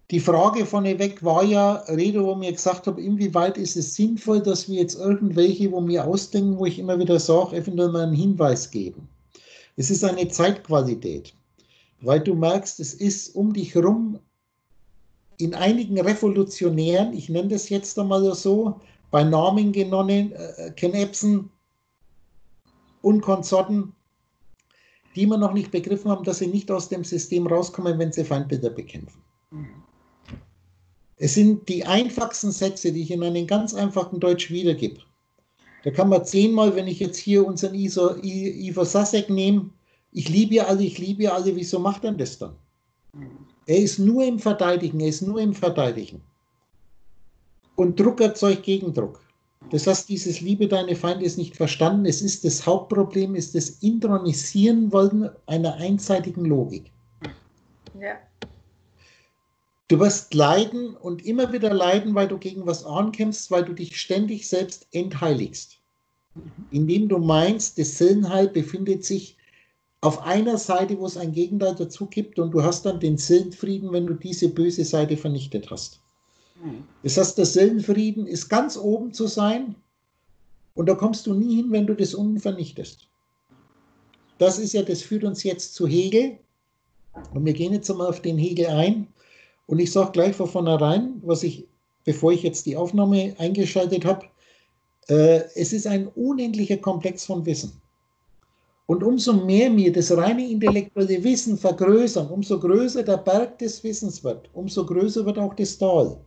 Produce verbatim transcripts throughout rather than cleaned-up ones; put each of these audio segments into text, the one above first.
Die Frage vorneweg war ja, Rede, wo mir gesagt habe, inwieweit ist es sinnvoll, dass wir jetzt irgendwelche, wo mir ausdenken, wo ich immer wieder sage, eventuell mal einen Hinweis geben. Es ist eine Zeitqualität, weil du merkst, es ist um dich herum in einigen Revolutionären, ich nenne das jetzt einmal so, bei Namen genonnen, äh, Ken Ebsen und Konsorten, die immer noch nicht begriffen haben, dass sie nicht aus dem System rauskommen, wenn sie Feindbilder bekämpfen. Mhm. Es sind die einfachsten Sätze, die ich in einem ganz einfachen Deutsch wiedergebe. Da kann man zehnmal, wenn ich jetzt hier unseren Ivo Sasek nehme, ich liebe ihr alle, ich liebe ihr alle, wieso macht er das dann? Er ist nur im Verteidigen, er ist nur im Verteidigen. Und Druck erzeugt Gegendruck. Das heißt, dieses Liebe deine Feinde ist nicht verstanden. Es ist das Hauptproblem, ist das Intronisieren wollen einer einseitigen Logik. Ja. Du wirst leiden und immer wieder leiden, weil du gegen was ankämpfst, weil du dich ständig selbst entheiligst. Indem du meinst, das Seelenheil befindet sich auf einer Seite, wo es ein Gegenteil dazu gibt, und du hast dann den Seelenfrieden, wenn du diese böse Seite vernichtet hast. Das heißt, der Seelenfrieden ist ganz oben zu sein, und da kommst du nie hin, wenn du das unten vernichtest. Das ist ja, das führt uns jetzt zu Hegel, und wir gehen jetzt einmal auf den Hegel ein. Und ich sage gleich von vornherein, was ich, bevor ich jetzt die Aufnahme eingeschaltet habe, äh, es ist ein unendlicher Komplex von Wissen. Und umso mehr wir das reine intellektuelle Wissen vergrößern, umso größer der Berg des Wissens wird, umso größer wird auch das Tal.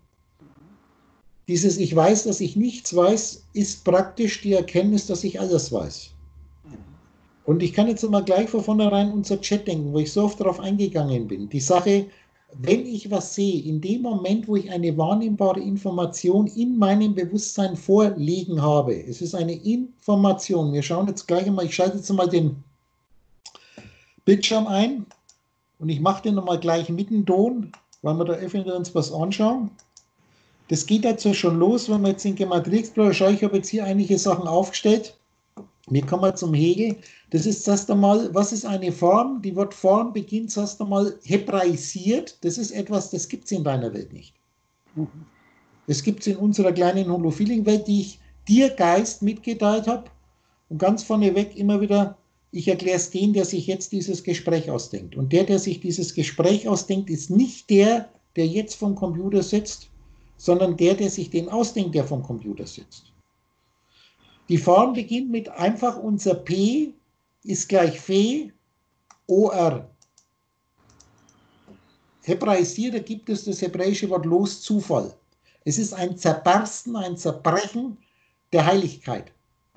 Dieses Ich weiß, dass ich nichts weiß, ist praktisch die Erkenntnis, dass ich alles weiß. Und ich kann jetzt mal gleich von vornherein unser Chat denken, wo ich so oft darauf eingegangen bin. Die Sache, wenn ich was sehe, in dem Moment, wo ich eine wahrnehmbare Information in meinem Bewusstsein vorliegen habe, es ist eine Information, wir schauen jetzt gleich einmal, ich schalte jetzt mal den Bildschirm ein und ich mache den nochmal gleich mit dem Ton, weil wir da eventuell uns was anschauen. Das geht dazu schon los, wenn wir jetzt den Gematrixplan schauen, ich habe jetzt hier einige Sachen aufgestellt. Wir kommen zum Hegel. Das ist erst einmal, was ist eine Form? Die Wort Form beginnt erst einmal hebraisiert. Das ist etwas, das gibt es in deiner Welt nicht. Das gibt es in unserer kleinen Holo-Feeling-Welt, die ich dir, Geist, mitgeteilt habe. Und ganz vorneweg immer wieder, ich erkläre es dem, der sich jetzt dieses Gespräch ausdenkt. Und der, der sich dieses Gespräch ausdenkt, ist nicht der, der jetzt vom Computer sitzt, sondern der, der sich den ausdenkt, der vom Computer sitzt. Die Form beginnt mit einfach unser P ist gleich Fe, O R. Hebraisiert, da gibt es das hebräische Wort los, Zufall. Es ist ein Zerbersten, ein Zerbrechen der Heiligkeit.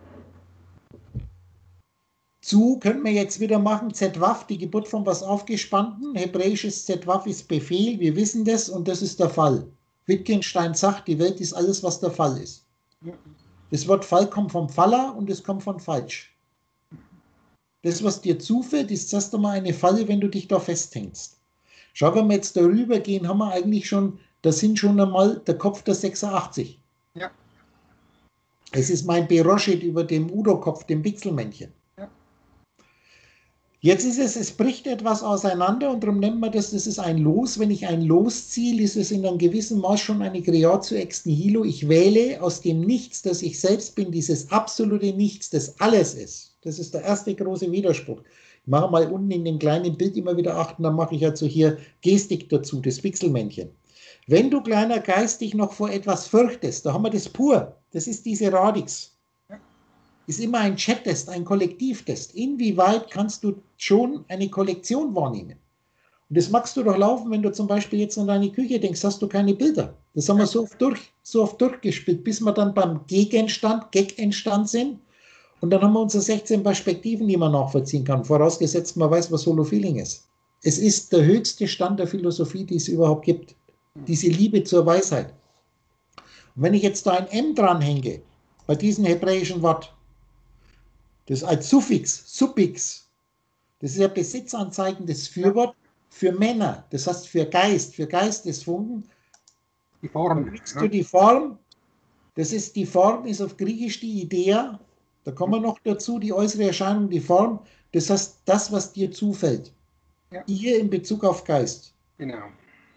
Zu können wir jetzt wieder machen, Zetwaf, die Geburt von was Aufgespannten. Hebräisches Zetwaf ist Befehl, wir wissen das, und das ist der Fall. Wittgenstein sagt, die Welt ist alles, was der Fall ist. Das Wort Fall kommt vom Faller und es kommt von falsch. Das, was dir zufällt, ist erst einmal eine Falle, wenn du dich da festhängst. Schau, wenn wir jetzt darüber gehen, haben wir eigentlich schon, das sind schon einmal der Kopf der sechsundachtzig. Ja. Es ist mein Beroschet über dem Udo-Kopf, dem Pixelmännchen. Ja. Jetzt ist es, es bricht etwas auseinander, und darum nennt man das, das ist ein Los. Wenn ich ein Los ziehe, ist es in einem gewissen Maß schon eine Creatio ex nihilo. Ich wähle aus dem Nichts, das ich selbst bin, dieses absolute Nichts, das alles ist. Das ist der erste große Widerspruch. Ich mache mal unten in dem kleinen Bild immer wieder achten, dann mache ich also hier Gestik dazu, das Pixelmännchen. Wenn du, kleiner Geist, dich noch vor etwas fürchtest, da haben wir das pur, das ist diese Radix. Ist immer ein Chat-Test, ein Kollektivtest. Inwieweit kannst du schon eine Kollektion wahrnehmen? Und das magst du doch laufen, wenn du zum Beispiel jetzt an deine Küche denkst, hast du keine Bilder. Das haben wir so oft, durch, so oft durchgespielt, bis wir dann beim Gegenstand, Gag-Endstand sind. Und dann haben wir unsere sechzehn Perspektiven, die man nachvollziehen kann, vorausgesetzt man weiß, was Holo-Feeling ist. Es ist der höchste Stand der Philosophie, die es überhaupt gibt. Diese Liebe zur Weisheit. Und wenn ich jetzt da ein M dranhänge, bei diesem hebräischen Wort, das als Suffix, Suffix, das ist ja besitzanzeigendes Fürwort für Männer, das heißt für Geist, für Geistesfunken. Die Form. Dann kriegst du die Form, das ist die Form, ist auf Griechisch die Idea, da kommen wir noch dazu, die äußere Erscheinung, die Form, das heißt das, was dir zufällt. Ja. Hier in Bezug auf Geist. Genau.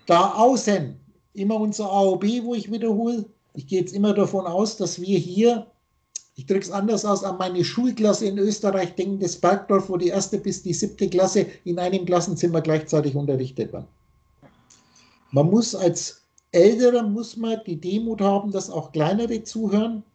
Da außen, immer unser A O B, wo ich wiederhole. Ich gehe jetzt immer davon aus, dass wir hier, ich drücke es anders aus, an meine Schulklasse in Österreich denken, das Bergdorf, wo die erste bis die siebte Klasse in einem Klassenzimmer gleichzeitig unterrichtet werden. Man muss als Älterer, muss man die Demut haben, dass auch Kleinere zuhören.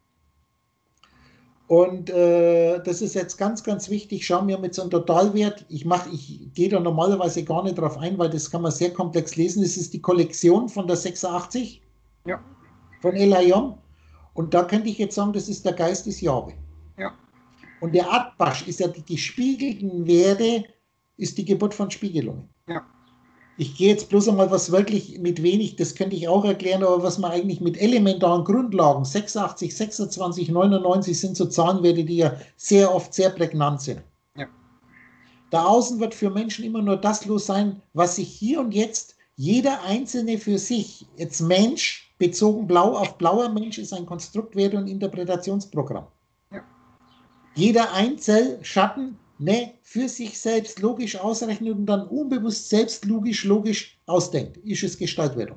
Und äh, das ist jetzt ganz, ganz wichtig. Schauen wir mit so einem Totalwert. Ich mache, ich gehe da normalerweise gar nicht drauf ein, weil das kann man sehr komplex lesen. Das ist die Kollektion von der sechsundachtzig, ja, von Eliam. Und da könnte ich jetzt sagen, das ist der Geist des Jahwe. ja, Und der Atbasch ist ja die gespiegelten Werte, ist die Geburt von Spiegelungen. ja, Ich gehe jetzt bloß einmal, was wirklich mit wenig, das könnte ich auch erklären, aber was man eigentlich mit elementaren Grundlagen, sechsundachtzig, sechsundzwanzig, neunundneunzig sind so Zahlenwerte, die ja sehr oft sehr prägnant sind. ja, Da außen wird für Menschen immer nur das los sein, was sich hier und jetzt jeder Einzelne für sich, jetzt Mensch, bezogen blau auf blauer Mensch, ist ein Konstruktwerte- und Interpretationsprogramm. ja, Jeder Einzelschatten ne, für sich selbst logisch ausrechnet und dann unbewusst selbst logisch, logisch ausdenkt, ist es Gestaltwertung.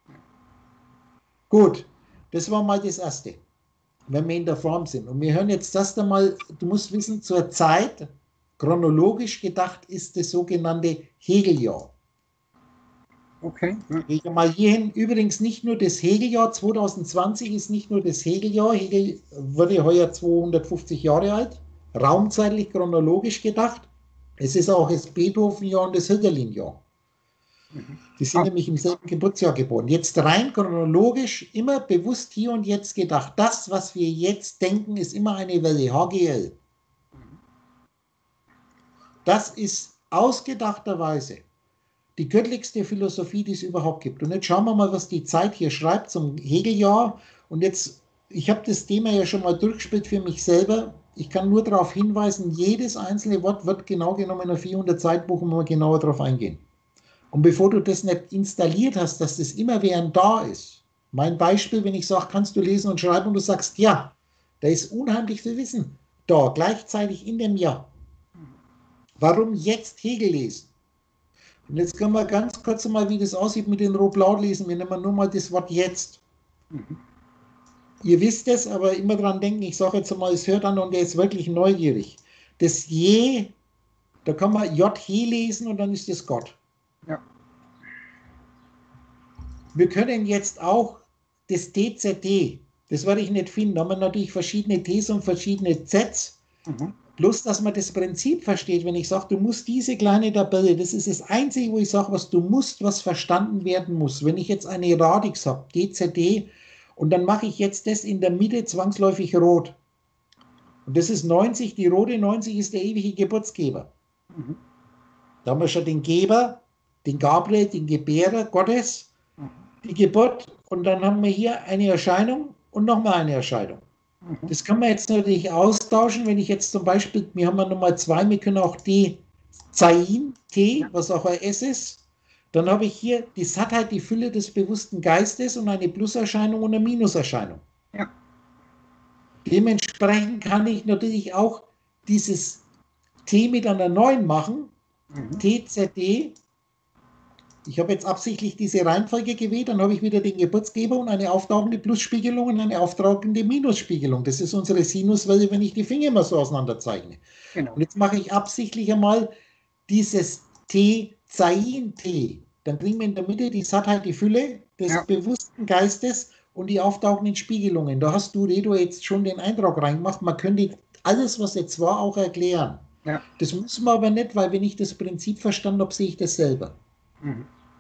Gut, das war mal das Erste, wenn wir in der Form sind. Und wir hören jetzt das einmal, du musst wissen, zur Zeit, chronologisch gedacht, ist das sogenannte Hegeljahr. okay. Ja. Ich gehe mal hierhin, übrigens nicht nur das Hegeljahr, zwanzig zwanzig ist nicht nur das Hegeljahr, Hegel wurde heuer zweihundertfünfzig Jahre alt, raumzeitlich chronologisch gedacht. Es ist auch das Beethoven-Jahr und das Hölderlin-Jahr. Mhm. Die sind Ah. nämlich im selben Geburtsjahr geboren. Jetzt rein chronologisch, immer bewusst hier und jetzt gedacht. Das, was wir jetzt denken, ist immer eine Welle, H G L. Das ist ausgedachterweise die göttlichste Philosophie, die es überhaupt gibt. Und jetzt schauen wir mal, was die Zeit hier schreibt zum Hegeljahr. Und jetzt, ich habe das Thema ja schon mal durchgespielt für mich selber. Ich kann nur darauf hinweisen, jedes einzelne Wort wird genau genommen in ein vierhundert Zeitbuch, und mal genauer darauf eingehen. Und bevor du das nicht installiert hast, dass das immer während da ist, mein Beispiel, wenn ich sage, kannst du lesen und schreiben, und du sagst, ja, da ist unheimlich viel Wissen da, gleichzeitig in dem Jahr. Warum jetzt Hegel lesen? Und jetzt können wir ganz kurz mal, wie das aussieht mit den Rot-Blau lesen. Wir nehmen nur mal das Wort jetzt. Mhm. Ihr wisst es, aber immer dran denken, ich sage jetzt mal, es hört an und der ist wirklich neugierig. Das Je, da kann man J He lesen und dann ist das Gott. Ja. Wir können jetzt auch das D Z D, das werde ich nicht finden, da haben wir natürlich verschiedene Ts und verschiedene Zs. Mhm. Bloß, dass man das Prinzip versteht, wenn ich sage, du musst diese kleine Tabelle, das ist das Einzige, wo ich sage, was du musst, was verstanden werden muss. Wenn ich jetzt eine Radix habe, D Z D, und dann mache ich jetzt das in der Mitte zwangsläufig rot. Und das ist neunzig, die rote neunzig ist der ewige Geburtsgeber. Mhm. Da haben wir schon den Geber, den Gabriel, den Gebärer Gottes, Mhm. die Geburt, und dann haben wir hier eine Erscheinung und nochmal eine Erscheinung. Mhm. Das kann man jetzt natürlich austauschen, wenn ich jetzt zum Beispiel, wir haben ja Nummer zwei, wir können auch die Zain, T, was auch ein S ist, dann habe ich hier die Sattheit, die Fülle des bewussten Geistes und eine Pluserscheinung und eine Minuserscheinung. Ja. Dementsprechend kann ich natürlich auch dieses T mit einer neun machen, Mhm. T Z D. Ich habe jetzt absichtlich diese Reihenfolge gewählt, dann habe ich wieder den Geburtsgeber und eine auftauchende Plusspiegelung und eine auftauchende Minusspiegelung. Das ist unsere Sinuswelle, wenn ich die Finger immer so auseinanderzeichne. Genau. Und jetzt mache ich absichtlich einmal dieses T, Zain T. Dann kriegen wir in der Mitte die Sattheit, die Fülle des Ja. bewussten Geistes und die auftauchenden Spiegelungen. Da hast du, Redo, jetzt schon den Eindruck reingemacht, man könnte alles, was jetzt war, auch erklären. Ja. Das muss man aber nicht, weil wenn ich das Prinzip verstanden habe, sehe ich das selber. Mhm.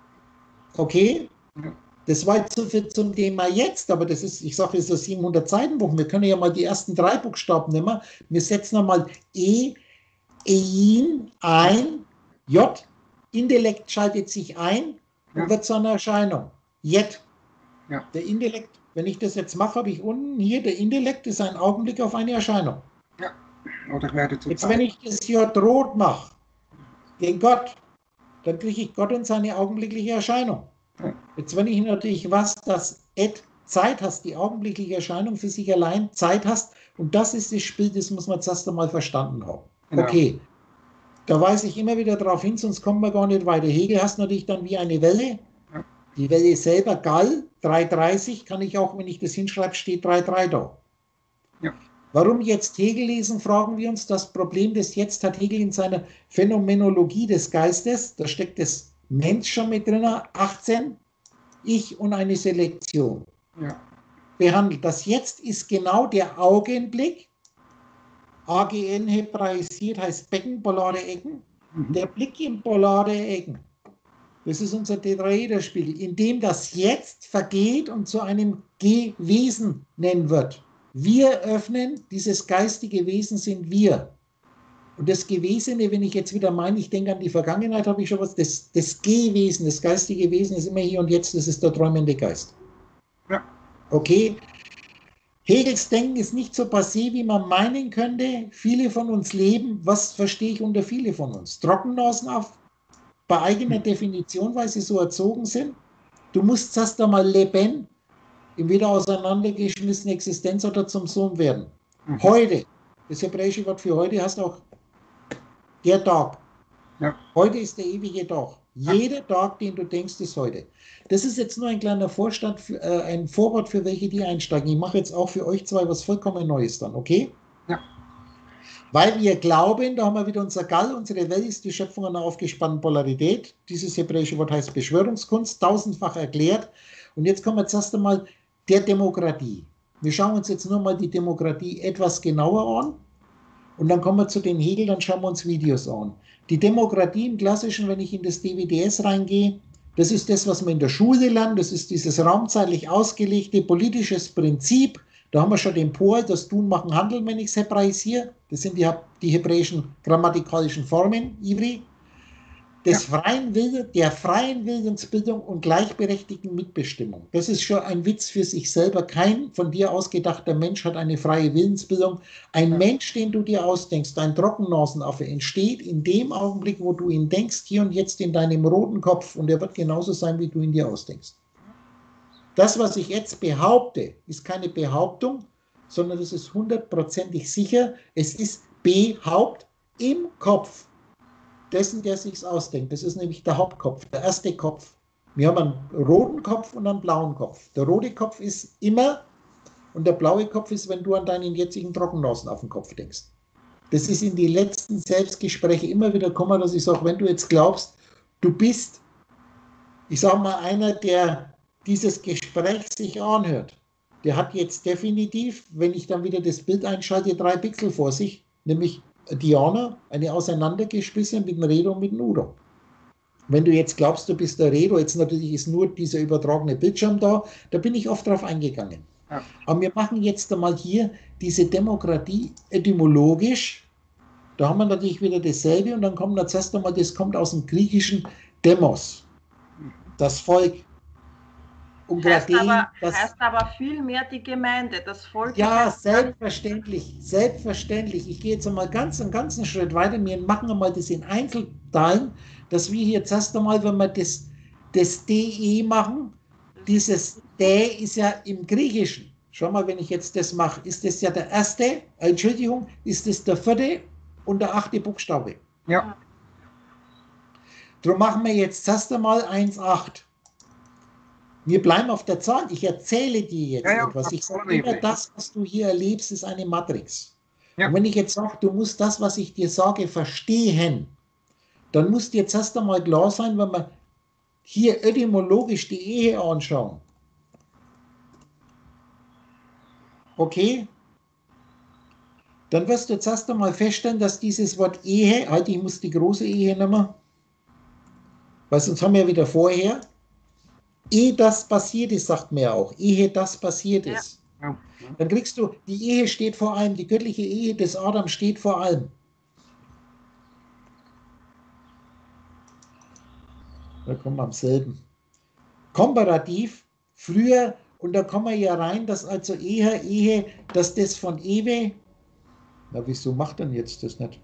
Okay? Ja. Das war jetzt so viel zum Thema jetzt, aber das ist, ich sage, es ist ein siebenhundert Seiten Buch. Wir können ja mal die ersten drei Buchstaben nehmen. Wir setzen nochmal E, Ein, ein, J, Intellekt schaltet sich ein und Ja. wird zu einer Erscheinung. Jet. Ja. Der Intellekt, wenn ich das jetzt mache, habe ich unten hier, der Intellekt ist ein Augenblick auf eine Erscheinung. Oder ich werde zu Jetzt, wenn ich das J rot mache, den Gott, dann kriege ich Gott und seine augenblickliche Erscheinung. Ja. Jetzt, wenn ich natürlich was, das et Zeit hast, die augenblickliche Erscheinung für sich allein Zeit hast, und das ist das Spiel, das muss man zuerst einmal verstanden haben. Genau. Okay, da weise ich immer wieder darauf hin, sonst kommt man gar nicht weiter. Hegel hast natürlich dann wie eine Welle. Ja. Die Welle selber, Gall, drei dreißig, kann ich auch, wenn ich das hinschreibe, steht drei drei da. Ja. Warum jetzt Hegel lesen, fragen wir uns. Das Problem des Jetzt hat Hegel in seiner Phänomenologie des Geistes, da steckt das Mensch schon mit drin, achtzehn, Ich und eine Selektion. Ja. Behandelt. Das Jetzt ist genau der Augenblick. A G N hebraisiert heißt Becken, polare Ecken. Mhm. Der Blick in polare Ecken. Das ist unser Tetraederspiegel, in dem das Jetzt vergeht und zu einem Gewesen nennen wird. Wir öffnen, dieses geistige Wesen sind wir. Und das Gewesene, wenn ich jetzt wieder meine, ich denke an die Vergangenheit, habe ich schon was, das, das Gewesen, das geistige Wesen ist immer hier und jetzt, das ist der träumende Geist. Ja. Okay. Hegels Denken ist nicht so passé, wie man meinen könnte. Viele von uns leben, was verstehe ich unter viele von uns? Trockennasen auf, bei eigener Definition, weil sie so erzogen sind. Du musst erst einmal leben, entweder auseinandergeschmissene Existenz oder zum Sohn werden. Mhm. Heute, das hebräische Wort für heute heißt auch der Tag. Ja. Heute ist der ewige Tag. Jeder Tag, den du denkst, ist heute. Das ist jetzt nur ein kleiner Vorstand, für, äh, ein Vorwort für welche, die einsteigen. Ich mache jetzt auch für euch zwei was vollkommen Neues dann, okay? Ja. Weil wir glauben, da haben wir wieder unser Gall, unsere Welt ist die Schöpfung einer aufgespannten Polarität. Dieses hebräische Wort heißt Beschwörungskunst, tausendfach erklärt. Und jetzt kommen wir zuerst einmal der Demokratie. Wir schauen uns jetzt nur mal die Demokratie etwas genauer an. Und dann kommen wir zu den Hegel, dann schauen wir uns Videos an. Die Demokratie im Klassischen, wenn ich in das D W D S reingehe, das ist das, was man in der Schule lernt, das ist dieses raumzeitlich ausgelegte politisches Prinzip. Da haben wir schon den Pol, das Tun, Machen, Handeln, wenn ich es hebraisiere. Das sind die, die hebräischen grammatikalischen Formen, Ivri. Des ja. freien Willen, der freien Willensbildung und gleichberechtigten Mitbestimmung. Das ist schon ein Witz für sich selber. Kein von dir ausgedachter Mensch hat eine freie Willensbildung. Ein ja. Mensch, den du dir ausdenkst, ein Trockennasenaffe, entsteht in dem Augenblick, wo du ihn denkst, hier und jetzt in deinem roten Kopf. Und er wird genauso sein, wie du ihn dir ausdenkst. Das, was ich jetzt behaupte, ist keine Behauptung, sondern es ist hundertprozentig sicher. Es ist Behaupt im Kopf dessen, der sich's ausdenkt. Das ist nämlich der Hauptkopf, der erste Kopf. Wir haben einen roten Kopf und einen blauen Kopf. Der rote Kopf ist immer und der blaue Kopf ist, wenn du an deinen jetzigen Trockennasen auf den Kopf denkst. Das ist in die letzten Selbstgespräche immer wieder gekommen, dass ich sage, wenn du jetzt glaubst, du bist, ich sage mal, einer, der dieses Gespräch sich anhört, der hat jetzt definitiv, wenn ich dann wieder das Bild einschalte, drei Pixel vor sich, nämlich Diana, eine auseinandergespissene mit dem Redo und mit dem Udo. Wenn du jetzt glaubst, du bist der Redo, jetzt natürlich ist nur dieser übertragene Bildschirm da, da bin ich oft drauf eingegangen. Ja. Aber wir machen jetzt einmal hier diese Demokratie etymologisch, da haben wir natürlich wieder dasselbe und dann kommt das erste Mal, das kommt aus dem griechischen Demos, das Volk. Und heißt, den, aber, das, heißt aber viel mehr die Gemeinde, das Volk. Ja, selbstverständlich, selbstverständlich. Ich gehe jetzt einmal ganz, einen ganzen Schritt weiter. Wir machen einmal das in Einzelteilen, dass wir hier zuerst einmal, wenn wir das, das D E machen, dieses D ist ja im Griechischen. Schau mal, wenn ich jetzt das mache, ist das ja der erste, Entschuldigung, ist das der vierte und der achte Buchstabe. Ja. Darum machen wir jetzt zuerst einmal eins acht. Wir bleiben auf der Zahl. Ich erzähle dir jetzt ja, ja, etwas. Ich sage immer, das, was du hier erlebst, ist eine Matrix. Ja. Und wenn ich jetzt sage, du musst das, was ich dir sage, verstehen, dann muss dir jetzt erst einmal klar sein, wenn wir hier etymologisch die Ehe anschauen. Okay? Dann wirst du jetzt erst einmal feststellen, dass dieses Wort Ehe, halt, ich muss die große Ehe nehmen, weil sonst haben wir wieder vorher, ehe das passiert ist, sagt man ja auch, ehe das passiert ist. Ja. Dann kriegst du, die Ehe steht vor allem, die göttliche Ehe des Adam steht vor allem. Da kommen wir am selben. Komparativ, früher, und da kommen wir ja rein, dass also eher Ehe, dass das von Ewe, na wieso macht denn jetzt das nicht?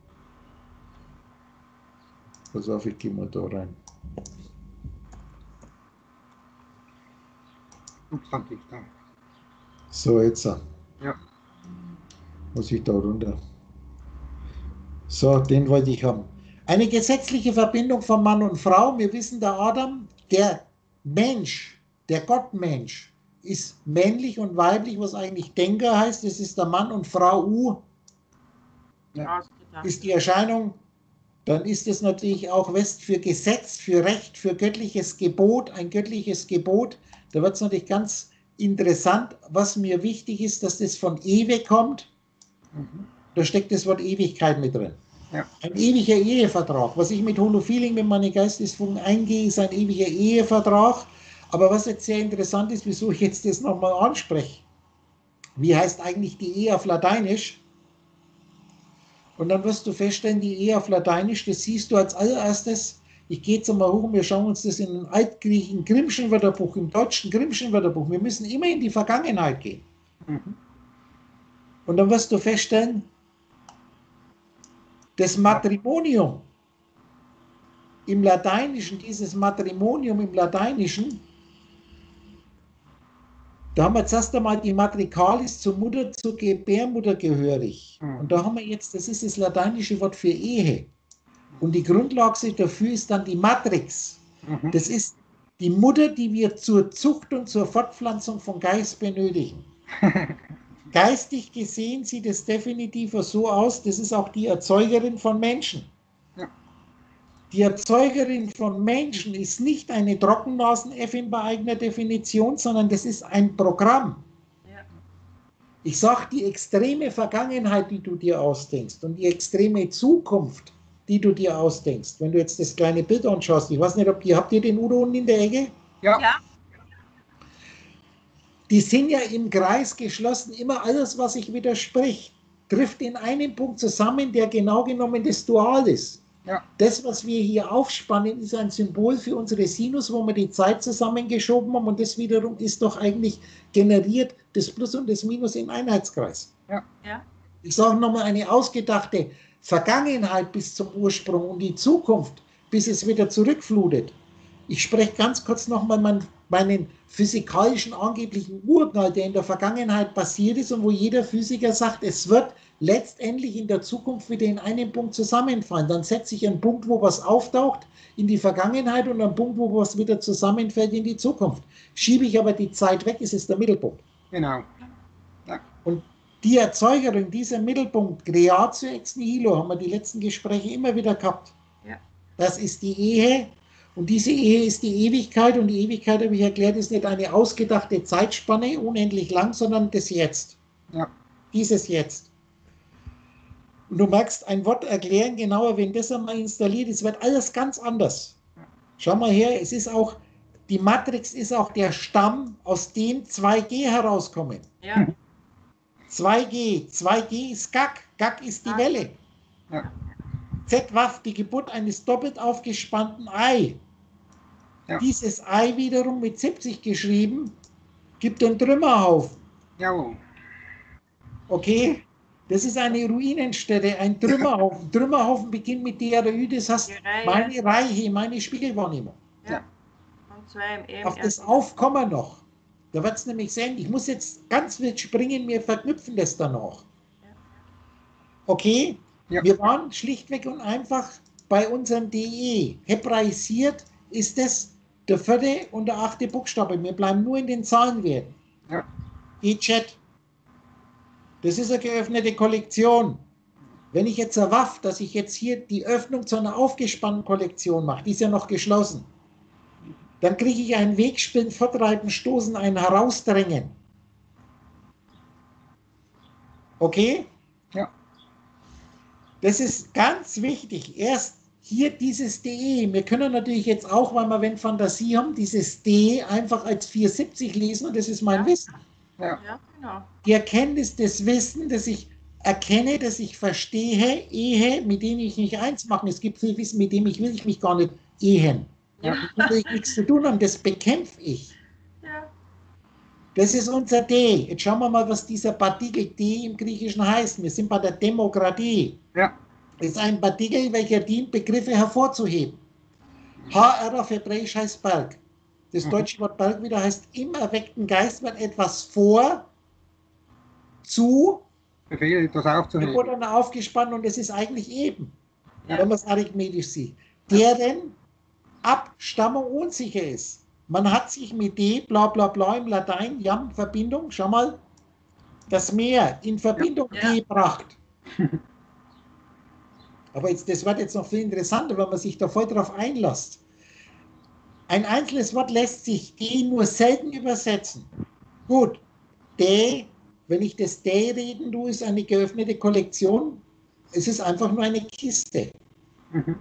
Pass auf, ich gehe mal da rein. So, jetzt. Ja. Muss ich da runter. So, den wollte ich haben. Eine gesetzliche Verbindung von Mann und Frau. Wir wissen, der Adam, der Mensch, der Gottmensch, ist männlich und weiblich, was eigentlich Denker heißt, das ist der Mann, und Frau U Ja. ist die Erscheinung, dann ist es natürlich auch West für Gesetz, für Recht, für göttliches Gebot, ein göttliches Gebot. Da wird es natürlich ganz interessant, was mir wichtig ist, dass das von Ewe kommt. Mhm. Da steckt das Wort Ewigkeit mit drin. Ja. Ein ewiger Ehevertrag. Was ich mit Holofeeling, mit meinen Geistesfugen eingehe, ist ein ewiger Ehevertrag. Aber was jetzt sehr interessant ist, wieso ich jetzt das nochmal anspreche. Wie heißt eigentlich die Ehe auf Lateinisch? Und dann wirst du feststellen, die Ehe auf Lateinisch, das siehst du als allererstes. Ich gehe jetzt einmal hoch und wir schauen uns das in einem altgriechischen Grimmschen Wörterbuch, im deutschen Grimmschen Wörterbuch. Wir müssen immer in die Vergangenheit gehen. Mhm. Und dann wirst du feststellen, das Matrimonium im Lateinischen, dieses Matrimonium im Lateinischen, da haben wir zuerst einmal die Matrikalis zur Mutter, zur Gebärmutter gehörig. Mhm. Und da haben wir jetzt, das ist das lateinische Wort für Ehe. Und die Grundlage dafür ist dann die Matrix. Mhm. Das ist die Mutter, die wir zur Zucht und zur Fortpflanzung von Geist benötigen. Geistig gesehen sieht es definitiv so aus, das ist auch die Erzeugerin von Menschen. Ja. Die Erzeugerin von Menschen ist nicht eine Trockennasen-Äffin bei eigener Definition, sondern das ist ein Programm. Ja. Ich sage, die extreme Vergangenheit, die du dir ausdenkst, und die extreme Zukunft, die du dir ausdenkst, wenn du jetzt das kleine Bild anschaust, ich weiß nicht, ob ihr, habt ihr den Udo unten in der Ecke? Ja. Ja. Die sind ja im Kreis geschlossen, immer alles, was sich widerspricht, trifft in einem Punkt zusammen, der genau genommen das Dual ist. Ja. Das, was wir hier aufspannen, ist ein Symbol für unsere Sinus, wo wir die Zeit zusammengeschoben haben, und das wiederum ist doch eigentlich generiert das Plus und das Minus im Einheitskreis. Ja. Ja. Ich sage nochmal, eine ausgedachte Vergangenheit bis zum Ursprung und die Zukunft, bis es wieder zurückflutet. Ich spreche ganz kurz nochmal meinen, meinen physikalischen angeblichen Urknall, der in der Vergangenheit passiert ist und wo jeder Physiker sagt, es wird letztendlich in der Zukunft wieder in einem Punkt zusammenfallen. Dann setze ich einen Punkt, wo was auftaucht, in die Vergangenheit, und einen Punkt, wo was wieder zusammenfällt, in die Zukunft. Schiebe ich aber die Zeit weg, ist es der Mittelpunkt. Genau. Ja. Und die Erzeugerin, dieser Mittelpunkt, Creatio ex nihilo, haben wir die letzten Gespräche immer wieder gehabt. Ja. Das ist die Ehe, und diese Ehe ist die Ewigkeit, und die Ewigkeit, habe ich erklärt, ist nicht eine ausgedachte Zeitspanne, unendlich lang, sondern das Jetzt. Ja. Dieses Jetzt. Und du merkst, ein Wort erklären genauer, wenn das einmal installiert ist, wird alles ganz anders. Schau mal her, es ist auch, die Matrix ist auch der Stamm, aus dem zwei G herauskommen. Ja. zwei G, zwei G ist Gag, Gag ist die Ja. Welle. Ja. Z-Waff, die Geburt eines doppelt aufgespannten Ei. Ja. Dieses Ei wiederum mit siebzig geschrieben, gibt einen Trümmerhaufen. Jawohl. Okay? Das ist eine Ruinenstätte, ein Trümmerhaufen. Trümmerhaufen beginnt mit D R Ü, das heißt Die Reihe. meine Reihe, meine Spiegelwahrnehmung. Ja. Und zwei im eben Auf das ersten. Aufkommen noch. Da wird es nämlich sehen, ich muss jetzt ganz wild springen, wir verknüpfen das danach. Okay? Ja. Wir waren schlichtweg und einfach bei unserem D E. Hebraisiert ist es der vierte und der achte Buchstabe. Wir bleiben nur in den Zahlenwerten. Ja. E-Chat. Das ist eine geöffnete Kollektion. Wenn ich jetzt erwaff, dass ich jetzt hier die Öffnung zu einer aufgespannten Kollektion mache, die ist ja noch geschlossen, dann kriege ich ein Wegspielen, Fortreiben, Stoßen, ein Herausdrängen. Okay? Ja. Das ist ganz wichtig. Erst hier dieses D E. Wir können natürlich jetzt auch, weil wir wenn Fantasie haben, dieses D einfach als vierhundertsiebzig lesen, und das ist mein Ja. Wissen. Ja. Ja, genau. Die Erkenntnis des Wissens, dass ich erkenne, dass ich verstehe, Ehe, mit dem ich nicht eins mache. Es gibt viel Wissen, mit dem ich will ich mich gar nicht ehen. Ja. Mit dem will ich nichts zu tun haben, das bekämpfe ich. Ja. Das ist unser D. Jetzt schauen wir mal, was dieser Partikel D im Griechischen heißt. Wir sind bei der Demokratie. Ja. Es ist ein Partikel, welcher dient, Begriffe hervorzuheben. H R auf Hebräisch heißt Berg. Das Mhm. deutsche Wort Berg wieder heißt, im erweckten Geist wird etwas vor, zu, Befehl, etwas aufzuheben. wurde dann aufgespannt, und es ist eigentlich eben, Ja. wenn man es arithmetisch sieht, deren Abstammung unsicher ist. Man hat sich mit D, bla bla bla im Latein, ja, Verbindung, schau mal, das Meer in Verbindung ja. gebracht. Aber jetzt, das wird jetzt noch viel interessanter, wenn man sich da voll drauf einlässt. Ein einzelnes Wort lässt sich D nur selten übersetzen. Gut, D, wenn ich das D reden tue, ist eine geöffnete Kollektion. Es ist einfach nur eine Kiste. Mhm.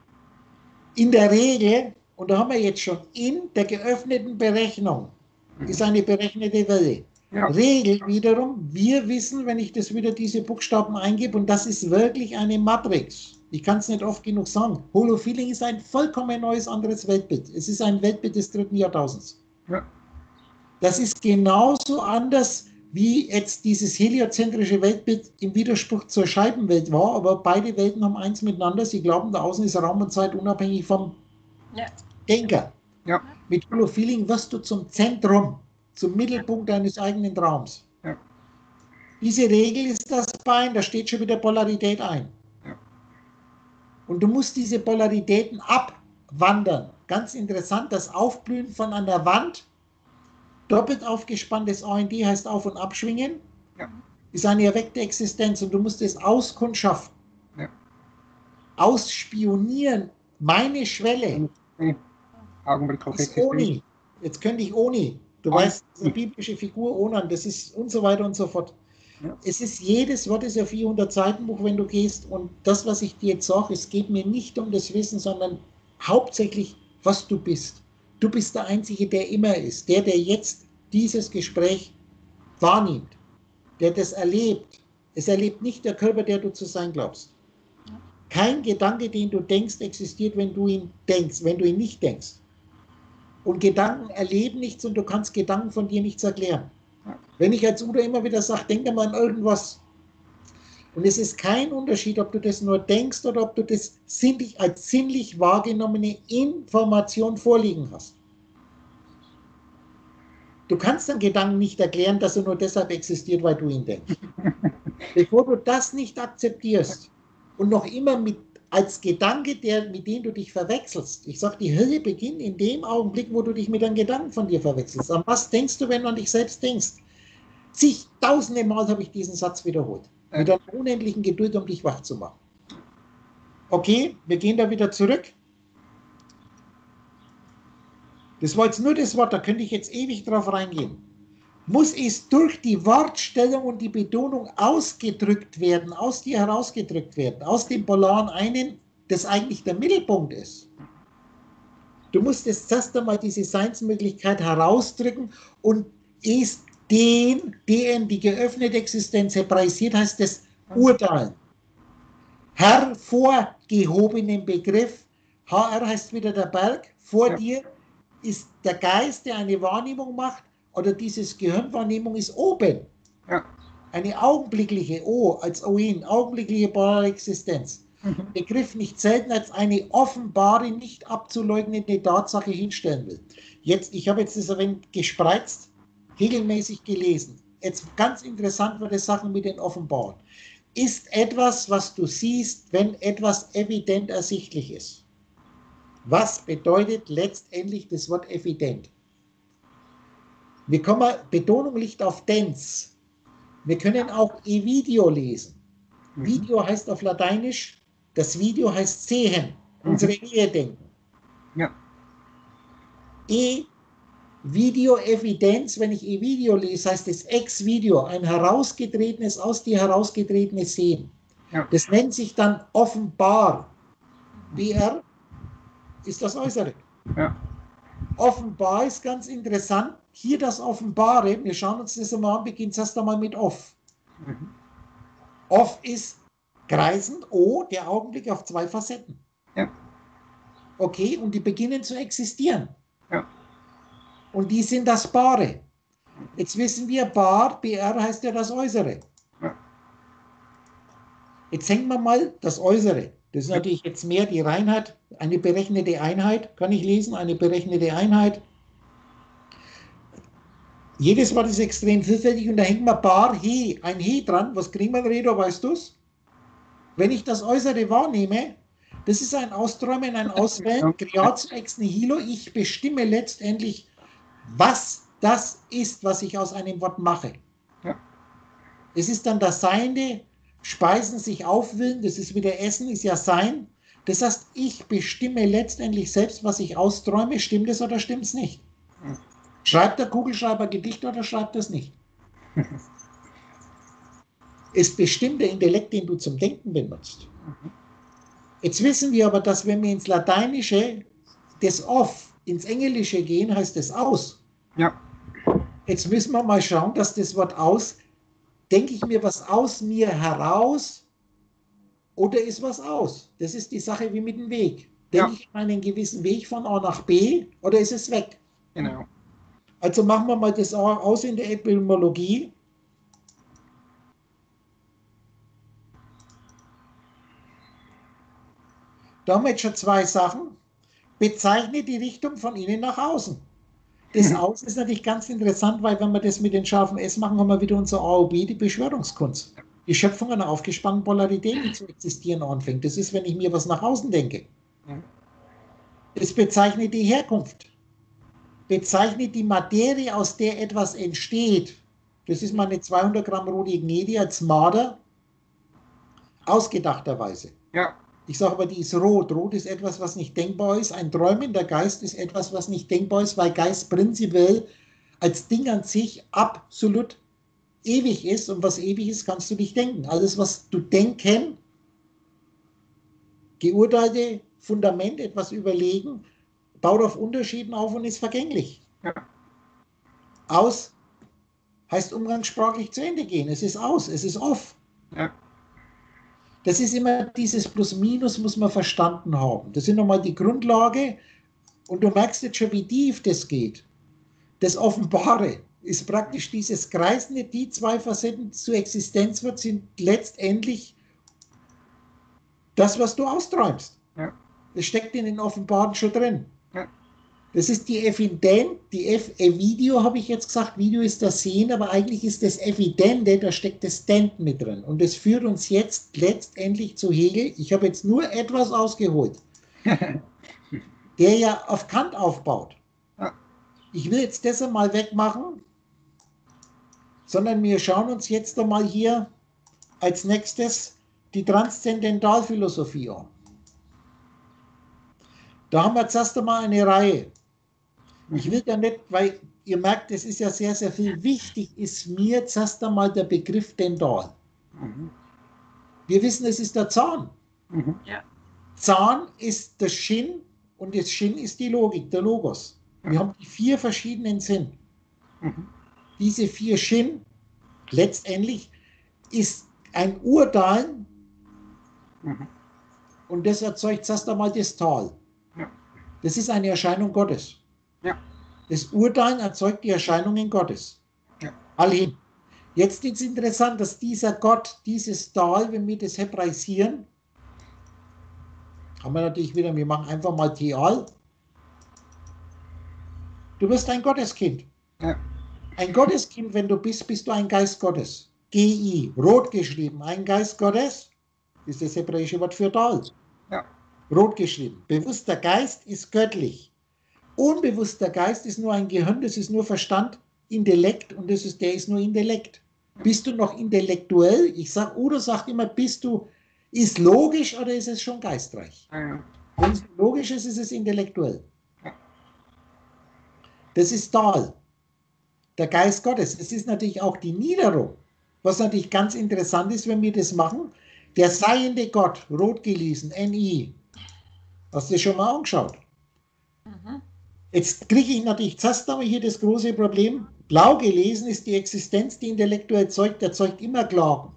In der Regel, und da haben wir jetzt schon, in der geöffneten Berechnung ist eine berechnete Welle. Ja. Regel wiederum, wir wissen, wenn ich das wieder diese Buchstaben eingebe, und das ist wirklich eine Matrix. Ich kann es nicht oft genug sagen. Holofeeling ist ein vollkommen neues, anderes Weltbild. Es ist ein Weltbild des dritten Jahrtausends. Ja. Das ist genauso anders, wie jetzt dieses heliozentrische Weltbild im Widerspruch zur Scheibenwelt war, aber beide Welten haben eins miteinander. Sie glauben, da außen ist Raum und Zeit unabhängig vom Ja. Denker. Ja. Mit Holofeeling wirst du zum Zentrum, zum Mittelpunkt deines eigenen Traums. Ja. Diese Regel ist das Bein, da steht schon wieder Polarität ein. Ja. Und du musst diese Polaritäten abwandern. Ganz interessant, das Aufblühen von einer Wand, doppelt aufgespanntes A und D heißt auf- und abschwingen, Ja. ist eine erweckte Existenz und du musst es auskundschaften. Ja. Ausspionieren, meine Schwelle. Nee. Augenblicklich Ist existiert. Oni. Jetzt könnte ich Oni. Du Oni. weißt, das ist eine biblische Figur, Onan, das ist und so weiter und so fort. Ja. Es ist, jedes Wort ist ein vierhundert Seiten Buch, wenn du gehst. Und das, was ich dir jetzt sage, es geht mir nicht um das Wissen, sondern hauptsächlich, was du bist. Du bist der Einzige, der immer ist. Der, der jetzt dieses Gespräch wahrnimmt. Der das erlebt. Es erlebt nicht der Körper, der du zu sein glaubst. Kein Gedanke, den du denkst, existiert, wenn du ihn denkst, wenn du ihn nicht denkst. Und Gedanken erleben nichts und du kannst Gedanken von dir nichts erklären. Wenn ich als Udo immer wieder sage, denk mal an irgendwas. Und es ist kein Unterschied, ob du das nur denkst oder ob du das sinnlich, als sinnlich wahrgenommene Information vorliegen hast. Du kannst den Gedanken nicht erklären, dass er nur deshalb existiert, weil du ihn denkst. Bevor du das nicht akzeptierst und noch immer mit als Gedanke, der, mit dem du dich verwechselst. Ich sage, die Hölle beginnt in dem Augenblick, wo du dich mit einem Gedanken von dir verwechselst. An was denkst du, wenn du an dich selbst denkst? Zigtausende Mal habe ich diesen Satz wiederholt. Mit einer unendlichen Geduld, um dich wach zu machen. Okay, wir gehen da wieder zurück. Das war jetzt nur das Wort, da könnte ich jetzt ewig drauf reingehen. Muss es durch die Wortstellung und die Betonung ausgedrückt werden, aus dir herausgedrückt werden, aus dem polaren einen, das eigentlich der Mittelpunkt ist. Du musst jetzt erst einmal diese Seinsmöglichkeit herausdrücken und es den, den die geöffnete Existenz hebräisiert, heißt das Urteilen. Hervorgehobenen Begriff, H R heißt wieder der Berg, vor ja. dir ist der Geist, der eine Wahrnehmung macht, oder dieses Gehirnwahrnehmung ist oben. Ja. Eine augenblickliche, O als Oin, augenblickliche polare Existenz. Mhm. Begriff nicht selten als eine offenbare, nicht abzuleugnende Tatsache hinstellen will. Jetzt, ich habe jetzt das ein wenig gespreizt, regelmäßig gelesen. Jetzt ganz interessant war das Sachen mit den Offenbaren. Ist etwas, was du siehst, wenn etwas evident ersichtlich ist. Was bedeutet letztendlich das Wort evident? Wir kommen, Betonung liegt auf dense. Wir können auch E-Video lesen. Mhm. Video heißt auf Lateinisch, das Video heißt sehen, mhm. unsere Ehe denken. Ja. E-Video-Evidenz, wenn ich E-Video lese, heißt es Ex-Video, ein herausgetretenes, aus dir herausgetretenes Sehen. Ja. Das nennt sich dann offenbar. B R ist das Äußere. Ja. Offenbar ist ganz interessant. Hier das Offenbare, wir schauen uns das einmal an, beginnt es erst einmal mit Off. Mhm. Off ist kreisend, O, der Augenblick auf zwei Facetten. Ja. Okay, und die beginnen zu existieren. Ja. Und die sind das Bare. Jetzt wissen wir, Bar, B R heißt ja das Äußere. Ja. Jetzt hängen wir mal das Äußere. Das ist natürlich jetzt mehr die Reinheit, eine berechnete Einheit, kann ich lesen, eine berechnete Einheit. Jedes Wort ist extrem vielfältig und da hängt man Bar, He, ein He dran. Was kriegen wir, Redo, weißt du es? Wenn ich das Äußere wahrnehme, Das ist ein Austräumen, ein Auswählen, Creatio ex nihilo. Ich bestimme letztendlich, was das ist, was ich aus einem Wort mache. Ja. Es ist dann das Seiende, Speisen, sich aufwillen, das ist wieder Essen, ist ja Sein. Das heißt, ich bestimme letztendlich selbst, was ich austräume. Stimmt es oder stimmt es nicht? Mhm. Schreibt der Kugelschreiber Gedicht oder schreibt das nicht? Es bestimmt der Intellekt, den du zum Denken benutzt. Mhm. Jetzt wissen wir aber, dass wenn wir ins Lateinische das Off, ins Englische gehen, heißt das aus. Ja. Jetzt müssen wir mal schauen, dass das Wort aus, denke ich mir was aus mir heraus oder ist was aus? Das ist die Sache wie mit dem Weg. Denke Ja. ich einen gewissen Weg von A nach B oder ist es weg? Genau. Also machen wir mal das aus in der Etymologie. Da haben wir jetzt schon zwei Sachen. Bezeichne die Richtung von innen nach außen. Das Außen ist natürlich ganz interessant, weil wenn wir das mit den scharfen S machen, haben wir wieder unser A O B, die Beschwörungskunst. Die Schöpfung einer aufgespannten Polarität, die zu existieren anfängt. Das ist, wenn ich mir was nach außen denke. Es bezeichnet die Herkunft. Bezeichnet die Materie, aus der etwas entsteht. Das ist meine zweihundert Gramm rote Ignedi als Marder. Ausgedachterweise. Ja. Ich sage aber, die ist rot. Rot ist etwas, was nicht denkbar ist. Ein träumender Geist ist etwas, was nicht denkbar ist, weil Geist prinzipiell als Ding an sich absolut ewig ist. Und was ewig ist, kannst du nicht denken. Alles, was du denken, geurteilte Fundament, etwas überlegen, baut auf Unterschieden auf und ist vergänglich. Ja. Aus heißt umgangssprachlich zu Ende gehen. Es ist aus, es ist off. Ja. Das ist immer dieses Plus-Minus, muss man verstanden haben. Das sind nochmal die Grundlage. Und du merkst jetzt schon, wie tief das geht. Das Offenbare ist praktisch dieses Kreisende, die zwei Facetten zur Existenz wird, sind letztendlich das, was du austräumst. Ja. Das steckt in den Offenbaren schon drin. Ja. Das ist die Evident, die F äh, Video habe ich jetzt gesagt, Video ist das Sehen, aber eigentlich ist das Evidente, da steckt das Denken mit drin. Und das führt uns jetzt letztendlich zu Hegel. Ich habe jetzt nur etwas ausgeholt, der ja auf Kant aufbaut. Ja. Ich will jetzt das einmal wegmachen, sondern wir schauen uns jetzt einmal hier als nächstes die Transzendentalphilosophie an. Da haben wir zuerst einmal eine Reihe. Ich will da nicht, weil ihr merkt, es ist ja sehr, sehr viel. Wichtig ist mir zuerst einmal der Begriff Dental. Mhm. Wir wissen, es ist der Zahn. Mhm. Ja. Zahn ist das Shin und das Shin ist die Logik, der Logos. Wir haben die vier verschiedenen Sinn. Mhm. Diese vier Shin, letztendlich, ist ein Urteil Mhm. und das erzeugt zuerst einmal das Tal. Ja. Das ist eine Erscheinung Gottes. Ja. Das Urteilen erzeugt die Erscheinungen Gottes. Ja. All hin. Jetzt ist es interessant, dass dieser Gott, dieses Tal, wenn wir das hebraisieren, haben wir natürlich wieder, wir machen einfach mal Teal. Du bist ein Gotteskind. Ja. Ein Gotteskind, wenn du bist, bist du ein Geist Gottes. G I, rot geschrieben, ein Geist Gottes, ist das hebräische Wort für Tal. Ja. Rot geschrieben. Bewusster Geist ist göttlich. Unbewusster Geist ist nur ein Gehirn, das ist nur Verstand, Intellekt und das ist, der ist nur Intellekt. Bist du noch intellektuell? Ich sage, oder sagt immer, bist du, ist logisch oder ist es schon geistreich? Ja. Wenn es logisch ist, ist es intellektuell. Ja. Das ist Tal, der Geist Gottes. Es ist natürlich auch die Niederung, was natürlich ganz interessant ist, wenn wir das machen. Der seiende Gott, rot gelesen, N I. Hast du das schon mal angeschaut? Mhm. Jetzt kriege ich natürlich zuerst aber hier das große Problem. Blau gelesen ist die Existenz, die intellektuell erzeugt, erzeugt immer Klagen.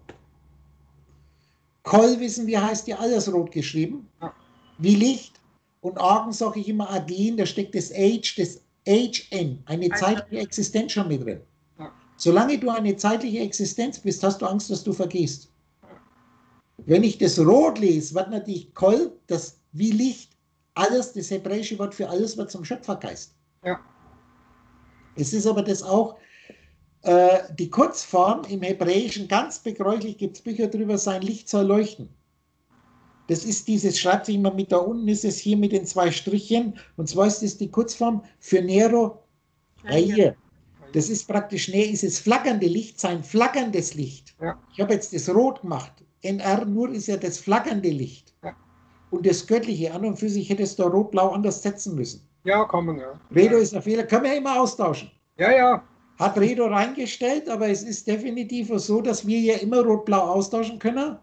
Koll wissen wir, heißt ja alles rot geschrieben. Ja. Wie Licht. Und Argen sage ich immer Agen, da steckt das Age, das H N, eine Also- zeitliche Existenz schon mit drin. Ja. Solange du eine zeitliche Existenz bist, hast du Angst, dass du vergehst. Wenn ich das Rot lese, wird natürlich Koll, das wie Licht, alles, das hebräische Wort für alles wird zum Schöpfergeist. Ja. Es ist aber das auch, äh, die Kurzform im Hebräischen, ganz begräuchlich, gibt es Bücher darüber, sein Licht soll leuchten. Das ist dieses, schreibt sich immer mit, da unten ist es hier mit den zwei Strichen, und zwar ist das die Kurzform für Nero Ayer. Das ist praktisch, näher ist es flackernde Licht, sein flackerndes Licht. Ja. Ich habe jetzt das Rot gemacht. N R nur ist ja das flackernde Licht. Ja. Und das Göttliche, an und für sich hättest du Rot-Blau anders setzen müssen. Ja, kann man, ja. Redo ja. ist ein Fehler, können wir immer austauschen. Ja, ja. Hat Redo reingestellt, aber es ist definitiv so, dass wir ja immer Rot-Blau austauschen können.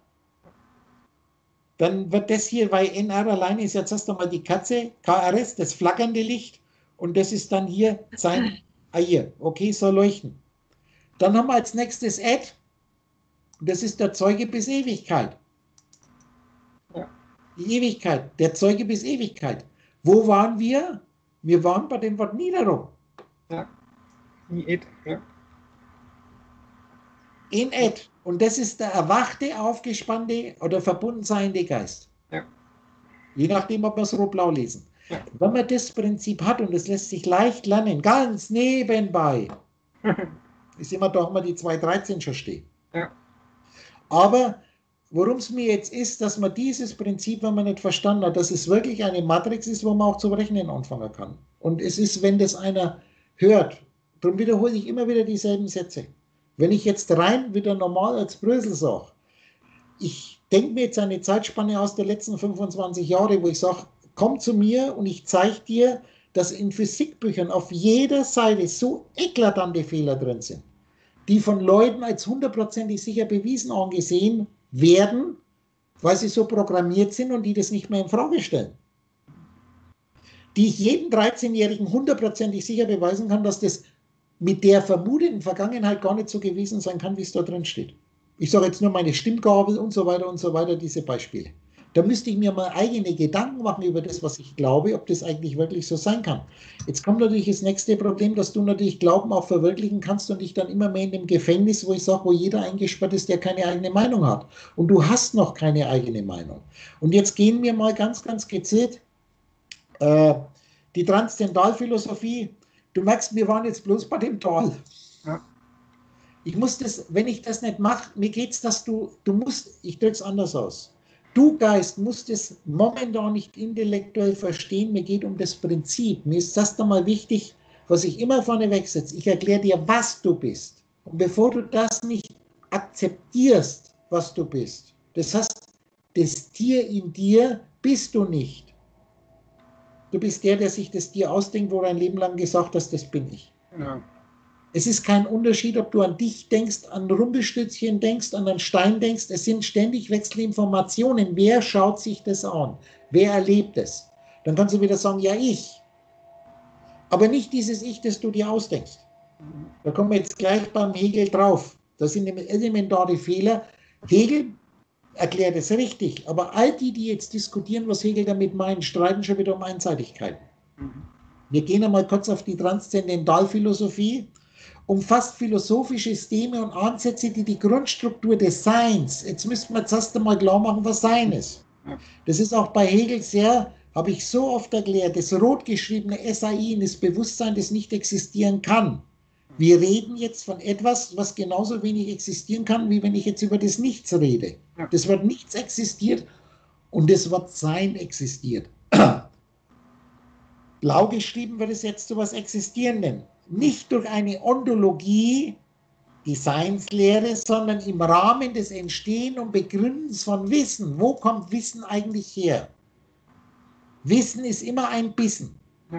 Dann wird das hier, weil N R alleine ist jetzt erst einmal die Katze, K R S, das flackernde Licht, und das ist dann hier sein Eier. Okay, soll leuchten. Dann haben wir als nächstes Ad, das ist der Zeuge bis Ewigkeit. Ja. Die Ewigkeit, der Zeuge bis Ewigkeit. Wo waren wir? Wir waren bei dem Wort Niederung. Ja. In Ed, ja. In Ed. Und das ist der erwachte, aufgespannte oder verbundenseiende Geist. Ja. Je nachdem, ob wir es rot-blau lesen. Ja. Wenn man das Prinzip hat, und es lässt sich leicht lernen, ganz nebenbei, ist immer doch mal die zwei dreizehn schon stehen. Ja. Aber worum es mir jetzt ist, dass man dieses Prinzip, wenn man nicht verstanden hat, dass es wirklich eine Matrix ist, wo man auch zum Rechnen anfangen kann. Und es ist, wenn das einer hört, darum wiederhole ich immer wieder dieselben Sätze. Wenn ich jetzt rein wieder normal als Brösel sage, ich denke mir jetzt eine Zeitspanne aus der letzten fünfundzwanzig Jahre, wo ich sage, komm zu mir und ich zeige dir, dass in Physikbüchern auf jeder Seite so eklatante Fehler drin sind, die von Leuten als hundertprozentig sicher bewiesen angesehen werden, weil sie so programmiert sind und die das nicht mehr in Frage stellen. Die ich jedem dreizehnjährigen hundertprozentig sicher beweisen kann, dass das mit der vermuteten Vergangenheit gar nicht so gewesen sein kann, wie es da drin steht. Ich sage jetzt nur meine Stimmgabel und so weiter und so weiter, diese Beispiele. Da müsste ich mir mal eigene Gedanken machen über das, was ich glaube, ob das eigentlich wirklich so sein kann. Jetzt kommt natürlich das nächste Problem, dass du natürlich Glauben auch verwirklichen kannst und dich dann immer mehr in dem Gefängnis, wo ich sage, wo jeder eingesperrt ist, der keine eigene Meinung hat. Und du hast noch keine eigene Meinung. Und jetzt gehen wir mal ganz, ganz gezielt äh, die Transzendentalphilosophie. Du merkst, wir waren jetzt bloß bei dem Tal. Ja. Ich muss das, wenn ich das nicht mache, mir geht es, dass du, du musst, ich drücke es anders aus. Du Geist musst es momentan nicht intellektuell verstehen, mir geht um das Prinzip. Mir ist das dann mal wichtig, was ich immer vorne wegsetze. Ich erkläre dir, was du bist. Und bevor du das nicht akzeptierst, was du bist, das heißt, das Tier in dir bist du nicht. Du bist der, der sich das Tier ausdenkt, wo du ein Leben lang gesagt hast, das bin ich. Ja. Es ist kein Unterschied, ob du an dich denkst, an Rumpelstilzchen denkst, an einen Stein denkst. Es sind ständig wechselnde Informationen. Wer schaut sich das an? Wer erlebt es? Dann kannst du wieder sagen, ja, ich. Aber nicht dieses Ich, das du dir ausdenkst. Da kommen wir jetzt gleich beim Hegel drauf. Das sind elementare Fehler. Hegel erklärt es richtig, aber all die, die jetzt diskutieren, was Hegel damit meint, streiten schon wieder um Einseitigkeiten. Mhm. Wir gehen einmal kurz auf die Transzendentalphilosophie. Umfasst philosophische Systeme und Ansätze, die die Grundstruktur des Seins, jetzt müssen wir zuerst einmal klar machen, was Sein ist. Das ist auch bei Hegel sehr, habe ich so oft erklärt, das rot geschriebene S A I ist Bewusstsein, das nicht existieren kann. Wir reden jetzt von etwas, was genauso wenig existieren kann, wie wenn ich jetzt über das Nichts rede. Das Wort Nichts existiert und das Wort Sein existiert. Blau geschrieben wird es jetzt zu was Existierendem. Nicht durch eine Ontologie, die Seinslehre, sondern im Rahmen des Entstehen und Begründens von Wissen. Wo kommt Wissen eigentlich her? Wissen ist immer ein Bissen. Ja.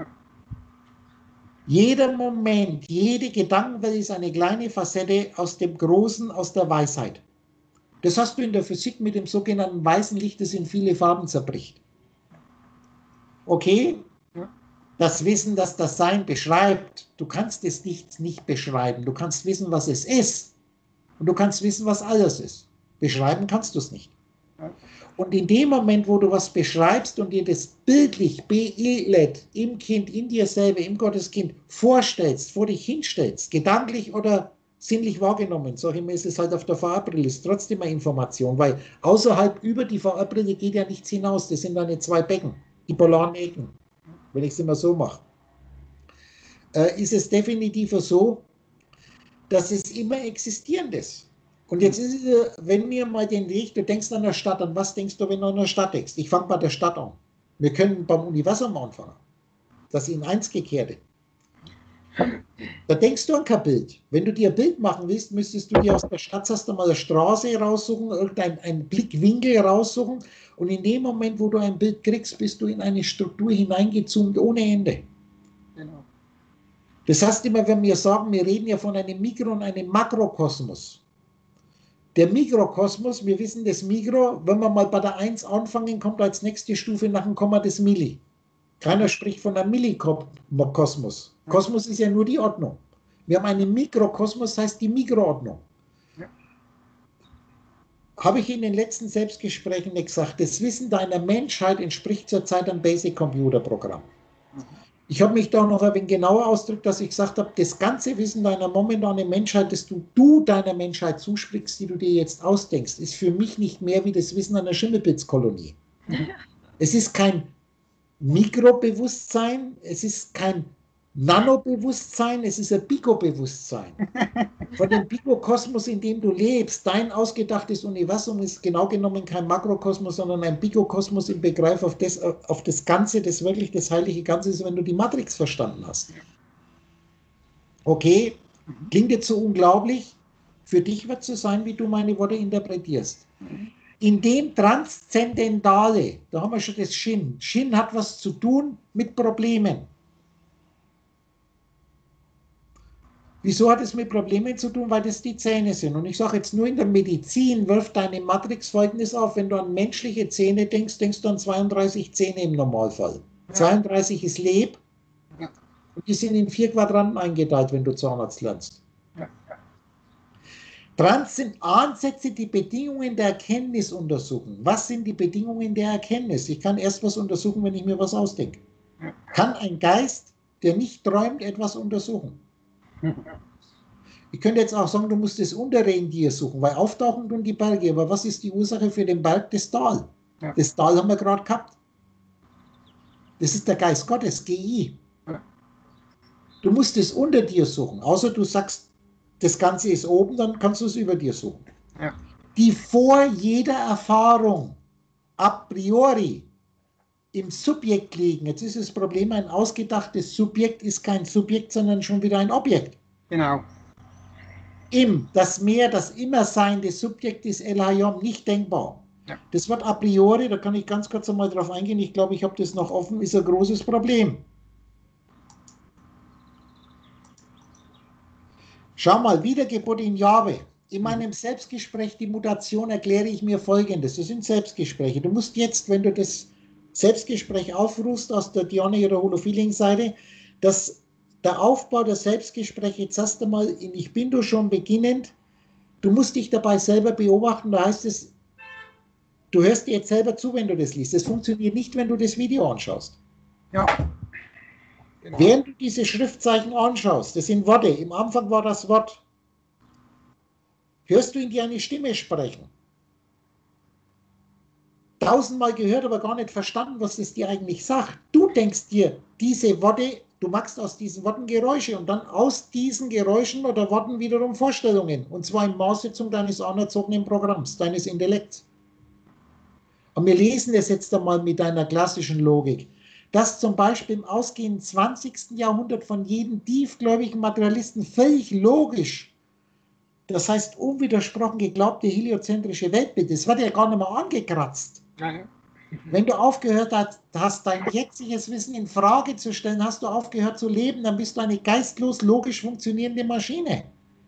Jeder Moment, jede Gedankenwelt ist eine kleine Facette aus dem Großen, aus der Weisheit. Das hast du in der Physik mit dem sogenannten weißen Licht, das in viele Farben zerbricht. Okay? Das Wissen, das das Sein beschreibt, du kannst es nicht, nicht beschreiben. Du kannst wissen, was es ist. Und du kannst wissen, was alles ist. Beschreiben kannst du es nicht. Und in dem Moment, wo du was beschreibst und dir das bildlich, beildlet, im Kind, in dir selber, im Gotteskind vorstellst, vor dich hinstellst, gedanklich oder sinnlich wahrgenommen, sage ich mir, ist es halt auf der V R-Brille, ist trotzdem eine Information, weil außerhalb über die V R-Brille geht ja nichts hinaus. Das sind deine zwei Becken, die polaren Ecken. Wenn ich es immer so mache, äh, ist es definitiv so, dass es immer existierend ist. Und jetzt ist es, wenn wir mal den Weg, du denkst an der Stadt, an was denkst du, wenn du an der Stadt denkst? Ich fange bei der Stadt an. Wir können beim Universum anfangen. Das in eins gekehrte. Da denkst du an kein Bild. Wenn du dir ein Bild machen willst, müsstest du dir aus der Stadt erst einmal eine Straße raussuchen, irgendeinen Blickwinkel raussuchen. Und in dem Moment, wo du ein Bild kriegst, bist du in eine Struktur hineingezoomt ohne Ende. Genau. Das heißt immer, wenn wir sagen, wir reden ja von einem Mikro- und einem Makrokosmos. Der Mikrokosmos, wir wissen das Mikro, wenn wir mal bei der eins anfangen, kommt als nächste Stufe nach dem Komma das Milli. Keiner spricht von einem Millikosmos. Kosmos ist ja nur die Ordnung. Wir haben einen Mikrokosmos, das heißt die Mikroordnung. Ja. Habe ich in den letzten Selbstgesprächen nicht gesagt, das Wissen deiner Menschheit entspricht zurzeit einem Basic-Computer-Programm. Mhm. Ich habe mich da noch ein wenig genauer ausgedrückt, dass ich gesagt habe, das ganze Wissen deiner momentanen Menschheit, das du, du deiner Menschheit zusprichst, die du dir jetzt ausdenkst, ist für mich nicht mehr wie das Wissen einer Schimmelpilzkolonie. Mhm. Es ist kein Mikrobewusstsein, es ist kein Nanobewusstsein, es ist ein Pikobewusstsein. Von dem Pikokosmos, in dem du lebst, dein ausgedachtes Universum ist genau genommen kein Makrokosmos, sondern ein Pikokosmos im Begriff auf das, auf das Ganze, das wirklich das heilige Ganze ist, wenn du die Matrix verstanden hast. Okay, klingt jetzt so unglaublich, für dich wird es so sein, wie du meine Worte interpretierst. In dem Transzendentale, da haben wir schon das Shin. Shin hat was zu tun mit Problemen. Wieso hat es mit Problemen zu tun? Weil das die Zähne sind. Und ich sage jetzt nur, in der Medizin wirft deine Matrix Folgendes auf. Wenn du an menschliche Zähne denkst, denkst du an zweiunddreißig Zähne im Normalfall. Ja. zweiunddreißig ist Leb. Ja. Und die sind in vier Quadranten eingeteilt, wenn du Zahnarzt lernst. Ja. Trans sind Ansätze, die Bedingungen der Erkenntnis untersuchen. Was sind die Bedingungen der Erkenntnis? Ich kann erst was untersuchen, wenn ich mir was ausdenke. Ja. Kann ein Geist, der nicht träumt, etwas untersuchen? Ich könnte jetzt auch sagen, du musst das Untere in dir suchen, weil auftauchen tun die Berge. Aber was ist die Ursache für den Berg? Das Tal. Ja. Das Tal haben wir gerade gehabt. Das ist der Geist Gottes, G I. Ja. Du musst es unter dir suchen. Außer du sagst, das Ganze ist oben, dann kannst du es über dir suchen. Ja. Die vor jeder Erfahrung a priori im Subjekt liegen. Jetzt ist das Problem, ein ausgedachtes Subjekt ist kein Subjekt, sondern schon wieder ein Objekt. Genau. Im, das Mehr, das Immersein des Subjekts ist El Hayom, nicht denkbar. Ja. Das Wort a priori, da kann ich ganz kurz einmal drauf eingehen, ich glaube, ich habe das noch offen, ist ein großes Problem. Schau mal, Wiedergeburt in Jahwe. In meinem Selbstgespräch, die Mutation, erkläre ich mir Folgendes. Das sind Selbstgespräche. Du musst jetzt, wenn du das Selbstgespräch aufrufst aus der Dione ihrer Holofeeling-Seite, dass der Aufbau der Selbstgespräche jetzt erst einmal in Ich bin du schon beginnend, du musst dich dabei selber beobachten, da heißt es, du hörst dir jetzt selber zu, wenn du das liest. Das funktioniert nicht, wenn du das Video anschaust. Ja. Genau. Während du diese Schriftzeichen anschaust, das sind Worte, im Anfang war das Wort, hörst du in dir eine Stimme sprechen. Tausendmal gehört, aber gar nicht verstanden, was es dir eigentlich sagt. Du denkst dir diese Worte, du machst aus diesen Worten Geräusche und dann aus diesen Geräuschen oder Worten wiederum Vorstellungen. Und zwar in Maßsetzung deines anerzogenen Programms, deines Intellekts. Und wir lesen das jetzt einmal mit einer klassischen Logik, dass zum Beispiel im ausgehenden zwanzigsten Jahrhundert von jedem tiefgläubigen Materialisten völlig logisch, das heißt unwidersprochen geglaubte heliozentrische Weltbild, das wird ja gar nicht mehr angekratzt. Ja. Wenn du aufgehört hast, dein jetziges Wissen in Frage zu stellen, hast du aufgehört zu leben, dann bist du eine geistlos logisch funktionierende Maschine.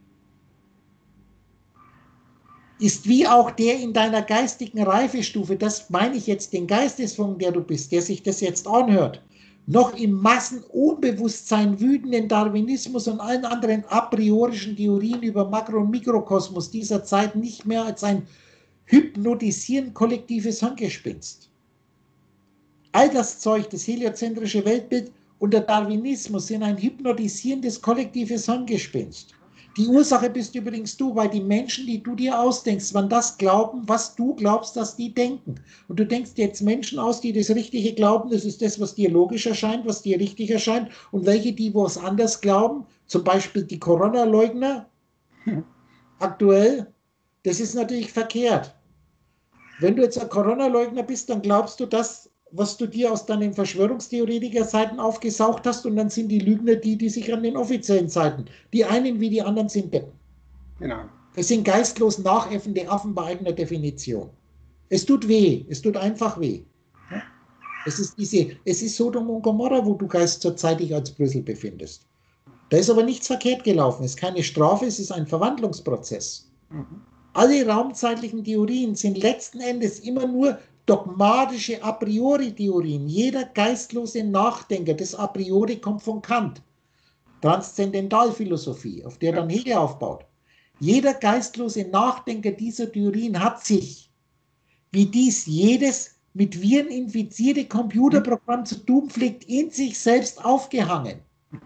Ist wie auch der in deiner geistigen Reifestufe, das meine ich jetzt den Geistesfunken, der du bist, der sich das jetzt anhört, noch im Massenunbewusstsein wütenden Darwinismus und allen anderen a priorischen Theorien über Makro- und Mikrokosmos dieser Zeit nicht mehr als ein hypnotisieren kollektives Hirngespinst. All das Zeug, das heliozentrische Weltbild und der Darwinismus sind ein hypnotisierendes kollektives Hirngespinst. Die Ursache bist übrigens du, weil die Menschen, die du dir ausdenkst, wann das glauben, was du glaubst, dass die denken. Und du denkst jetzt Menschen aus, die das Richtige glauben, das ist das, was dir logisch erscheint, was dir richtig erscheint. Und welche, die was anders glauben, zum Beispiel die Corona-Leugner, hm. aktuell, Das ist natürlich verkehrt. Wenn du jetzt ein Corona-Leugner bist, dann glaubst du das, was du dir aus deinen Verschwörungstheoretiker-Seiten aufgesaugt hast, und dann sind die Lügner die, die sich an den offiziellen Seiten, die einen wie die anderen sind Deppen. Genau. Es sind geistlos nachäffende Affen bei eigener Definition. Es tut weh, es tut einfach weh. Es ist, diese, es ist Sodom und Gomorra, wo du Geist zurzeit dich als Brüssel befindest. Da ist aber nichts verkehrt gelaufen. Es ist keine Strafe, es ist ein Verwandlungsprozess. Mhm. Alle raumzeitlichen Theorien sind letzten Endes immer nur dogmatische a priori Theorien. Jeder geistlose Nachdenker, das a priori kommt von Kant. Transzendentalphilosophie, auf der dann Hegel aufbaut. Jeder geistlose Nachdenker dieser Theorien hat sich, wie dies jedes mit Viren infizierte Computerprogramm zu tun pflegt, in sich selbst aufgehangen.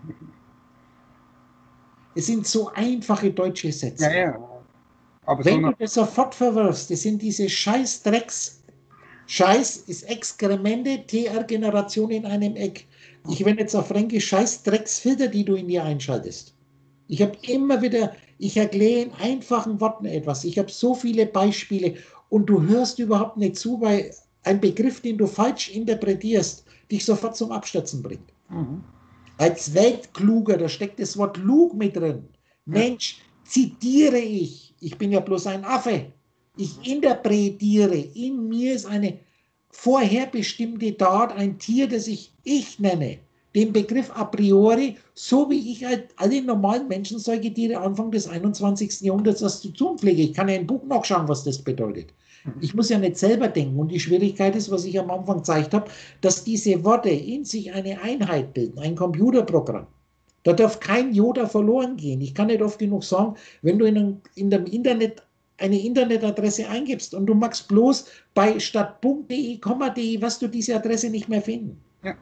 Es sind so einfache deutsche Sätze. Ja, ja. Aber wenn so du das sofort verwirfst, das sind diese Scheiß-Drecks, Scheiß ist Exkremente, T R-Generation in einem Eck. Ich wende jetzt auf Fränkisch, Scheiß-Drecksfilter, die du in dir einschaltest. Ich habe immer wieder, ich erkläre in einfachen Worten etwas. Ich habe so viele Beispiele und du hörst überhaupt nicht zu, weil ein Begriff, den du falsch interpretierst, dich sofort zum Abstürzen bringt. Mhm. Als Weltkluger, da steckt das Wort Lug mit drin. Mensch, zitiere ich. Ich bin ja bloß ein Affe. Ich interpretiere. In mir ist eine vorherbestimmte Tat, ein Tier, das ich ich nenne. Den Begriff a priori, so wie ich halt alle normalen Menschensäugetiere Anfang des einundzwanzigsten Jahrhunderts das zu tun pflege. Ich kann ja im Buch nachschauen, was das bedeutet. Ich muss ja nicht selber denken. Und die Schwierigkeit ist, was ich am Anfang gezeigt habe, dass diese Worte in sich eine Einheit bilden, ein Computerprogramm. Da darf kein Jota verloren gehen. Ich kann nicht oft genug sagen, wenn du in, einem, in dem Internet eine Internetadresse eingibst und du magst bloß bei statt .de, .de, wirst du diese Adresse nicht mehr finden. Ja.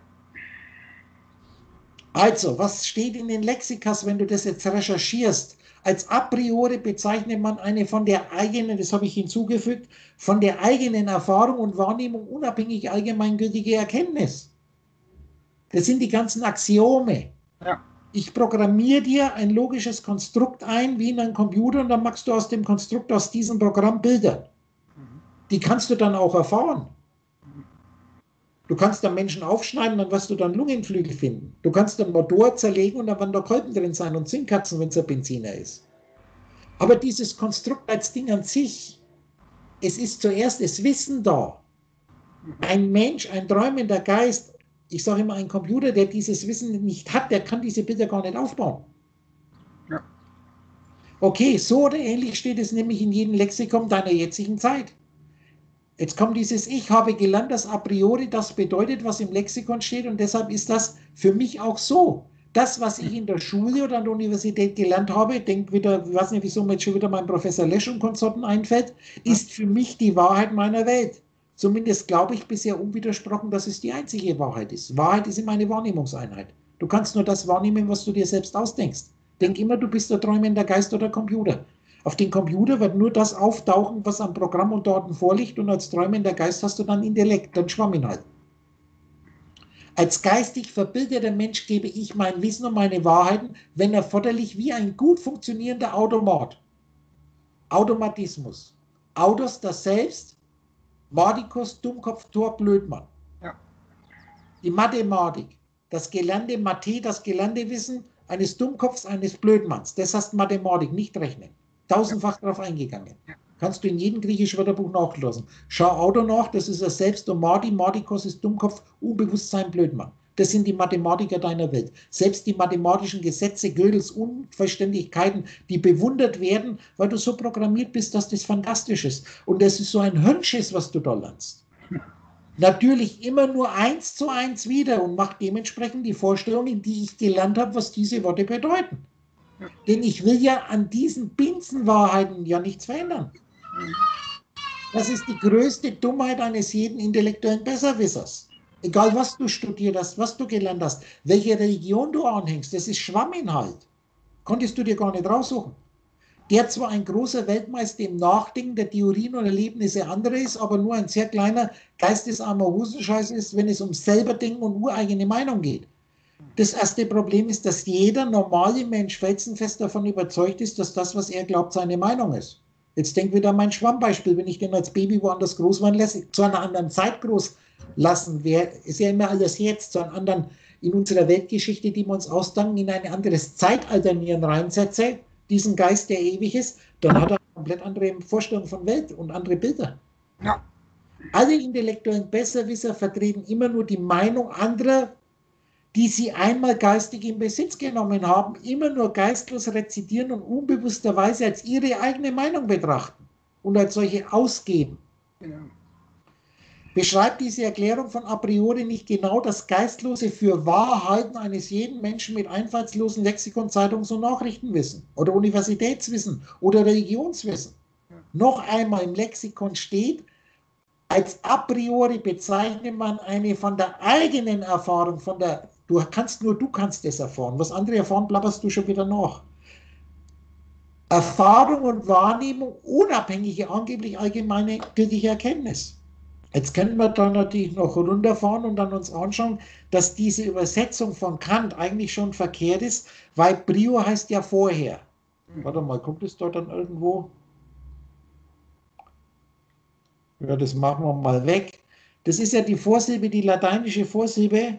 Also, was steht in den Lexikas, wenn du das jetzt recherchierst? Als a priori bezeichnet man eine von der eigenen, das habe ich hinzugefügt, von der eigenen Erfahrung und Wahrnehmung unabhängig allgemeingültige Erkenntnis. Das sind die ganzen Axiome. Ja. Ich programmiere dir ein logisches Konstrukt ein, wie in einem Computer, und dann machst du aus dem Konstrukt, aus diesem Programm Bilder. Die kannst du dann auch erfahren. Du kannst dann Menschen aufschneiden, dann wirst du dann Lungenflügel finden. Du kannst dann Motor zerlegen und dann werden da Kolben drin sein und Zinkkatzen, wenn es ein Benziner ist. Aber dieses Konstrukt als Ding an sich, es ist zuerst das Wissen da. Ein Mensch, ein träumender Geist, ich sage immer, ein Computer, der dieses Wissen nicht hat, der kann diese Bilder gar nicht aufbauen. Ja. Okay, so oder ähnlich steht es nämlich in jedem Lexikon deiner jetzigen Zeit. Jetzt kommt dieses Ich habe gelernt, dass a priori das bedeutet, was im Lexikon steht, und deshalb ist das für mich auch so. Das, was ich in der Schule oder an der Universität gelernt habe, denkt wieder, ich weiß nicht, wieso mir jetzt schon wieder mein Professor Lesch und Konsorten einfällt, ist für mich die Wahrheit meiner Welt. Zumindest glaube ich bisher unwidersprochen, dass es die einzige Wahrheit ist. Wahrheit ist immer eine Wahrnehmungseinheit. Du kannst nur das wahrnehmen, was du dir selbst ausdenkst. Denk immer, du bist der träumende Geist oder Computer. Auf den Computer wird nur das auftauchen, was am Programm und Daten vorliegt, und als träumender Geist hast du dann Intellekt, dann Schwamminhalt. Als geistig verbildeter Mensch gebe ich mein Wissen und meine Wahrheiten, wenn erforderlich, wie ein gut funktionierender Automat. Automatismus. Autos, das Selbst, Mardikus, Dummkopf, Tor, Blödmann. Ja. Die Mathematik, das gelernte Mathe, das gelernte Wissen eines Dummkopfs, eines Blödmanns. Das heißt Mathematik, nicht rechnen. Tausendfach ja. darauf eingegangen. Ja. Kannst du in jedem griechischen Wörterbuch nachlesen. Schau Auto nach, das ist er selbst, und Mardi, Mardikos ist Dummkopf, Unbewusstsein, Blödmann. Das sind die Mathematiker deiner Welt. Selbst die mathematischen Gesetze, Gödels Unvollständigkeiten, die bewundert werden, weil du so programmiert bist, dass das fantastisch ist. Und das ist so ein Hirnschiss, was du da lernst. Natürlich immer nur eins zu eins wieder und macht dementsprechend die Vorstellungen, die ich gelernt habe, was diese Worte bedeuten. Denn ich will ja an diesen Binsenwahrheiten ja nichts verändern. Das ist die größte Dummheit eines jeden intellektuellen Besserwissers. Egal, was du studiert hast, was du gelernt hast, welche Religion du anhängst, das ist Schwamminhalt. Konntest du dir gar nicht raussuchen. Der zwar ein großer Weltmeister im Nachdenken der Theorien und Erlebnisse anderer ist, aber nur ein sehr kleiner, geistesarmer Husenscheiß ist, wenn es um Selberdenken und ureigene Meinung geht. Das erste Problem ist, dass jeder normale Mensch felsenfest davon überzeugt ist, dass das, was er glaubt, seine Meinung ist. Jetzt denk wieder an mein Schwammbeispiel, wenn ich den als Baby woanders groß werden lasse, zu einer anderen Zeit groß lassen, wäre, ist ja immer alles jetzt, zu einem anderen, in unserer Weltgeschichte, die wir uns ausdenken, in ein anderes Zeitalter reinsetze, diesen Geist, der ewig ist, dann hat er eine komplett andere Vorstellung von Welt und andere Bilder. Ja. Alle intellektuellen Besserwisser vertreten immer nur die Meinung anderer, die sie einmal geistig in Besitz genommen haben, immer nur geistlos rezitieren und unbewussterweise als ihre eigene Meinung betrachten und als solche ausgeben. Ja. Beschreibt diese Erklärung von a priori nicht genau das Geistlose für Wahrheiten eines jeden Menschen mit einfallslosen Lexikon, Zeitungs- und Nachrichtenwissen oder Universitätswissen oder Religionswissen? Ja. Noch einmal im Lexikon steht, als a priori bezeichnet man eine von der eigenen Erfahrung, von der, du kannst nur du kannst das erfahren, was andere erfahren, blabberst du schon wieder nach. Erfahrung und Wahrnehmung, unabhängige, angeblich allgemeine gültige Erkenntnis. Jetzt können wir da natürlich noch runterfahren und dann uns anschauen, dass diese Übersetzung von Kant eigentlich schon verkehrt ist, weil Prio heißt ja vorher. Warte mal, kommt es da dann irgendwo? Ja, das machen wir mal weg. Das ist ja die Vorsilbe, die lateinische Vorsilbe.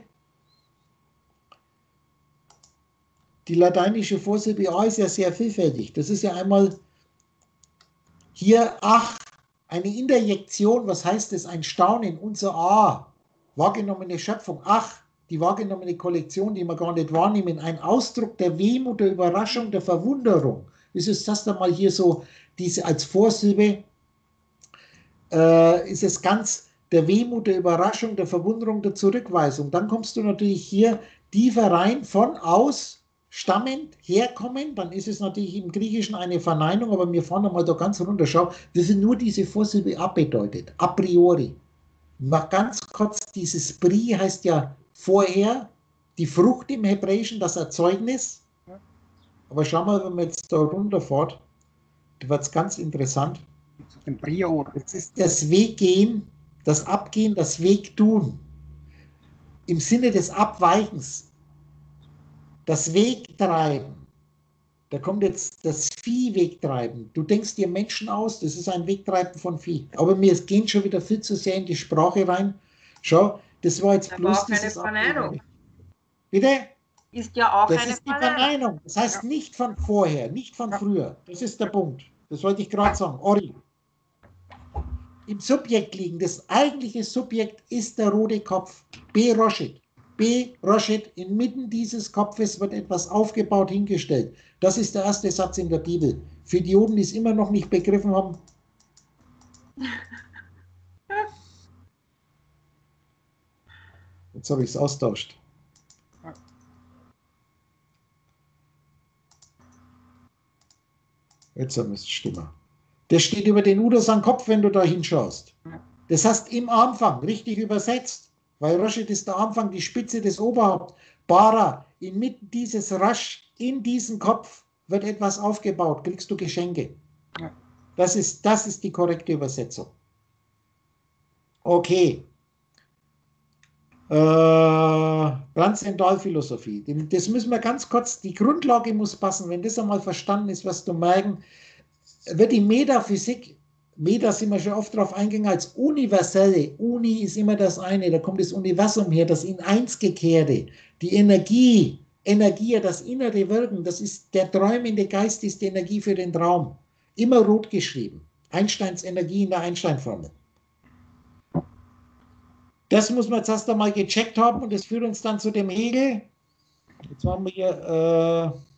Die lateinische Vorsilbe A ist ja sehr vielfältig. Das ist ja einmal hier ach, eine Interjektion, was heißt das? Ein Staunen, unser A, wahrgenommene Schöpfung, ach, die wahrgenommene Kollektion, die wir gar nicht wahrnehmen, ein Ausdruck der Wehmut, der Überraschung, der Verwunderung. Ist es das dann mal hier so, diese als Vorsilbe, äh, ist es ganz der Wehmut, der Überraschung, der Verwunderung, der Zurückweisung. Dann kommst du natürlich hier tiefer rein, von, aus, stammend, herkommen, dann ist es natürlich im Griechischen eine Verneinung, aber wir fahren mal da ganz runter, schau, wie viel nur diese Vorsilbe a bedeutet, a priori. Mal ganz kurz, dieses Pri heißt ja vorher, die Frucht im Hebräischen, das Erzeugnis, aber schau mal, wenn man jetzt da runterfährt, da wird es ganz interessant. Jetzt ist das Weggehen, das Abgehen, das Wegtun, im Sinne des Abweichens, das Wegtreiben, da kommt jetzt das Vieh wegtreiben. Du denkst dir Menschen aus, das ist ein Wegtreiben von Vieh. Aber wir gehen schon wieder viel zu sehr in die Sprache rein. Schau, das war jetzt da bloß war dieses keine Verneinung. Bitte? Ist ja auch das eine ist die Verneinung. Das heißt nicht von vorher, nicht von früher. Das ist der Punkt. Das wollte ich gerade sagen. Ori. Im Subjekt liegen. Das eigentliche Subjekt ist der rote Kopf. B. Roschit. B. Roschit, inmitten dieses Kopfes wird etwas aufgebaut, hingestellt. Das ist der erste Satz in der Bibel. Für die Juden, die es immer noch nicht begriffen haben. Jetzt habe ich es austauscht. Jetzt müsste es stimmen. Das steht über den Udos am Kopf, wenn du da hinschaust. Das heißt im Anfang, richtig übersetzt. Weil Roschit ist der Anfang, die Spitze des Oberhaupts. Bara, inmitten dieses Rasch, in diesen Kopf wird etwas aufgebaut, kriegst du Geschenke. Ja. Das ist, das ist die korrekte Übersetzung. Okay. Äh, Transzendalphilosophie. Das müssen wir ganz kurz, die Grundlage muss passen. Wenn das einmal verstanden ist, was du merken, wird die Metaphysik, Meta sind wir schon oft darauf eingegangen, als universelle, Uni ist immer das eine, da kommt das Universum her, das in eins gekehrte, die Energie, Energie, das innere Wirken, das ist der träumende Geist, ist die Energie für den Traum. Immer rot geschrieben. Einsteins Energie in der Einstein-Formel. Das muss man jetzt erst einmal gecheckt haben und das führt uns dann zu dem Hegel. Jetzt haben wir hier äh,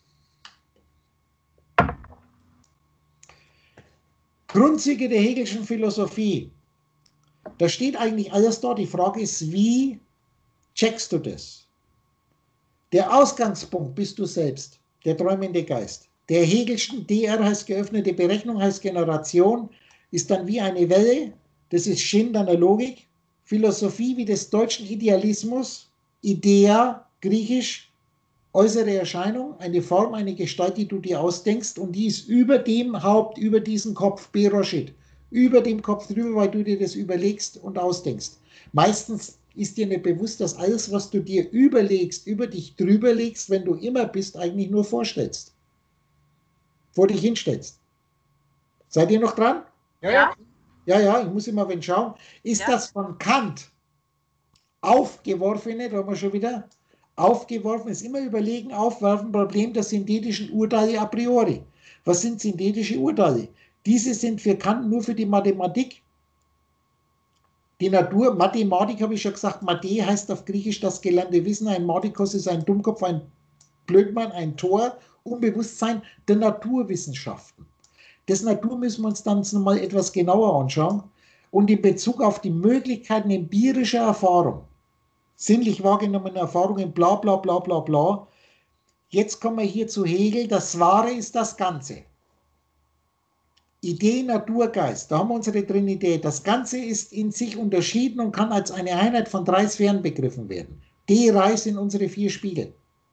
Grundzüge der Hegelschen Philosophie. Da steht eigentlich alles da. Die Frage ist, wie checkst du das? Der Ausgangspunkt bist du selbst, der träumende Geist. Der Hegelschen D R heißt geöffnete Berechnung, heißt Generation, ist dann wie eine Welle. Das ist Shin deiner Logik. Philosophie wie des deutschen Idealismus, Idea, griechisch, äußere Erscheinung, eine Form, eine Gestalt, die du dir ausdenkst und die ist über dem Haupt, über diesen Kopf, Beroshit, über dem Kopf drüber, weil du dir das überlegst und ausdenkst. Meistens ist dir nicht bewusst, dass alles, was du dir überlegst, über dich drüber legst, wenn du immer bist, eigentlich nur vorstellst. Vor dich hinstellst. Seid ihr noch dran? Ja, ja. Ja, ja, ich muss immer wenn schauen. Ist ja. das von Kant aufgeworfene, da haben wir schon wieder, aufgeworfen, ist immer überlegen, aufwerfen, Problem der synthetischen Urteile a priori. Was sind synthetische Urteile? Diese sind für Kant nur für die Mathematik. Die Natur, Mathematik habe ich schon gesagt, Mathe heißt auf Griechisch das gelernte Wissen, ein Mathikos ist ein Dummkopf, ein Blödmann, ein Tor, Unbewusstsein der Naturwissenschaften. Das Natur müssen wir uns dann nochmal etwas genauer anschauen und in Bezug auf die Möglichkeiten empirischer Erfahrung, sinnlich wahrgenommene Erfahrungen, bla bla bla bla bla. Jetzt kommen wir hier zu Hegel, das Wahre ist das Ganze. Idee, Natur, Geist, da haben wir unsere Trinität. Das Ganze ist in sich unterschieden und kann als eine Einheit von drei Sphären begriffen werden. Die Reihe sind unsere vier Spiegel.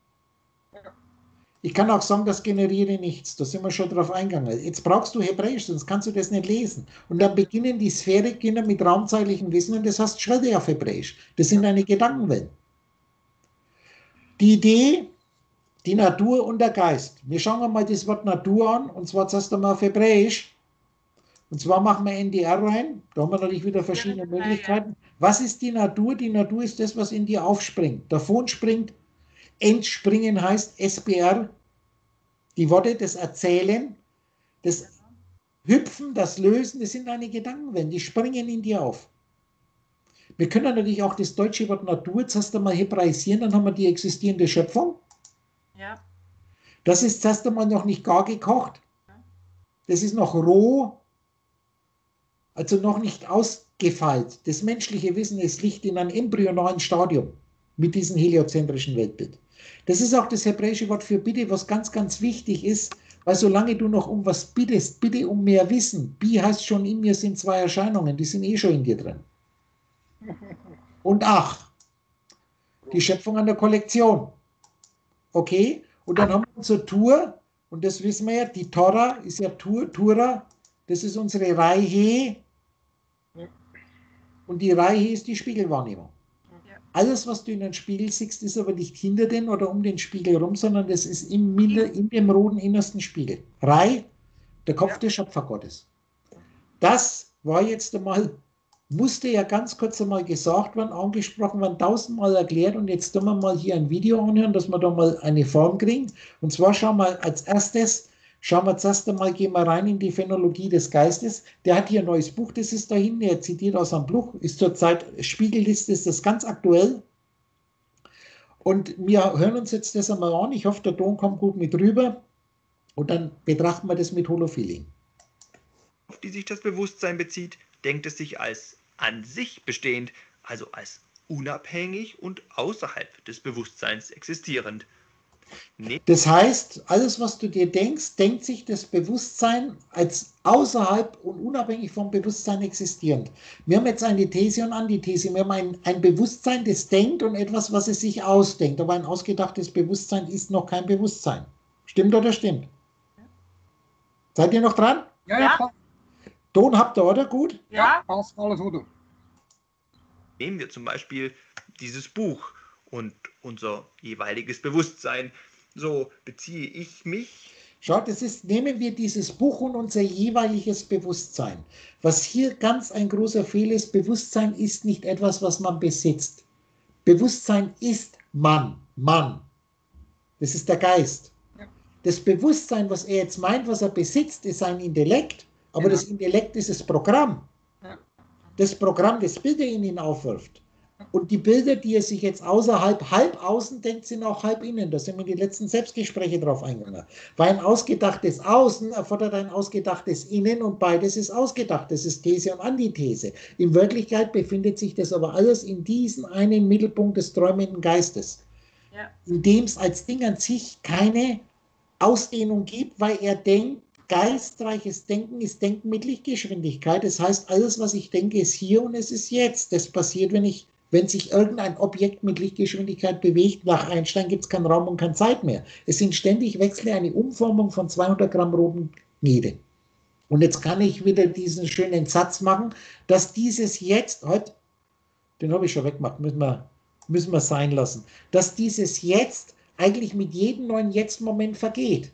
Ich kann auch sagen, das generiere nichts. Da sind wir schon drauf eingegangen. Jetzt brauchst du Hebräisch, sonst kannst du das nicht lesen. Und dann beginnen die Sphäre-Kinder mit raumzeitlichem Wissen und das heißt Schritte auf Hebräisch. Das sind eine Gedankenwelt. Die Idee, die Natur und der Geist. Wir schauen mal das Wort Natur an und zwar zuerst einmal auf Hebräisch. Und zwar machen wir N D R rein. Da haben wir natürlich wieder verschiedene Möglichkeiten. Was ist die Natur? Die Natur ist das, was in dir aufspringt. Davon springt. Entspringen heißt S B R, die Worte, das Erzählen, das Hüpfen, das Lösen, das sind deine Gedankenwellen, die springen in dir auf. Wir können natürlich auch das deutsche Wort Natur zuerst einmal hebraisieren, dann haben wir die existierende Schöpfung. Ja. Das ist zuerst einmal noch nicht gar gekocht. Das ist noch roh, also noch nicht ausgefeilt. Das menschliche Wissen ist Licht in einem embryonalen Stadium mit diesem heliozentrischen Weltbild. Das ist auch das hebräische Wort für Bitte, was ganz, ganz wichtig ist, weil solange du noch um was bittest, bitte um mehr Wissen. Bi heißt schon, in mir sind zwei Erscheinungen, die sind eh schon in dir drin. Und ach, die Schöpfung an der Kollektion. Okay, und dann haben wir unsere Tour, und das wissen wir ja, die Tora ist ja Tur, Tura, das ist unsere Reihe, und die Reihe ist die Spiegelwahrnehmung. Alles, was du in den Spiegel siehst, ist aber nicht hinter den oder um den Spiegel rum, sondern das ist im Mitte, in dem roten innersten Spiegel. Rai, der Kopf ja. des Schöpfergottes. Das war jetzt einmal, musste ja ganz kurz einmal gesagt werden, angesprochen werden, tausendmal erklärt und jetzt tun wir mal hier ein Video anhören, dass wir da mal eine Form kriegen. Und zwar schauen wir als erstes, schauen wir zuerst einmal, gehen wir rein in die Phänologie des Geistes. Der hat hier ein neues Buch, das ist da hinten, er zitiert aus einem Buch, ist zurzeit Spiegelliste, ist das ganz aktuell. Und wir hören uns jetzt das einmal an, ich hoffe, der Ton kommt gut mit rüber und dann betrachten wir das mit Holofeeling. Auf die sich das Bewusstsein bezieht, denkt es sich als an sich bestehend, also als unabhängig und außerhalb des Bewusstseins existierend. Das heißt, alles, was du dir denkst, denkt sich das Bewusstsein als außerhalb und unabhängig vom Bewusstsein existierend. Wir haben jetzt eine These und Antithese. Wir haben ein, ein Bewusstsein, das denkt und etwas, was es sich ausdenkt. Aber ein ausgedachtes Bewusstsein ist noch kein Bewusstsein. Stimmt oder stimmt? Seid ihr noch dran? Ja, ja, klar. Ton habt ihr, oder? Gut? Ja, passt alles gut. Nehmen wir zum Beispiel dieses Buch und unser jeweiliges Bewusstsein. So beziehe ich mich. Schaut, das ist, nehmen wir dieses Buch und unser jeweiliges Bewusstsein. Was hier ganz ein großer Fehler ist, Bewusstsein ist nicht etwas, was man besitzt. Bewusstsein ist Mann, Mann. Das ist der Geist. Das Bewusstsein, was er jetzt meint, was er besitzt, ist sein Intellekt, aber ja. das Intellekt ist das Programm. Ja. Das Programm, das Bilder in ihn aufwirft. Und die Bilder, die er sich jetzt außerhalb, halb außen denkt, sind auch halb innen. Da sind wir in die letzten Selbstgespräche drauf eingegangen. Weil ein ausgedachtes Außen erfordert ein ausgedachtes Innen und beides ist ausgedacht. Das ist These und Antithese. In Wirklichkeit befindet sich das aber alles in diesem einen Mittelpunkt des träumenden Geistes. Ja. In dem es als Ding an sich keine Ausdehnung gibt, weil er denkt, geistreiches Denken ist Denken mit Lichtgeschwindigkeit. Das heißt, alles, was ich denke, ist hier und es ist jetzt. Das passiert, wenn ich Wenn sich irgendein Objekt mit Lichtgeschwindigkeit bewegt, nach Einstein gibt es keinen Raum und keine Zeit mehr. Es sind ständig Wechsel, eine Umformung von zweihundert Gramm roten Gnede. Und jetzt kann ich wieder diesen schönen Satz machen, dass dieses Jetzt, heute, den habe ich schon weggemacht, müssen wir, müssen wir sein lassen, dass dieses Jetzt eigentlich mit jedem neuen Jetzt-Moment vergeht.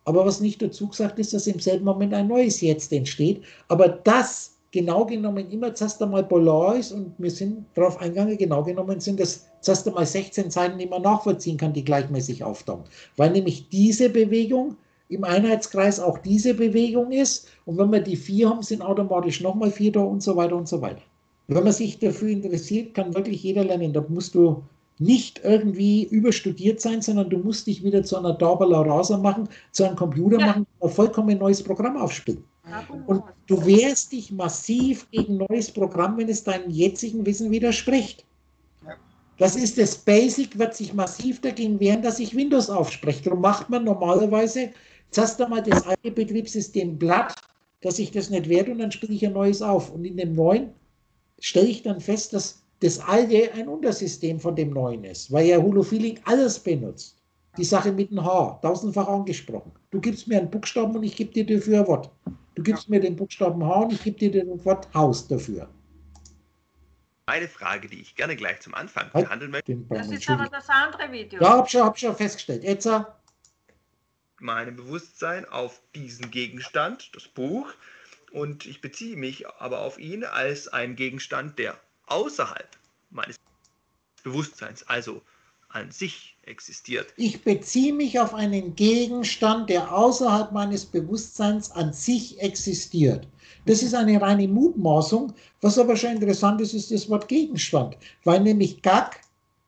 Aber was nicht dazu gesagt ist, dass im selben Moment ein neues Jetzt entsteht. Aber das genau genommen immer zuerst einmal polar ist und wir sind darauf eingegangen, genau genommen sind das zuerst einmal sechzehn Seiten, die man nachvollziehen kann, die gleichmäßig auftauchen. Weil nämlich diese Bewegung im Einheitskreis auch diese Bewegung ist und wenn wir die vier haben, sind automatisch nochmal vier da und so weiter und so weiter. Wenn man sich dafür interessiert, kann wirklich jeder lernen. Da musst du nicht irgendwie überstudiert sein, sondern du musst dich wieder zu einer Tabula Rasa machen, zu einem Computer ja. machen, ein vollkommen neues Programm aufspielen. Und du wehrst dich massiv gegen neues Programm, wenn es deinem jetzigen Wissen widerspricht. Das ist das Basic, wird sich massiv dagegen wehren, dass sich Windows aufspricht. Darum macht man normalerweise zuerst einmal das alte Betriebssystem platt, dass sich das nicht wehrt und dann spiele ich ein neues auf. Und in dem neuen stelle ich dann fest, dass das alte ein Untersystem von dem neuen ist, weil ja Holofeeling alles benutzt. Die Sache mit dem H, tausendfach angesprochen. Du gibst mir einen Buchstaben und ich gebe dir dafür ein Wort. Du gibst mir den Buchstaben H und ich gebe dir das Wort Haus dafür. Eine Frage, die ich gerne gleich zum Anfang behandeln möchte. Das ist aber das andere Video. Ja, hab schon, hab schon festgestellt. Jetzt mein Bewusstsein auf diesen Gegenstand, das Buch, und ich beziehe mich aber auf ihn als einen Gegenstand, der außerhalb meines Bewusstseins, also an sich existiert. Ich beziehe mich auf einen Gegenstand, der außerhalb meines Bewusstseins an sich existiert. Das ist eine reine Mutmaßung. Was aber schon interessant ist, ist das Wort Gegenstand, weil nämlich Gag,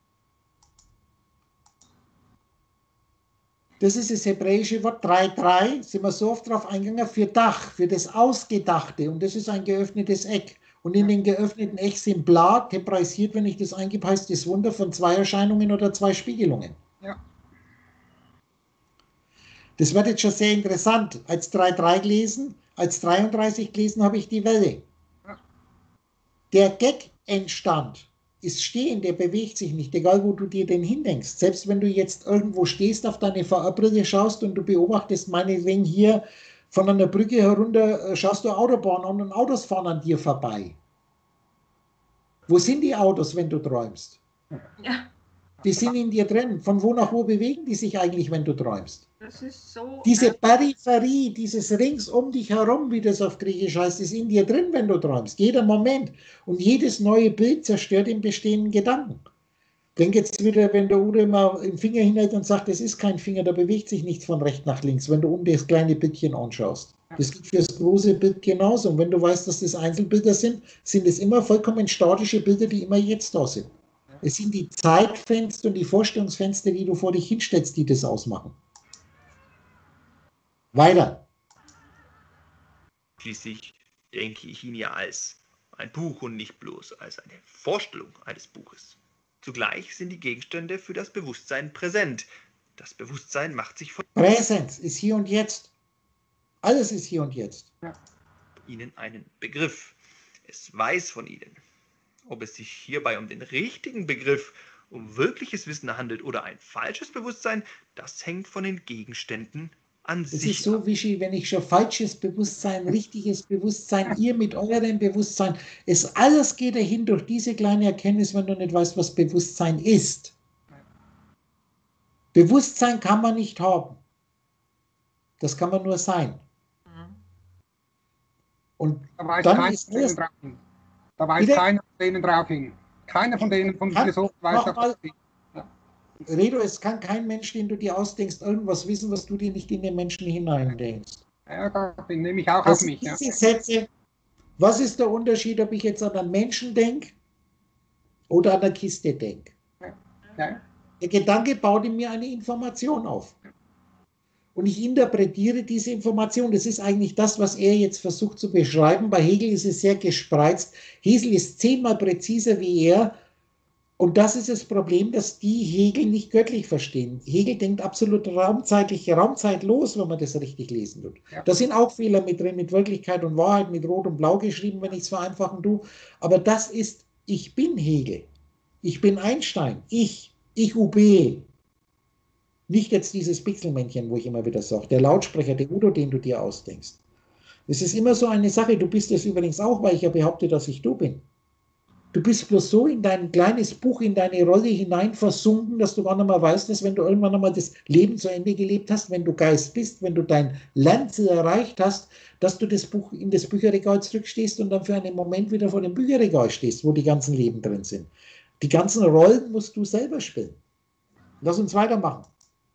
das ist das hebräische Wort drei drei, sind wir so oft darauf eingegangen, für Dach, für das Ausgedachte, und das ist ein geöffnetes Eck. Und in den geöffneten Eck sind bla, temporalisiert, wenn ich das eingebe, heißt das Wunder von zwei Erscheinungen oder zwei Spiegelungen. Ja. Das wird jetzt schon sehr interessant. Als drei drei gelesen, als dreiunddreißig gelesen habe ich die Welle. Ja. Der Gag entstand, ist stehend, der bewegt sich nicht, egal wo du dir den hindenkst. Selbst wenn du jetzt irgendwo stehst, auf deine V R-Brille schaust und du beobachtest meinetwegen hier von einer Brücke herunter, schaust du Autobahn an und Autos fahren an dir vorbei. Wo sind die Autos, wenn du träumst? Ja. Die sind in dir drin. Von wo nach wo bewegen die sich eigentlich, wenn du träumst? Das ist so. Diese Peripherie, dieses Rings um dich herum, wie das auf Griechisch heißt, ist in dir drin, wenn du träumst. Jeder Moment. Und jedes neue Bild zerstört den bestehenden Gedanken. Denk jetzt wieder, wenn der Udo mal den Finger hinhält und sagt, das ist kein Finger, da bewegt sich nichts von rechts nach links, wenn du um das kleine Bildchen anschaust. Das gilt für das große Bild genauso. Und wenn du weißt, dass das Einzelbilder sind, sind es immer vollkommen statische Bilder, die immer jetzt da sind. Es sind die Zeitfenster und die Vorstellungsfenster, die du vor dich hinstellst, die das ausmachen. Weiter. Schließlich denke ich ihn ja als ein Buch und nicht bloß als eine Vorstellung eines Buches. Zugleich sind die Gegenstände für das Bewusstsein präsent. Das Bewusstsein macht sich von Präsenz ist hier und jetzt. Alles ist hier und jetzt. Ja. ihnen einen Begriff. Es weiß von ihnen. Ob es sich hierbei um den richtigen Begriff, um wirkliches Wissen handelt oder ein falsches Bewusstsein, das hängt von den Gegenständen an sich ab. Es ist so, Wischi, wenn ich schon falsches Bewusstsein, richtiges Bewusstsein, ihr mit eurem Bewusstsein, es alles geht dahin durch diese kleine Erkenntnis, wenn du nicht weißt, was Bewusstsein ist. Bewusstsein kann man nicht haben. Das kann man nur sein. Und da weiß dann keiner ist von denen alles, drauf hin. Da weiß Bitte? keiner von denen drauf hin. Keiner von denen, von Kann- Philosophen weiß noch das. mal- Redo, es kann kein Mensch, den du dir ausdenkst, irgendwas wissen, was du dir nicht in den Menschen hineindenkst. Ja, da bin nehme ich auch Das auf mich. Ja. sind diese Sätze. Was ist der Unterschied, ob ich jetzt an einen Menschen denke oder an eine Kiste denke? Ja. Der Gedanke baut in mir eine Information auf. Und ich interpretiere diese Information. Das ist eigentlich das, was er jetzt versucht zu beschreiben. Bei Hegel ist es sehr gespreizt. Hegel ist zehnmal präziser wie er. Und das ist das Problem, dass die Hegel nicht göttlich verstehen. Hegel denkt absolut raumzeitlich, raumzeitlos, wenn man das richtig lesen tut. Ja. Da sind auch Fehler mit drin, mit Wirklichkeit und Wahrheit, mit Rot und Blau geschrieben, wenn ich es vereinfachen tue. Aber das ist, ich bin Hegel. Ich bin Einstein. Ich, ich U B. Nicht jetzt dieses Pixelmännchen, wo ich immer wieder sage, der Lautsprecher, der Udo, den du dir ausdenkst. Es ist immer so eine Sache, du bist es übrigens auch, weil ich ja behaupte, dass ich du bin. Du bist bloß so in dein kleines Buch, in deine Rolle hinein versunken, dass du gar nicht mehr weißt, dass wenn du irgendwann einmal das Leben zu Ende gelebt hast, wenn du Geist bist, wenn du dein Lernziel erreicht hast, dass du das Buch in das Bücherregal zurückstehst und dann für einen Moment wieder vor dem Bücherregal stehst, wo die ganzen Leben drin sind. Die ganzen Rollen musst du selber spielen. Lass uns weitermachen.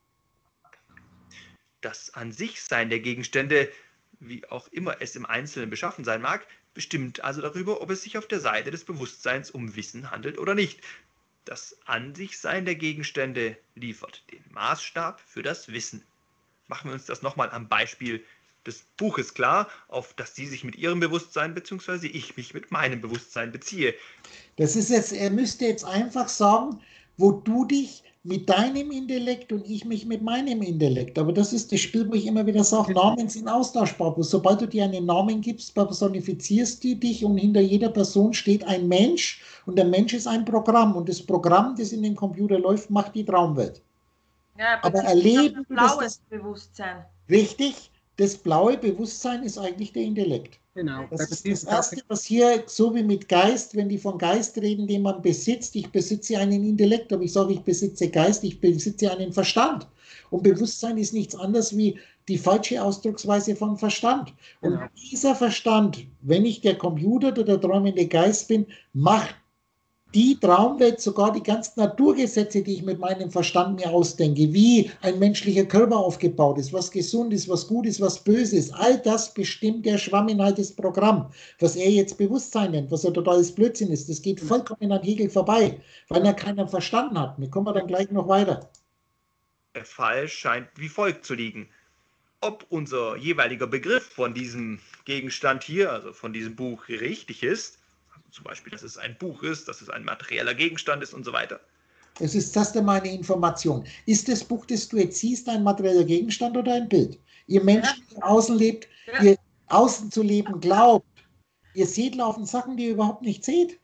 Das an sich Sein der Gegenstände, wie auch immer es im Einzelnen beschaffen sein mag, bestimmt also darüber, ob es sich auf der Seite des Bewusstseins um Wissen handelt oder nicht. Das An sich Sein der Gegenstände liefert den Maßstab für das Wissen. Machen wir uns das nochmal am Beispiel des Buches klar, auf das Sie sich mit Ihrem Bewusstsein bzw. ich mich mit meinem Bewusstsein beziehe. Das ist jetzt, er müsste jetzt einfach sagen, wo du dich mit deinem Intellekt und ich mich mit meinem Intellekt. Aber das ist das Spiel, wo ich immer wieder sage, Namen sind austauschbar. Sobald du dir einen Namen gibst, personifizierst du dich und hinter jeder Person steht ein Mensch und der Mensch ist ein Programm und das Programm, das in dem Computer läuft, macht die Traumwelt. Ja, aber erleben du das, blaues Bewusstsein. Richtig, das blaue Bewusstsein ist eigentlich der Intellekt. Genau. Das ist das Erste, was hier, so wie mit Geist, wenn die von Geist reden, den man besitzt, ich besitze einen Intellekt, aber ich sage, ich besitze Geist, ich besitze einen Verstand. Und Bewusstsein ist nichts anderes wie die falsche Ausdrucksweise von Verstand. Und genau. Dieser Verstand, wenn ich der Computer oder der träumende Geist bin, macht die Traumwelt, sogar die ganzen Naturgesetze, die ich mit meinem Verstand mir ausdenke, wie ein menschlicher Körper aufgebaut ist, was gesund ist, was gut ist, was böse ist, all das bestimmt der Schwamminhalt des Programms. Was er jetzt Bewusstsein nennt, was er totales Blödsinn ist, das geht vollkommen an Hegel vorbei, weil er keinen verstanden hat. Wir kommen wir dann gleich noch weiter. Der Fall scheint wie folgt zu liegen. Ob unser jeweiliger Begriff von diesem Gegenstand hier, also von diesem Buch, richtig ist, zum Beispiel, dass es ein Buch ist, dass es ein materieller Gegenstand ist und so weiter. Es ist das denn meine Information. Ist das Buch, das du jetzt siehst, ein materieller Gegenstand oder ein Bild? Ihr Menschen, die außen lebt, ja. Ihr außen zu leben glaubt, ihr seht laufen Sachen, die ihr überhaupt nicht seht.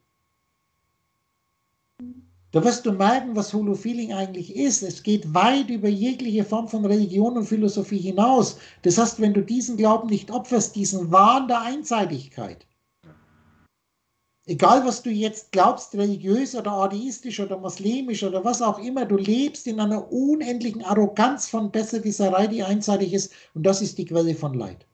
Da wirst du merken, was Holofeeling eigentlich ist. Es geht weit über jegliche Form von Religion und Philosophie hinaus. Das heißt, wenn du diesen Glauben nicht opferst, diesen Wahn der Einseitigkeit, egal, was du jetzt glaubst, religiös oder atheistisch oder muslimisch oder was auch immer, du lebst in einer unendlichen Arroganz von Besserwisserei, die einseitig ist, und das ist die Quelle von Leid.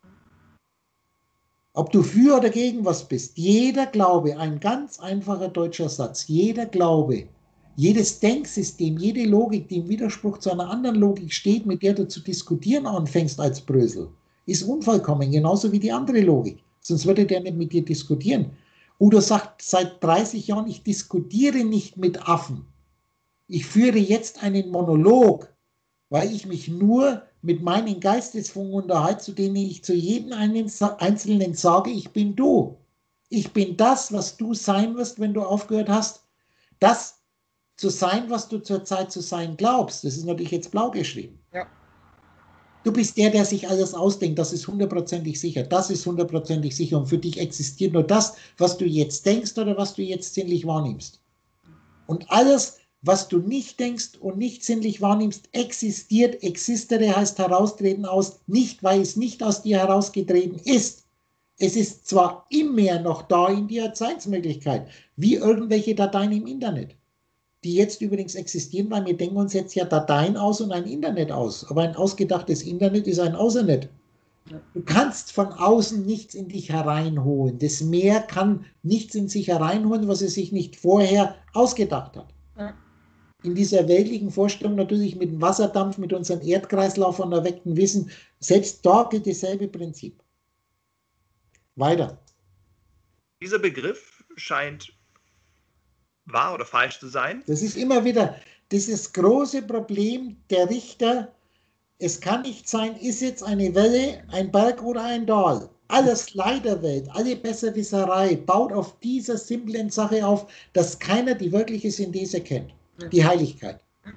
Ob du für oder gegen was bist, jeder Glaube, ein ganz einfacher deutscher Satz, jeder Glaube, jedes Denksystem, jede Logik, die im Widerspruch zu einer anderen Logik steht, mit der du zu diskutieren anfängst als Brösel, ist unvollkommen, genauso wie die andere Logik. Sonst würde der nicht mit dir diskutieren. Udo sagt seit dreißig Jahren, ich diskutiere nicht mit Affen. Ich führe jetzt einen Monolog, weil ich mich nur mit meinen Geistesfungen unterhalte, zu denen ich zu jedem Einzelnen sage, ich bin du. Ich bin das, was du sein wirst, wenn du aufgehört hast, das zu sein, was du zurzeit zu sein glaubst. Das ist natürlich jetzt blau geschrieben. Ja. Du bist der, der sich alles ausdenkt, das ist hundertprozentig sicher, das ist hundertprozentig sicher und für dich existiert nur das, was du jetzt denkst oder was du jetzt sinnlich wahrnimmst. Und alles, was du nicht denkst und nicht sinnlich wahrnimmst, existiert, existere heißt heraustreten aus, nicht weil es nicht aus dir herausgetreten ist. Es ist zwar immer noch da in dir als Seinsmöglichkeit, wie irgendwelche Dateien im Internet, die jetzt übrigens existieren, weil wir denken uns jetzt ja Dateien aus und ein Internet aus. Aber ein ausgedachtes Internet ist ein Außernet. Du kannst von außen nichts in dich hereinholen. Das Meer kann nichts in sich hereinholen, was es sich nicht vorher ausgedacht hat. Ja. In dieser weltlichen Vorstellung natürlich mit dem Wasserdampf, mit unserem Erdkreislauf von erwecktem Wissen, selbst da gilt dasselbe Prinzip. Weiter. Dieser Begriff scheint wahr oder falsch zu sein. Das ist immer wieder dieses große Problem der Richter. Es kann nicht sein, ist jetzt eine Welle, ein Berg oder ein Tal. Alles Leid der Welt, alle Besserwisserei baut auf dieser simplen Sache auf, dass keiner die wirkliche Synthese kennt, die Heiligkeit.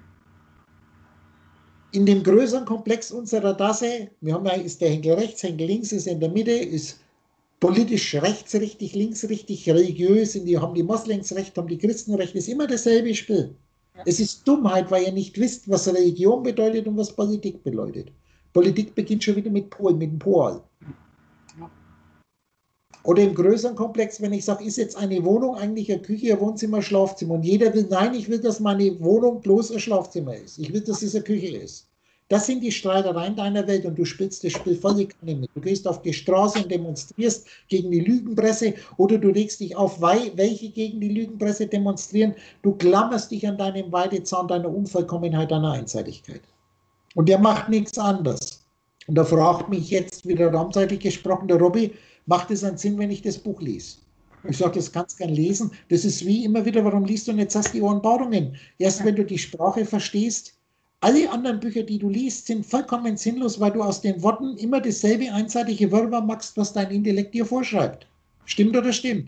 In dem größeren Komplex unserer Tasse, wir haben ja, ist der Henkel rechts, Henkel links, ist in der Mitte, ist politisch rechtsrichtig, linksrichtig, religiös, die, haben die Moslems recht, haben die Christen recht, ist immer dasselbe Spiel. Ja. Es ist Dummheit, weil ihr nicht wisst, was Religion bedeutet und was Politik bedeutet. Politik beginnt schon wieder mit Pol, mit dem Pol. Ja. Oder im größeren Komplex, wenn ich sage, ist jetzt eine Wohnung eigentlich eine Küche, ein Wohnzimmer, ein Schlafzimmer? Und jeder will, nein, ich will, dass meine Wohnung bloß ein Schlafzimmer ist. Ich will, dass es eine Küche ist. Das sind die Streitereien deiner Welt und du spielst das Spiel völlig nicht mit. Du gehst auf die Straße und demonstrierst gegen die Lügenpresse oder du regst dich auf, weil welche gegen die Lügenpresse demonstrieren. Du klammerst dich an deinem Weidezaun, deiner Unvollkommenheit, deiner Einseitigkeit. Und der macht nichts anderes. Und da fragt mich jetzt wieder raumseitig gesprochen, der Robby, macht es einen Sinn, wenn ich das Buch lese? Ich sage, das kannst du gern lesen. Das ist wie immer wieder, warum liest du und jetzt hast du die Ohrenbauungen? Erst wenn du die Sprache verstehst, alle anderen Bücher, die du liest, sind vollkommen sinnlos, weil du aus den Worten immer dasselbe einseitige Wirrwarr machst, was dein Intellekt dir vorschreibt. Stimmt oder stimmt?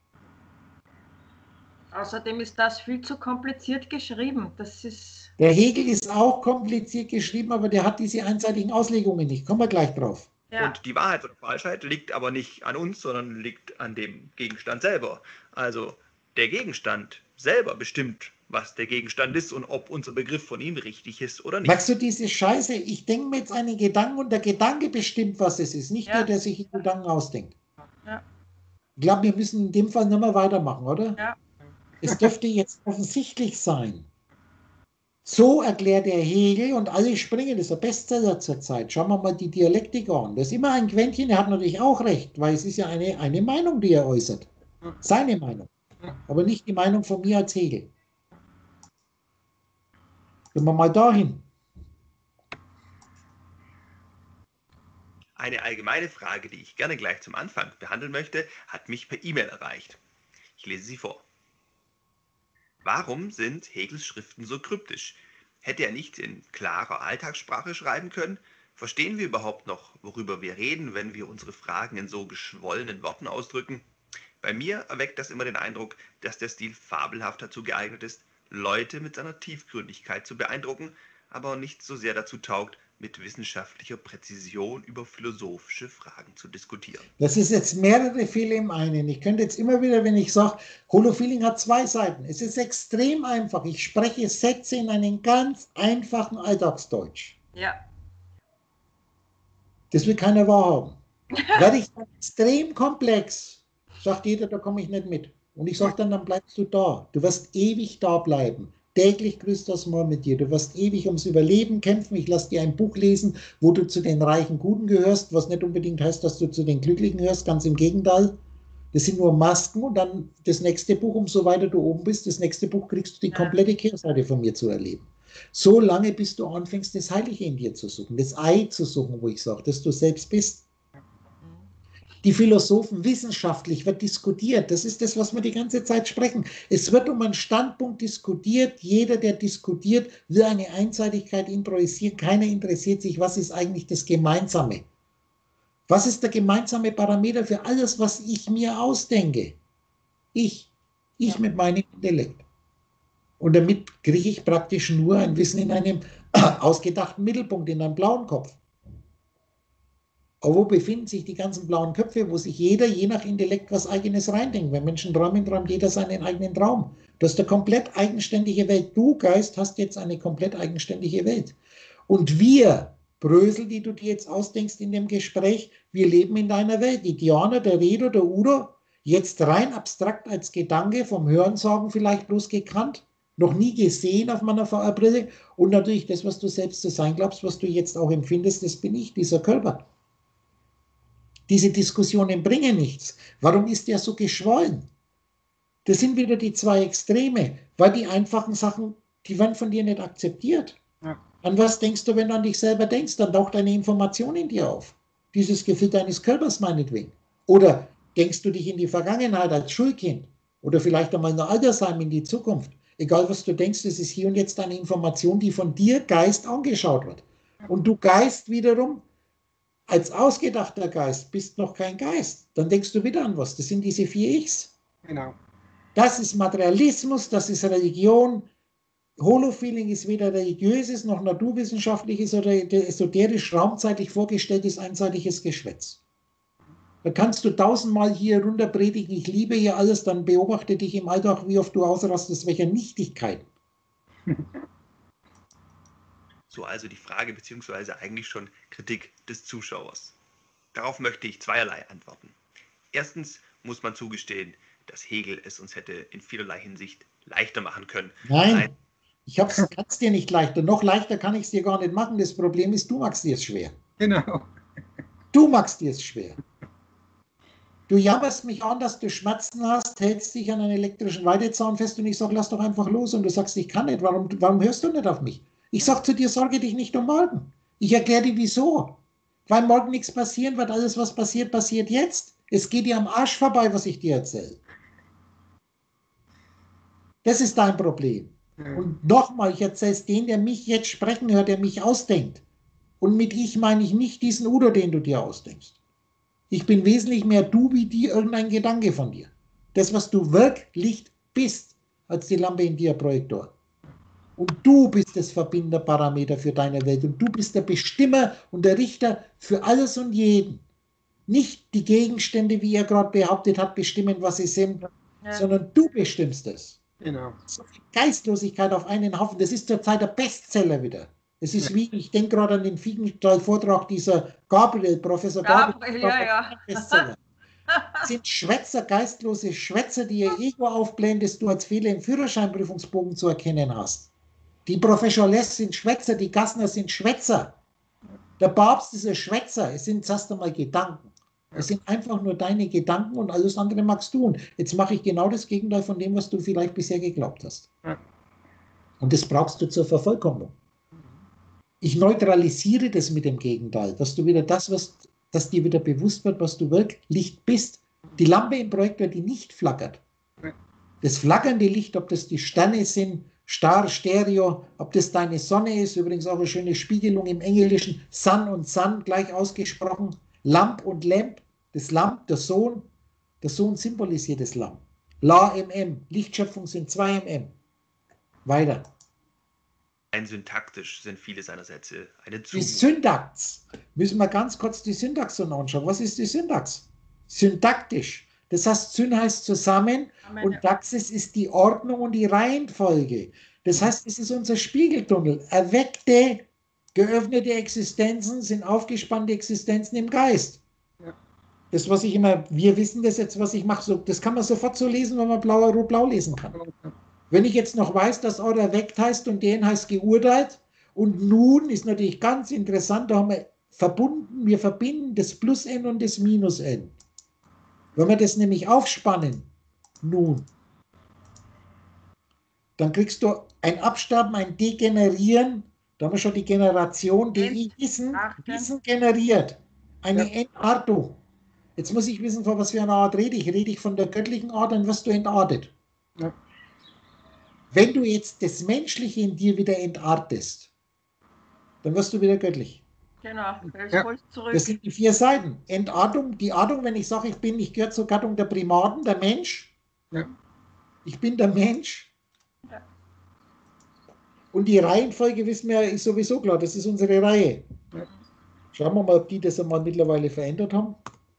Außerdem ist das viel zu kompliziert geschrieben. Das ist der Hegel ist auch kompliziert geschrieben, aber der hat diese einseitigen Auslegungen nicht. Kommen wir gleich drauf. Ja. Und die Wahrheit oder Falschheit liegt aber nicht an uns, sondern liegt an dem Gegenstand selber. Also der Gegenstand selber bestimmt, was der Gegenstand ist und ob unser Begriff von ihm richtig ist oder nicht. Magst du diese Scheiße? Ich denke mir jetzt einen Gedanken und der Gedanke bestimmt, was es ist, nicht ja. der, der sich den Gedanken ausdenkt. Ja. Ich glaube, wir müssen in dem Fall nicht mehr weitermachen, oder? Ja. Es dürfte jetzt offensichtlich sein. So erklärt der Hegel und alle springen, das ist der Bestseller zur Zeit. Schauen wir mal die Dialektik an. Das ist immer ein Quäntchen, er hat natürlich auch recht, weil es ist ja eine, eine Meinung, die er äußert. Seine Meinung. Aber nicht die Meinung von mir als Hegel. Gehen wir mal dahin. Eine allgemeine Frage, die ich gerne gleich zum Anfang behandeln möchte, hat mich per E-Mail erreicht. Ich lese sie vor. Warum sind Hegels Schriften so kryptisch? Hätte er nicht in klarer Alltagssprache schreiben können? Verstehen wir überhaupt noch, worüber wir reden, wenn wir unsere Fragen in so geschwollenen Worten ausdrücken? Bei mir erweckt das immer den Eindruck, dass der Stil fabelhaft dazu geeignet ist, Leute mit seiner Tiefgründigkeit zu beeindrucken, aber nicht so sehr dazu taugt, mit wissenschaftlicher Präzision über philosophische Fragen zu diskutieren. Das ist jetzt mehrere Fehler im einen. Ich könnte jetzt immer wieder, wenn ich sage, Holofeeling hat zwei Seiten. Es ist extrem einfach. Ich spreche Sätze in einem ganz einfachen Alltagsdeutsch. Ja. Das will keiner wahrhaben. Werde ich extrem komplex, sagt jeder, da komme ich nicht mit. Und ich sage dann, dann bleibst du da. Du wirst ewig da bleiben. Täglich grüßt das Mal mit dir. Du wirst ewig ums Überleben kämpfen. Ich lasse dir ein Buch lesen, wo du zu den reichen Guten gehörst, was nicht unbedingt heißt, dass du zu den Glücklichen gehörst. Ganz im Gegenteil. Das sind nur Masken und dann das nächste Buch, umso weiter du oben bist, das nächste Buch kriegst du die komplette Kehrseite von mir zu erleben. So lange, bis du anfängst, das Heilige in dir zu suchen, das Ei zu suchen, wo ich sage, dass du selbst bist. Die Philosophen, wissenschaftlich wird diskutiert. Das ist das, was wir die ganze Zeit sprechen. Es wird um einen Standpunkt diskutiert. Jeder, der diskutiert, will eine Einseitigkeit improvisieren. Keiner interessiert sich, was ist eigentlich das Gemeinsame. Was ist der gemeinsame Parameter für alles, was ich mir ausdenke? Ich. Ich mit meinem Intellekt. Und damit kriege ich praktisch nur ein Wissen in einem ausgedachten Mittelpunkt, in einem blauen Kopf. Aber wo befinden sich die ganzen blauen Köpfe, wo sich jeder je nach Intellekt was Eigenes reindenkt? Wenn Menschen träumen, träumt jeder seinen eigenen Traum. Du hast eine komplett eigenständige Welt. Du, Geist, hast jetzt eine komplett eigenständige Welt. Und wir, Brösel, die du dir jetzt ausdenkst in dem Gespräch, wir leben in deiner Welt. Die Diana, der Redo, der Udo, jetzt rein abstrakt als Gedanke, vom Hörensagen vielleicht bloß gekannt, noch nie gesehen auf meiner V R-Brille. Und natürlich das, was du selbst zu sein glaubst, was du jetzt auch empfindest, das bin ich, dieser Körper. Diese Diskussionen bringen nichts. Warum ist der so geschwollen? Das sind wieder die zwei Extreme, weil die einfachen Sachen, die werden von dir nicht akzeptiert. Ja. An was denkst du, wenn du an dich selber denkst? Dann taucht eine Information in dir auf. Dieses Gefühl deines Körpers meinetwegen. Oder denkst du dich in die Vergangenheit als Schulkind? Oder vielleicht einmal in Altersheim in die Zukunft? Egal, was du denkst, es ist hier und jetzt eine Information, die von dir, Geist, angeschaut wird. Und du, Geist, wiederum, als ausgedachter Geist bist noch kein Geist. Dann denkst du wieder an was. Das sind diese vier Ichs. Genau. Das ist Materialismus, das ist Religion. Holofeeling ist weder religiöses noch naturwissenschaftliches oder esoterisch raumzeitlich vorgestelltes einseitiges Geschwätz. Da kannst du tausendmal hier runter predigen, ich liebe hier alles, dann beobachte dich im Alltag, wie oft du ausrastest, welcher Nichtigkeit. So also die Frage beziehungsweise eigentlich schon Kritik des Zuschauers. Darauf möchte ich zweierlei antworten. Erstens muss man zugestehen, dass Hegel es uns hätte in vielerlei Hinsicht leichter machen können. Nein, Nein. ich kann es dir nicht leichter. Noch leichter kann ich es dir gar nicht machen. Das Problem ist, du machst dir es schwer. Genau. Du machst dir es schwer. Du jammerst mich an, dass du Schmerzen hast, hältst dich an einen elektrischen Weidezaun fest und ich sage, lass doch einfach los. Und du sagst, ich kann nicht. Warum, warum hörst du nicht auf mich? Ich sage zu dir, sorge dich nicht um morgen. Ich erkläre dir, wieso. Weil morgen nichts passieren wird. Alles, was passiert, passiert jetzt. Es geht dir am Arsch vorbei, was ich dir erzähle. Das ist dein Problem. Und nochmal, ich erzähle es den, der mich jetzt sprechen hört, der mich ausdenkt. Und mit ich meine ich nicht diesen Udo, den du dir ausdenkst. Ich bin wesentlich mehr du wie die irgendein Gedanke von dir. Das, was du wirklich bist, als die Lampe in dir Projektor. Und du bist das Verbinderparameter für deine Welt. Und du bist der Bestimmer und der Richter für alles und jeden. Nicht die Gegenstände, wie er gerade behauptet hat, bestimmen, was sie sind, ja. Sondern du bestimmst es. Genau. So viel Geistlosigkeit auf einen Haufen. Das ist zurzeit der Bestseller wieder. Es ist wie, ich denke gerade an den Vortrag dieser Gabriel, Professor Gabriel. Gabriel ja, ja. Bestseller. Das sind Schwätzer, geistlose Schwätzer, die ihr Ego aufblähen, das du als Fehler im Führerscheinprüfungsbogen zu erkennen hast. Die Professionals sind Schwätzer, die Gassner sind Schwätzer. Der Papst ist ein Schwätzer. Es sind erst einmal Gedanken. Es sind einfach nur deine Gedanken und alles andere magst du. Und jetzt mache ich genau das Gegenteil von dem, was du vielleicht bisher geglaubt hast. Und das brauchst du zur Vervollkommnung. Ich neutralisiere das mit dem Gegenteil, dass du wieder das, was, dass dir wieder bewusst wird, was du wirklich bist. Die Lampe im Projektor, die nicht flackert. Das flackernde Licht, ob das die Sterne sind, Star, Stereo, ob das deine Sonne ist, übrigens auch eine schöne Spiegelung im Englischen, Sun und Sun gleich ausgesprochen, Lamp und Lamp, das Lamp, der Sohn, der Sohn symbolisiert das Lamp. La M M, Lichtschöpfung sind zwei M M. Weiter. Ein syntaktisch sind viele seiner Sätze eine Die Syntax, müssen wir ganz kurz die Syntax anschauen. Was ist die Syntax? Syntaktisch. Das heißt, Syn heißt zusammen und Taxis ist die Ordnung und die Reihenfolge. Das heißt, es ist unser Spiegeltunnel. Erweckte, geöffnete Existenzen sind aufgespannte Existenzen im Geist. Ja. Das, was ich immer, wir wissen das jetzt, was ich mache, so, das kann man sofort so lesen, wenn man blau, rot, blau lesen kann. Wenn ich jetzt noch weiß, dass Or erweckt heißt und den heißt geurteilt und nun ist natürlich ganz interessant, da haben wir verbunden, wir verbinden das Plus-N und das Minus-N. Wenn wir das nämlich aufspannen, nun, dann kriegst du ein Absterben, ein Degenerieren, da haben wir schon die Generation, die Wissen, Wissen generiert, eine ja. Entartung. Jetzt muss ich wissen, von was für einer Art rede ich. Rede ich von der göttlichen Art, dann wirst du entartet. Ja. Wenn du jetzt das Menschliche in dir wieder entartest, dann wirst du wieder göttlich. Genau, ja. zurück. Das sind die vier Seiten. Entartung, die Artung, wenn ich sage, ich bin, ich gehöre zur Gattung der Primaten, der Mensch. Ja. Ich bin der Mensch. Ja. Und die Reihenfolge, wissen wir, ist sowieso klar, das ist unsere Reihe. Ja. Schauen wir mal, ob die das einmal mittlerweile verändert haben.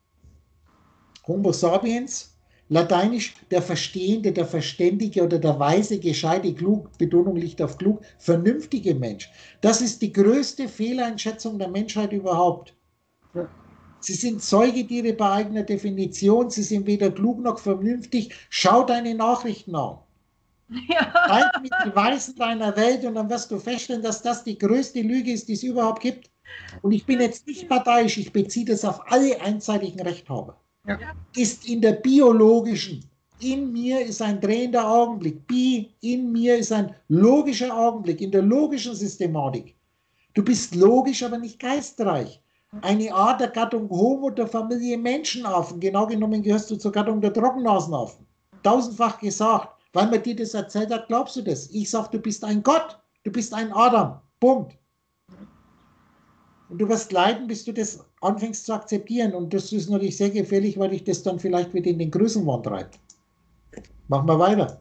Homo sapiens, lateinisch der Verstehende, der Verständige oder der Weise, Gescheite, klug, Betonung liegt auf klug, vernünftige Mensch. Das ist die größte Fehleinschätzung der Menschheit überhaupt. Ja. Sie sind Säugetiere bei eigener Definition, sie sind weder klug noch vernünftig. Schau deine Nachrichten an. Ja. Halt mit den Weisen deiner Welt und dann wirst du feststellen, dass das die größte Lüge ist, die es überhaupt gibt. Und ich bin jetzt nicht parteiisch, ich beziehe das auf alle einseitigen Rechthaber. Ja. Ist in der biologischen, in mir ist ein drehender Augenblick, Bi, in mir ist ein logischer Augenblick, in der logischen Systematik. Du bist logisch, aber nicht geistreich. Eine Art der Gattung Homo der Familie Menschenaffen, genau genommen gehörst du zur Gattung der Trockennasenaffen. Tausendfach gesagt, weil man dir das erzählt hat, glaubst du das. Ich sage, du bist ein Gott, du bist ein Adam, Punkt. Und du wirst leiden, bis du das anfängst zu akzeptieren. Und das ist natürlich sehr gefährlich, weil dich das dann vielleicht wieder in den Größenwahn treibt. Machen wir weiter.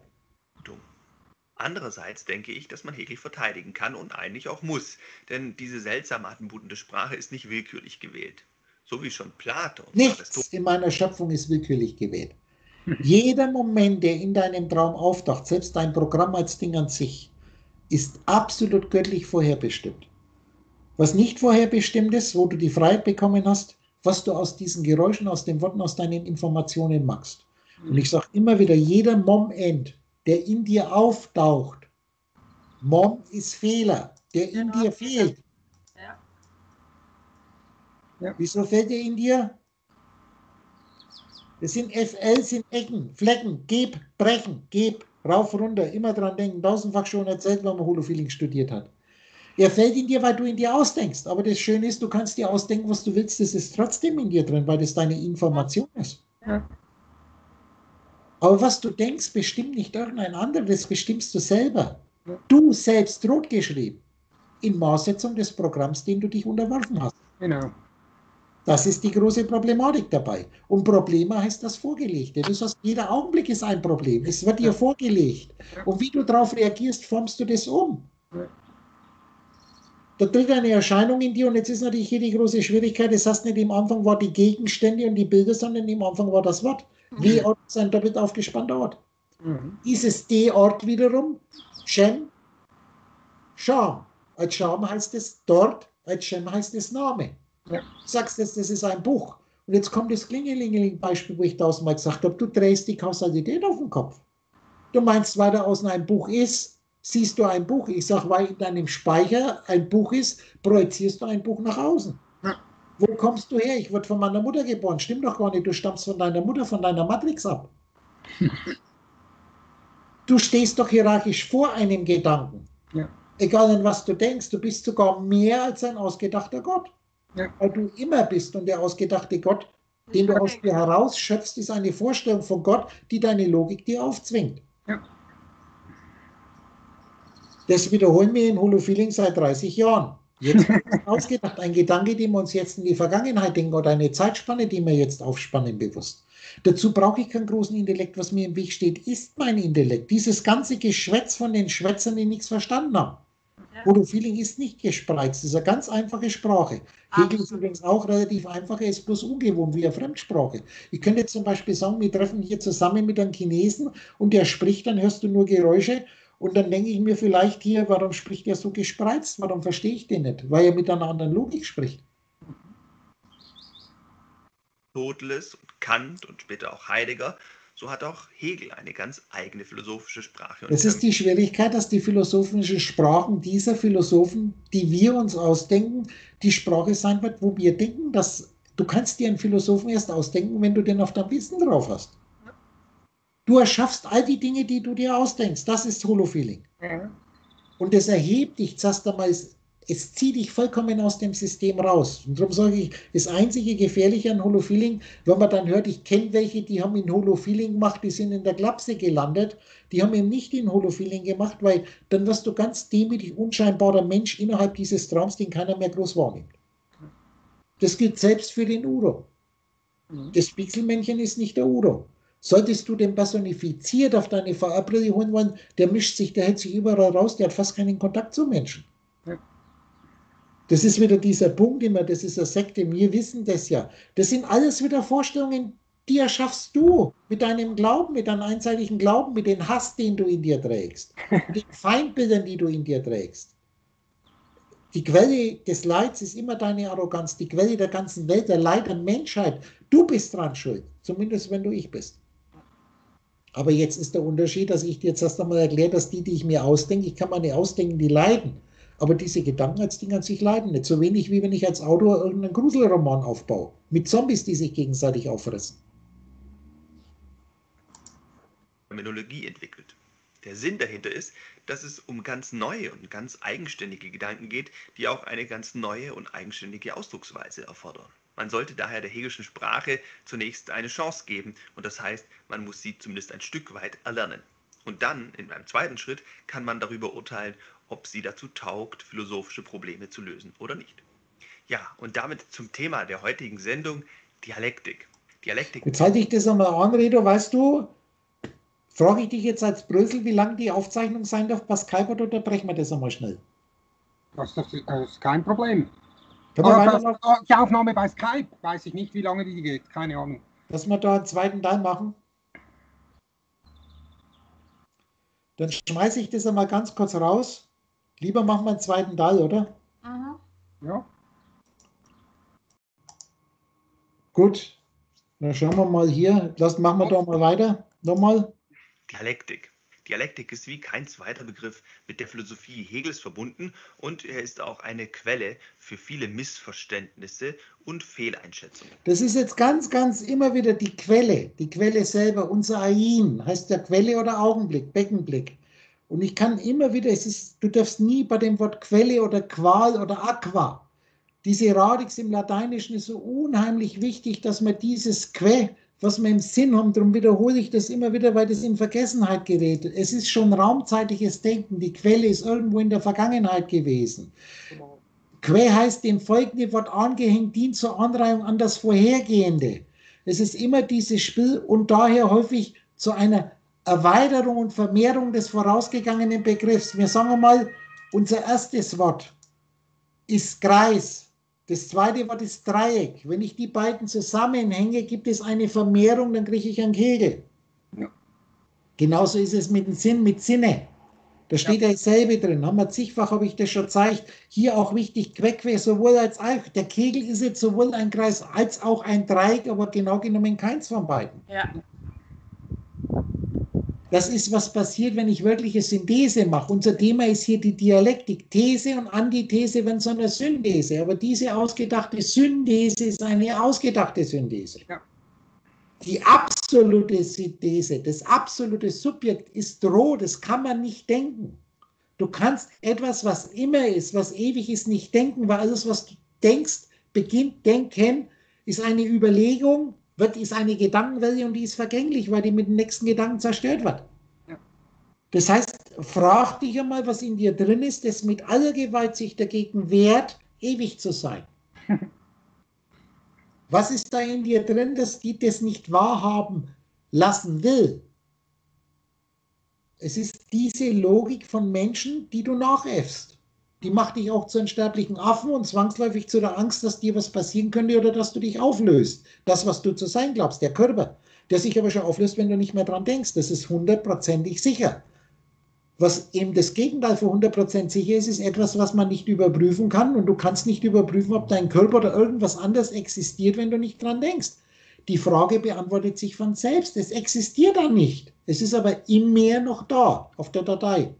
Andererseits denke ich, dass man Hegel verteidigen kann und eigentlich auch muss. Denn diese seltsame atembudende Sprache ist nicht willkürlich gewählt. So wie schon Platon. Nichts in meiner Schöpfung ist willkürlich gewählt. Jeder Moment, der in deinem Traum auftaucht, selbst dein Programm als Ding an sich, ist absolut göttlich vorherbestimmt. Was nicht vorherbestimmt ist, wo du die Freiheit bekommen hast, was du aus diesen Geräuschen, aus den Worten, aus deinen Informationen machst. Und ich sage immer wieder, jeder Mom-End, der in dir auftaucht, Mom ist Fehler, der in dir fehlt. Ja. Ja. Wieso fällt der in dir? Das sind F L, sind Ecken, Flecken, geb, brechen, geb, rauf, runter, immer dran denken, tausendfach schon erzählt, wenn man Holofeeling studiert hat. Er fällt in dir, weil du in dir ausdenkst. Aber das Schöne ist, du kannst dir ausdenken, was du willst, das ist trotzdem in dir drin, weil das deine Information ist. Ja. Aber was du denkst, bestimmt nicht irgendein anderer, das bestimmst du selber. Du selbst rot geschrieben, in Maßsetzung des Programms, den du dich unterworfen hast. Genau. Das ist die große Problematik dabei. Und Probleme heißt das Vorgelegte. Das heißt, jeder Augenblick ist ein Problem. Es wird dir vorgelegt. Und wie du darauf reagierst, formst du das um. Da tritt eine Erscheinung in dir und jetzt ist natürlich hier die große Schwierigkeit, das heißt nicht im Anfang war die Gegenstände und die Bilder, sondern im Anfang war das Wort. W-Ort ist ein doppelt aufgespannter Ort. Mhm. Dieses D-Ort wiederum, Shem, Scham. Als Scham heißt es dort, als Shem heißt es Name. Ja. Du sagst jetzt, das ist ein Buch. Und jetzt kommt das Klingelingeling-Beispiel, wo ich tausendmal gesagt habe, du drehst die Kausalität auf den Kopf. Du meinst, weil da außen ein Buch ist, siehst du ein Buch. Ich sage, weil in deinem Speicher ein Buch ist, projizierst du ein Buch nach außen. Ja. Wo kommst du her? Ich wurde von meiner Mutter geboren. Stimmt doch gar nicht. Du stammst von deiner Mutter, von deiner Matrix ab. Du stehst doch hierarchisch vor einem Gedanken. Ja. Egal an was du denkst, du bist sogar mehr als ein ausgedachter Gott. Ja. Weil du immer bist und der ausgedachte Gott, den du aus dir herausschöpfst, ist eine Vorstellung von Gott, die deine Logik dir aufzwingt. Ja. Das wiederholen wir in Holofeeling seit dreißig Jahren. Jetzt wird es ausgedacht, ein Gedanke, den wir uns jetzt in die Vergangenheit denken oder eine Zeitspanne, die wir jetzt aufspannen bewusst. Dazu brauche ich keinen großen Intellekt, was mir im Weg steht, ist mein Intellekt. Dieses ganze Geschwätz von den Schwätzern, die nichts verstanden haben. Ja. Holofeeling ist nicht gespreizt, es ist eine ganz einfache Sprache. Hegel ist übrigens auch relativ einfach, er ist bloß ungewohnt wie eine Fremdsprache. Ich könnte jetzt zum Beispiel sagen, wir treffen hier zusammen mit einem Chinesen und der spricht, dann hörst du nur Geräusche und dann denke ich mir vielleicht hier, warum spricht er so gespreizt, warum verstehe ich den nicht? Weil er mit einer anderen Logik spricht. Aristoteles und Kant und später auch Heidegger, so hat auch Hegel eine ganz eigene philosophische Sprache. Das ist die Schwierigkeit, dass die philosophischen Sprachen dieser Philosophen, die wir uns ausdenken, die Sprache sein wird, wo wir denken, dass du kannst dir einen Philosophen erst ausdenken, wenn du den auf deinem Wissen drauf hast. Du erschaffst all die Dinge, die du dir ausdenkst. Das ist Holofeeling. Ja. Und das erhebt dich, zuerst einmal, es zieht dich vollkommen aus dem System raus. Und darum sage ich, das einzige Gefährliche an Holofeeling, wenn man dann hört, ich kenne welche, die haben in Holofeeling gemacht, die sind in der Klapse gelandet, die haben eben nicht in Holofeeling gemacht, weil dann wirst du ganz demütig, unscheinbarer Mensch innerhalb dieses Traums, den keiner mehr groß wahrnimmt. Das gilt selbst für den Uro. Das Pixelmännchen ist nicht der Uro. Solltest du den personifiziert auf deine V R-Brille holen wollen, der mischt sich, der hält sich überall raus, der hat fast keinen Kontakt zu Menschen. Ja. Das ist wieder dieser Punkt immer, das ist eine Sekte, wir wissen das ja. Das sind alles wieder Vorstellungen, die erschaffst du mit deinem Glauben, mit deinem einseitigen Glauben, mit dem Hass, den du in dir trägst, mit den Feindbildern, die du in dir trägst. Die Quelle des Leids ist immer deine Arroganz, die Quelle der ganzen Welt, der Leid der Menschheit. Du bist dran schuld, zumindest wenn du ich bist. Aber jetzt ist der Unterschied, dass ich dir jetzt erst einmal erkläre, dass die, die ich mir ausdenke, ich kann mir nicht ausdenken, die leiden. Aber diese Gedanken als Ding an sich leiden nicht. So wenig, wie wenn ich als Autor irgendeinen Gruselroman aufbaue. Mit Zombies, die sich gegenseitig auffressen. Terminologie entwickelt. Der Sinn dahinter ist, dass es um ganz neue und ganz eigenständige Gedanken geht, die auch eine ganz neue und eigenständige Ausdrucksweise erfordern. Man sollte daher der hegelischen Sprache zunächst eine Chance geben und das heißt, man muss sie zumindest ein Stück weit erlernen. Und dann, in einem zweiten Schritt, kann man darüber urteilen, ob sie dazu taugt, philosophische Probleme zu lösen oder nicht. Ja, und damit zum Thema der heutigen Sendung, Dialektik. Dialektik. Jetzt halte ich das einmal an, Redo, weißt du, frage ich dich jetzt als Brösel, wie lang die Aufzeichnung sein darf bei Skype oder unterbrechen wir das einmal schnell? Das, das, ist, das ist kein Problem. Aber das, die Aufnahme bei Skype, weiß ich nicht, wie lange die geht, keine Ahnung. Dass wir da einen zweiten Teil machen? Dann schmeiße ich das einmal ganz kurz raus. Lieber machen wir einen zweiten Teil, oder? Mhm. Ja. Gut, dann schauen wir mal hier. Lass, machen wir da mal weiter. Nochmal. Dialektik. Dialektik ist wie kein zweiter Begriff mit der Philosophie Hegels verbunden und er ist auch eine Quelle für viele Missverständnisse und Fehleinschätzungen. Das ist jetzt ganz, ganz immer wieder die Quelle, die Quelle selber, unser Ain, heißt ja Quelle oder Augenblick, Beckenblick. Und ich kann immer wieder, es ist, du darfst nie bei dem Wort Quelle oder Qual oder Aqua, diese Radix im Lateinischen ist so unheimlich wichtig, dass man dieses Que, was wir im Sinn haben, darum wiederhole ich das immer wieder, weil das in Vergessenheit gerät. Es ist schon raumzeitliches Denken, die Quelle ist irgendwo in der Vergangenheit gewesen. Genau. Que heißt dem folgende Wort angehängt, dient zur Anreihung an das Vorhergehende. Es ist immer dieses Spiel und daher häufig zu einer Erweiterung und Vermehrung des vorausgegangenen Begriffs. Wir sagen mal, unser erstes Wort ist Kreis. Das zweite Wort ist Dreieck. Wenn ich die beiden zusammenhänge, gibt es eine Vermehrung, dann kriege ich einen Kegel. Ja. Genauso ist es mit dem Sinn, mit Sinne. Da steht ja dasselbe drin. Haben wir zigfach, habe ich das schon gezeigt. Hier auch wichtig, Queque, sowohl als auch. Der Kegel ist jetzt sowohl ein Kreis als auch ein Dreieck, aber genau genommen keins von beiden. Ja. Das ist, was passiert, wenn ich wirkliche Synthese mache. Unser Thema ist hier die Dialektik. These und Antithese werden zu einer Synthese. Aber diese ausgedachte Synthese ist eine ausgedachte Synthese. Ja. Die absolute Synthese, das absolute Subjekt ist roh, das kann man nicht denken. Du kannst etwas, was immer ist, was ewig ist, nicht denken, weil alles, was du denkst, beginnt, denken, ist eine Überlegung, wird, ist eine Gedankenwelle und die ist vergänglich, weil die mit dem nächsten Gedanken zerstört wird. Ja. Das heißt, frag dich einmal, was in dir drin ist, das mit aller Gewalt sich dagegen wehrt, ewig zu sein. Was ist da in dir drin, dass die das nicht wahrhaben lassen will? Es ist diese Logik von Menschen, die du nachäffst. Die macht dich auch zu einem sterblichen Affen und zwangsläufig zu der Angst, dass dir was passieren könnte oder dass du dich auflöst. Das, was du zu sein glaubst, der Körper, der sich aber schon auflöst, wenn du nicht mehr dran denkst. Das ist hundertprozentig sicher. Was eben das Gegenteil von hundert Prozent sicher ist, ist etwas, was man nicht überprüfen kann. Und du kannst nicht überprüfen, ob dein Körper oder irgendwas anderes existiert, wenn du nicht dran denkst. Die Frage beantwortet sich von selbst. Es existiert da nicht. Es ist aber im Meer noch da, auf der Datei.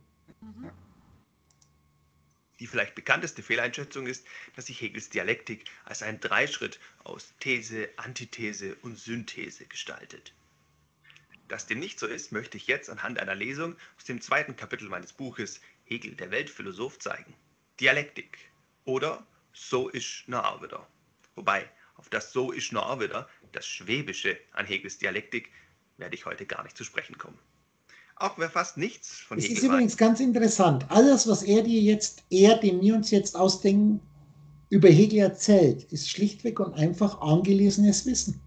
Die vielleicht bekannteste Fehleinschätzung ist, dass sich Hegels Dialektik als ein Dreischritt aus These, Antithese und Synthese gestaltet. Dass dem nicht so ist, möchte ich jetzt anhand einer Lesung aus dem zweiten Kapitel meines Buches Hegel, der Weltphilosoph, zeigen. Dialektik oder so ist na auch wieder. Wobei, auf das so ist na auch wieder, das Schwäbische an Hegels Dialektik, werde ich heute gar nicht zu sprechen kommen. Auch wer fast nichts von Es Hegel ist übrigens ganz interessant. Alles, was er dir jetzt, er, den wir uns jetzt ausdenken, über Hegel erzählt, ist schlichtweg und einfach angelesenes Wissen.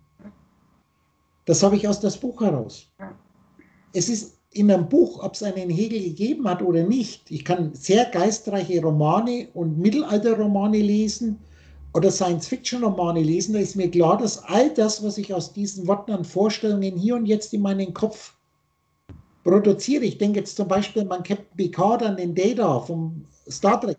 Das habe ich aus das Buch heraus. Es ist in einem Buch, ob es einen Hegel gegeben hat oder nicht. Ich kann sehr geistreiche Romane und Mittelalterromane lesen oder Science-Fiction-Romane lesen. Da ist mir klar, dass all das, was ich aus diesen Worten an Vorstellungen hier und jetzt in meinen Kopf produziere. Ich denke jetzt zum Beispiel an Captain Picard, an den Data vom Star Trek.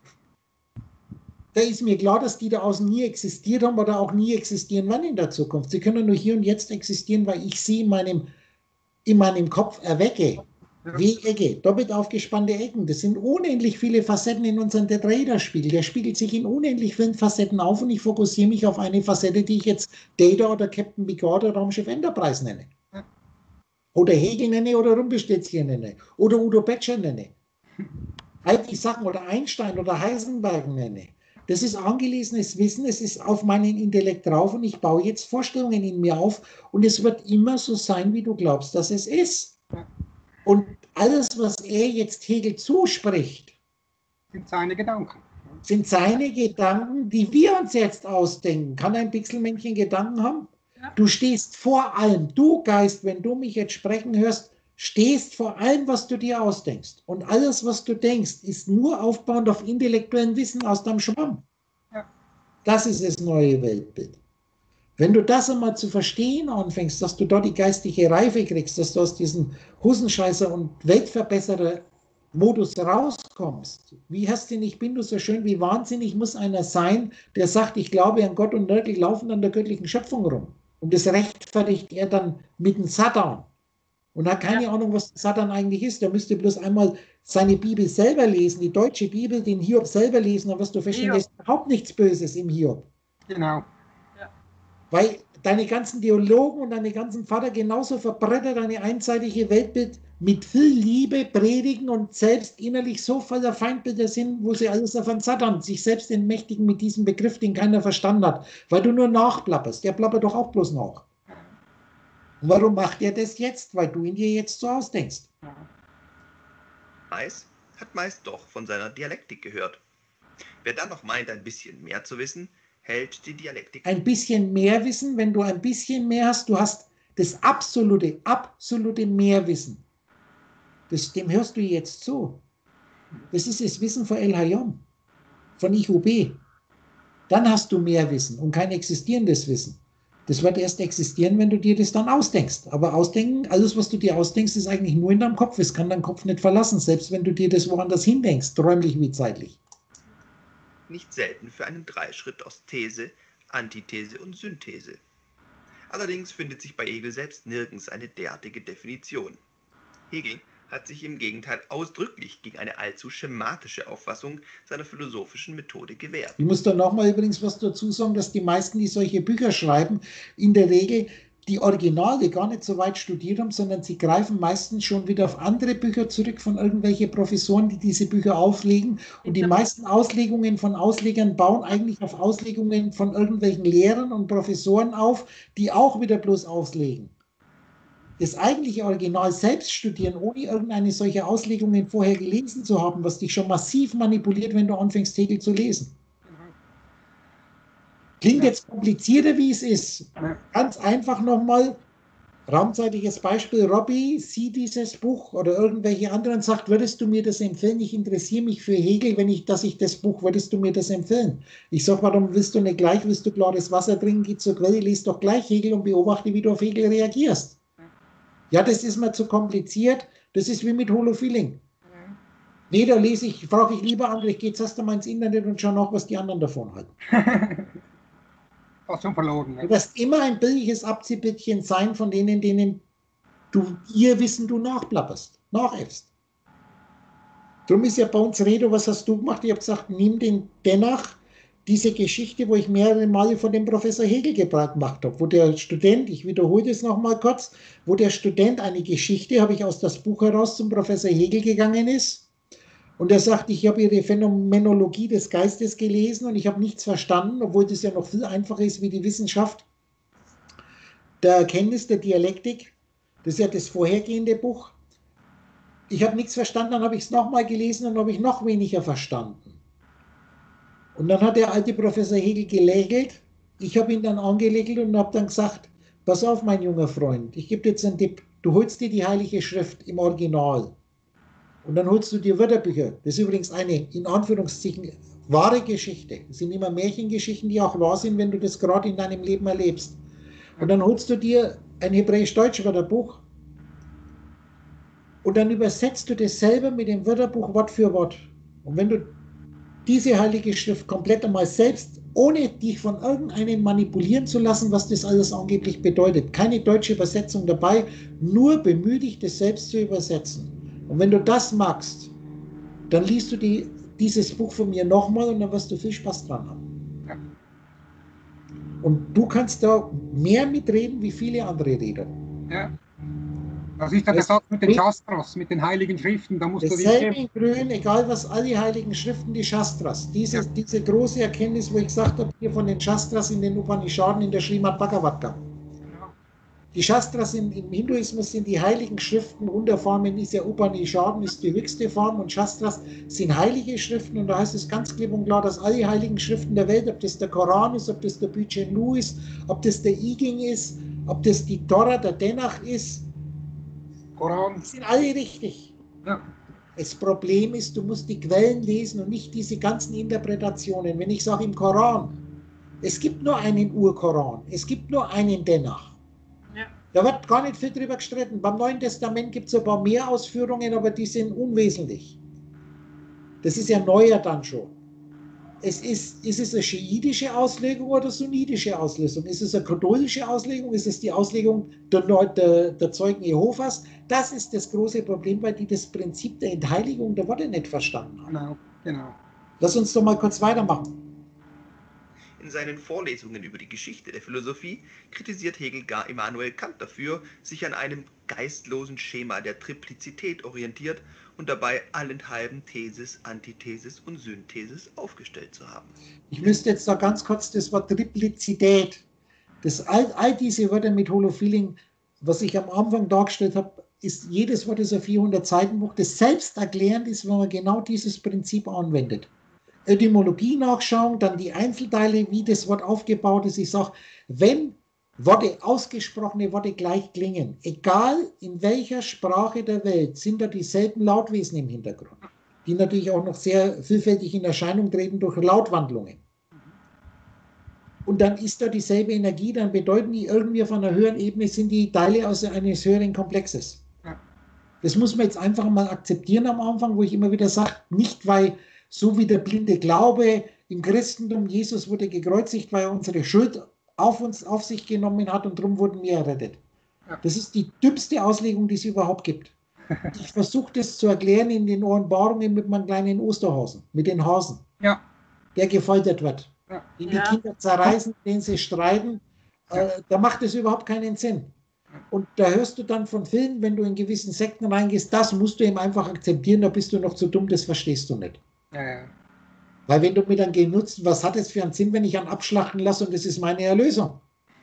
Da ist mir klar, dass die da außen nie existiert haben oder auch nie existieren werden in der Zukunft. Sie können nur hier und jetzt existieren, weil ich sie in meinem, in meinem Kopf erwecke. Wie Ecke, doppelt aufgespannte Ecken. Das sind unendlich viele Facetten in unserem Tetraederspiegel. Der spiegelt sich in unendlich vielen Facetten auf und ich fokussiere mich auf eine Facette, die ich jetzt Data oder Captain Picard oder Raumschiff Enterprise nenne. Oder Hegel nenne oder Rumpelstilzchen nenne. Oder Udo Betscher nenne. All die Sachen oder Einstein oder Heisenberg nenne. Das ist angelesenes Wissen, es ist auf meinen Intellekt drauf und ich baue jetzt Vorstellungen in mir auf und es wird immer so sein, wie du glaubst, dass es ist. Und alles, was er jetzt Hegel zuspricht, sind seine Gedanken. Sind seine Gedanken, die wir uns jetzt ausdenken. Kann ein Pixelmännchen Gedanken haben? Ja. Du stehst vor allem, du Geist, wenn du mich jetzt sprechen hörst, stehst vor allem, was du dir ausdenkst. Und alles, was du denkst, ist nur aufbauend auf intellektuellem Wissen aus deinem Schwamm. Ja. Das ist das neue Weltbild. Wenn du das einmal zu verstehen anfängst, dass du da die geistige Reife kriegst, dass du aus diesem Husenscheißer und Weltverbesserer-Modus rauskommst, rauskommst. Wie hast du nicht, bin du so schön, wie wahnsinnig muss einer sein, der sagt, ich glaube an Gott und nördlich laufen an der göttlichen Schöpfung rum. Und das rechtfertigt er dann mit dem Satan. Und hat keine ja. Ahnung, was Satan eigentlich ist. Der müsste bloß einmal seine Bibel selber lesen, die deutsche Bibel, den Hiob selber lesen, dann wirst du feststellen, da ist überhaupt nichts Böses im Hiob. Genau. Ja. Weil deine ganzen Theologen und deine ganzen Vater genauso verbrettert eine einseitige Weltbild mit viel Liebe predigen und selbst innerlich so voller Feindbilder sind, wo sie alles auf einen Satan, sich selbst entmächtigen mit diesem Begriff, den keiner verstanden hat, weil du nur nachplapperst. Der plappert doch auch bloß nach. Und warum macht er das jetzt? Weil du ihn dir jetzt so ausdenkst. Mais hat meist doch von seiner Dialektik gehört. Wer dann noch meint, ein bisschen mehr zu wissen, hält die Dialektik. Ein bisschen mehr Wissen, wenn du ein bisschen mehr hast, du hast das absolute, absolute Mehrwissen. Das, dem hörst du jetzt zu. Das ist das Wissen von El Hayom, von I Q B. Dann hast du mehr Wissen und kein existierendes Wissen. Das wird erst existieren, wenn du dir das dann ausdenkst. Aber ausdenken, alles, was du dir ausdenkst, ist eigentlich nur in deinem Kopf. Es kann dein Kopf nicht verlassen, selbst wenn du dir das woanders hindenkst, träumlich wie zeitlich. Nicht selten für einen Dreischritt aus These, Antithese und Synthese. Allerdings findet sich bei Hegel selbst nirgends eine derartige Definition. Hegel hat sich im Gegenteil ausdrücklich gegen eine allzu schematische Auffassung seiner philosophischen Methode gewehrt. Ich muss da nochmal übrigens was dazu sagen, dass die meisten, die solche Bücher schreiben, in der Regel die Originale gar nicht so weit studiert haben, sondern sie greifen meistens schon wieder auf andere Bücher zurück von irgendwelchen Professoren, die diese Bücher auflegen. Und die meisten Auslegungen von Auslegern bauen eigentlich auf Auslegungen von irgendwelchen Lehrern und Professoren auf, die auch wieder bloß auslegen. Das eigentliche Original selbst studieren, ohne irgendeine solche Auslegungen vorher gelesen zu haben, was dich schon massiv manipuliert, wenn du anfängst, Hegel zu lesen. Klingt jetzt komplizierter, wie es ist. Ganz einfach nochmal, raumzeitliches Beispiel, Robby sieht dieses Buch oder irgendwelche anderen und sagt, würdest du mir das empfehlen? Ich interessiere mich für Hegel, wenn ich, dass ich das Buch, würdest du mir das empfehlen? Ich sage, warum willst du nicht gleich, willst du klares Wasser trinken, geh zur Quelle, liest doch gleich Hegel und beobachte, wie du auf Hegel reagierst. Ja, das ist mir zu kompliziert. Das ist wie mit Holofeeling. Ja. Nee, da lese ich, frage ich lieber andere, ich gehe jetzt erst einmal ins Internet und schaue nach, was die anderen davon halten. Auch schon verloren. Ne? Du wirst immer ein billiges Abziehbildchen sein von denen, denen du ihr Wissen du nachplapperst, nachäffst. Darum ist ja bei uns Redo, was hast du gemacht? Ich habe gesagt, nimm den Denach, diese Geschichte, wo ich mehrere Male von dem Professor Hegel gemacht habe, wo der Student, ich wiederhole das nochmal kurz, wo der Student eine Geschichte, habe ich aus das Buch heraus zum Professor Hegel gegangen ist und er sagt, ich habe ihre Phänomenologie des Geistes gelesen und ich habe nichts verstanden, obwohl das ja noch viel einfacher ist wie die Wissenschaft der Erkenntnis, der Dialektik. Das ist ja das vorhergehende Buch. Ich habe nichts verstanden, dann habe ich es nochmal gelesen und habe ich noch weniger verstanden. Und dann hat der alte Professor Hegel gelächelt. Ich habe ihn dann angelächelt und habe dann gesagt, pass auf, mein junger Freund, ich gebe dir jetzt einen Tipp. Du holst dir die Heilige Schrift im Original. Und dann holst du dir Wörterbücher. Das ist übrigens eine, in Anführungszeichen, wahre Geschichte. Das sind immer Märchengeschichten, die auch wahr sind, wenn du das gerade in deinem Leben erlebst. Und dann holst du dir ein hebräisch-deutsch Wörterbuch und dann übersetzt du das selber mit dem Wörterbuch Wort für Wort. Und wenn du diese Heilige Schrift komplett einmal selbst, ohne dich von irgendeinem manipulieren zu lassen, was das alles angeblich bedeutet. Keine deutsche Übersetzung dabei, nur bemühe dich, das selbst zu übersetzen. Und wenn du das magst, dann liest du die, dieses Buch von mir nochmal und dann wirst du viel Spaß dran haben. Ja. Und du kannst da mehr mitreden, wie viele andere Redner. Ja. Das ist ja der Satz mit den Shastras, mit den heiligen Schriften, da musst du dasselbe in Grün, egal was, alle heiligen Schriften, die Shastras. Diese, ja. diese große Erkenntnis, wo ich gesagt habe, hier von den Shastras in den Upanishaden, in der Srimad Bhagavatam. Ja. Die Shastras sind, im Hinduismus sind die heiligen Schriften, Unterformen ist ja Upanishaden, ist die höchste Form und Shastras sind heilige Schriften und da heißt es ganz klipp und klar, dass alle heiligen Schriften der Welt, ob das der Koran ist, ob das der Büchen Lu ist, ob das der I Ching ist, ob das die Torah, der Denach ist, Koran. Die sind alle richtig. Ja. Das Problem ist, du musst die Quellen lesen und nicht diese ganzen Interpretationen. Wenn ich sage im Koran, es gibt nur einen Urkoran, es gibt nur einen Denach. Ja. Da wird gar nicht viel drüber gestritten. Beim Neuen Testament gibt es ein paar mehr Ausführungen, aber die sind unwesentlich. Das ist ja neuer dann schon. Es ist, ist es eine schiitische Auslegung oder sunnitische Auslegung? Ist es eine katholische Auslegung? Ist es die Auslegung der, der, der Zeugen Jehovas? Das ist das große Problem, weil die das Prinzip der Entheiligung der Worte nicht verstanden haben. Genau, genau. Lass uns doch mal kurz weitermachen. In seinen Vorlesungen über die Geschichte der Philosophie kritisiert Hegel gar Immanuel Kant dafür, sich an einem geistlosen Schema der Triplizität orientiert und dabei allenthalben Thesis, Antithesis und Synthesis aufgestellt zu haben. Ich müsste jetzt da ganz kurz das Wort Triplizität, das, all, all diese Wörter mit Holofeeling, was ich am Anfang dargestellt habe, ist jedes Wort ist ein vierhundert Seiten Buch, das selbsterklärend ist, wenn man genau dieses Prinzip anwendet. Etymologie nachschauen, dann die Einzelteile, wie das Wort aufgebaut ist. Ich sage, wenn Worte, ausgesprochene Worte gleich klingen, egal in welcher Sprache der Welt, sind da dieselben Lautwesen im Hintergrund, die natürlich auch noch sehr vielfältig in Erscheinung treten durch Lautwandlungen. Und dann ist da dieselbe Energie, dann bedeuten die irgendwie auf einer höheren Ebene, sind die Teile aus eines höheren Komplexes. Das muss man jetzt einfach mal akzeptieren am Anfang, wo ich immer wieder sage, nicht weil so wie der blinde Glaube im Christentum, Jesus wurde gekreuzigt, weil er unsere Schuld auf uns, auf sich genommen hat und darum wurden wir errettet. Das ist die dümmste Auslegung, die es überhaupt gibt. Ich versuche das zu erklären in den Offenbarungen mit meinem kleinen Osterhasen, mit den Hasen, ja. der gefoltert wird. Ja. Den die Ja. Kinder zerreißen, den sie streiten, äh, da macht es überhaupt keinen Sinn. Und da hörst du dann von Filmen, wenn du in gewissen Sekten reingehst, das musst du eben einfach akzeptieren, da bist du noch zu dumm, das verstehst du nicht. Ja, ja. Weil wenn du mir dann genutzt, was hat es für einen Sinn, wenn ich einen abschlachten lasse und das ist meine Erlösung?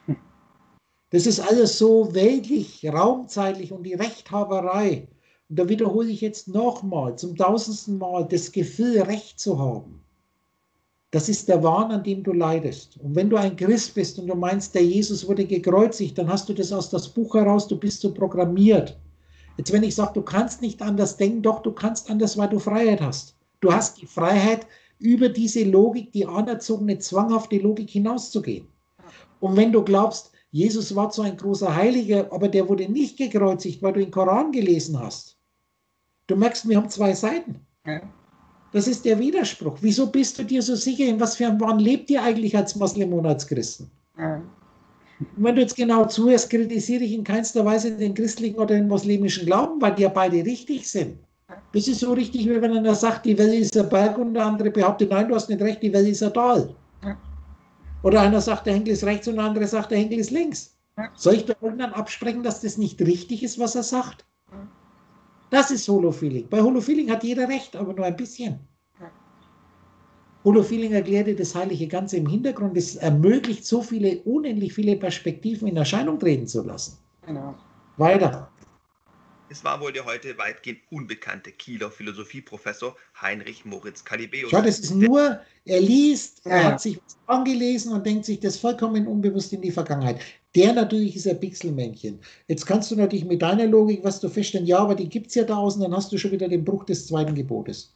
Das ist alles so weltlich, raumzeitlich und die Rechthaberei. Und da wiederhole ich jetzt nochmal, zum tausendsten Mal, das Gefühl, Recht zu haben. Das ist der Wahn, an dem du leidest. Und wenn du ein Christ bist und du meinst, der Jesus wurde gekreuzigt, dann hast du das aus das Buch heraus, du bist so programmiert. Jetzt, wenn ich sage, du kannst nicht anders denken, doch, du kannst anders, weil du Freiheit hast. Du hast die Freiheit, über diese Logik, die anerzogene, zwanghafte Logik hinauszugehen. Und wenn du glaubst, Jesus war zwar ein großer Heiliger, aber der wurde nicht gekreuzigt, weil du den Koran gelesen hast. Du merkst, wir haben zwei Seiten. Ja. Das ist der Widerspruch. Wieso bist du dir so sicher? In was für einem Wahn lebt ihr eigentlich als Moslem und als Christen? Ja. Und wenn du jetzt genau zuhörst, kritisiere ich in keinster Weise den christlichen oder den muslimischen Glauben, weil die ja beide richtig sind. Das ist so richtig, wie wenn einer sagt, die Welt ist ein Berg und der andere behauptet, nein, du hast nicht recht, die Welt ist ein Tal. Ja. Oder einer sagt, der Henkel ist rechts und der andere sagt, der Henkel ist links. Ja. Soll ich da irgendwann absprechen, dass das nicht richtig ist, was er sagt? Das ist Holofeeling. Bei Holofeeling hat jeder recht, aber nur ein bisschen. Ja. Holofeeling erklärt dir das heilige Ganze im Hintergrund. Es ermöglicht so viele, unendlich viele Perspektiven in Erscheinung treten zu lassen. Genau. Weiter. Es war wohl der heute weitgehend unbekannte Kieler Philosophieprofessor Heinrich Moritz Calibeus. Schau, das ist nur, er liest, er Ja. hat sich was angelesen und denkt sich das vollkommen unbewusst in die Vergangenheit. Der natürlich ist ein Pixelmännchen. Jetzt kannst du natürlich mit deiner Logik, was du feststellen, ja, aber die gibt es ja da außen, dann hast du schon wieder den Bruch des zweiten Gebotes.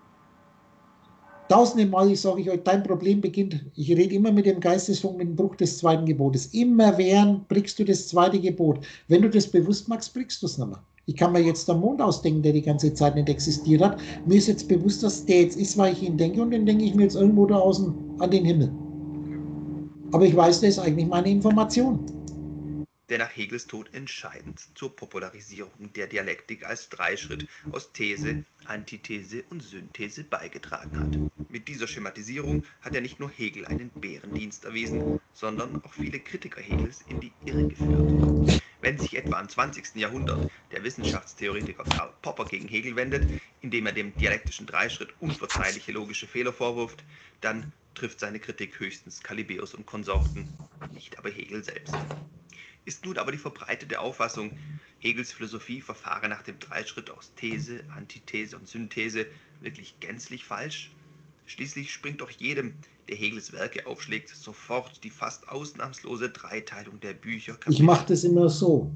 Tausende Mal sage ich euch, dein Problem beginnt, ich rede immer mit dem Geistesfunk, mit dem Bruch des zweiten Gebotes. Immer während brichst du das zweite Gebot. Wenn du das bewusst machst, brichst du es nicht mehr. Ich kann mir jetzt den Mond ausdenken, der die ganze Zeit nicht existiert hat. Mir ist jetzt bewusst, dass der jetzt ist, weil ich ihn denke und den denke ich mir jetzt irgendwo da außen an den Himmel. Aber ich weiß, das ist eigentlich meine Information. Der nach Hegels Tod entscheidend zur Popularisierung der Dialektik als Dreischritt aus These, Antithese und Synthese beigetragen hat. Mit dieser Schematisierung hat er nicht nur Hegel einen Bärendienst erwiesen, sondern auch viele Kritiker Hegels in die Irre geführt. Wenn sich etwa im zwanzigsten Jahrhundert der Wissenschaftstheoretiker Karl Popper gegen Hegel wendet, indem er dem dialektischen Dreischritt unverzeihliche logische Fehler vorwirft, dann trifft seine Kritik höchstens Calibeus und Konsorten, nicht aber Hegel selbst. Ist nun aber die verbreitete Auffassung, Hegels Philosophie verfahre nach dem Dreischritt aus These, Antithese und Synthese wirklich gänzlich falsch? Schließlich springt doch jedem, der Hegels Werke aufschlägt, sofort die fast ausnahmslose Dreiteilung der Bücher kaputt. Ich mache das immer so.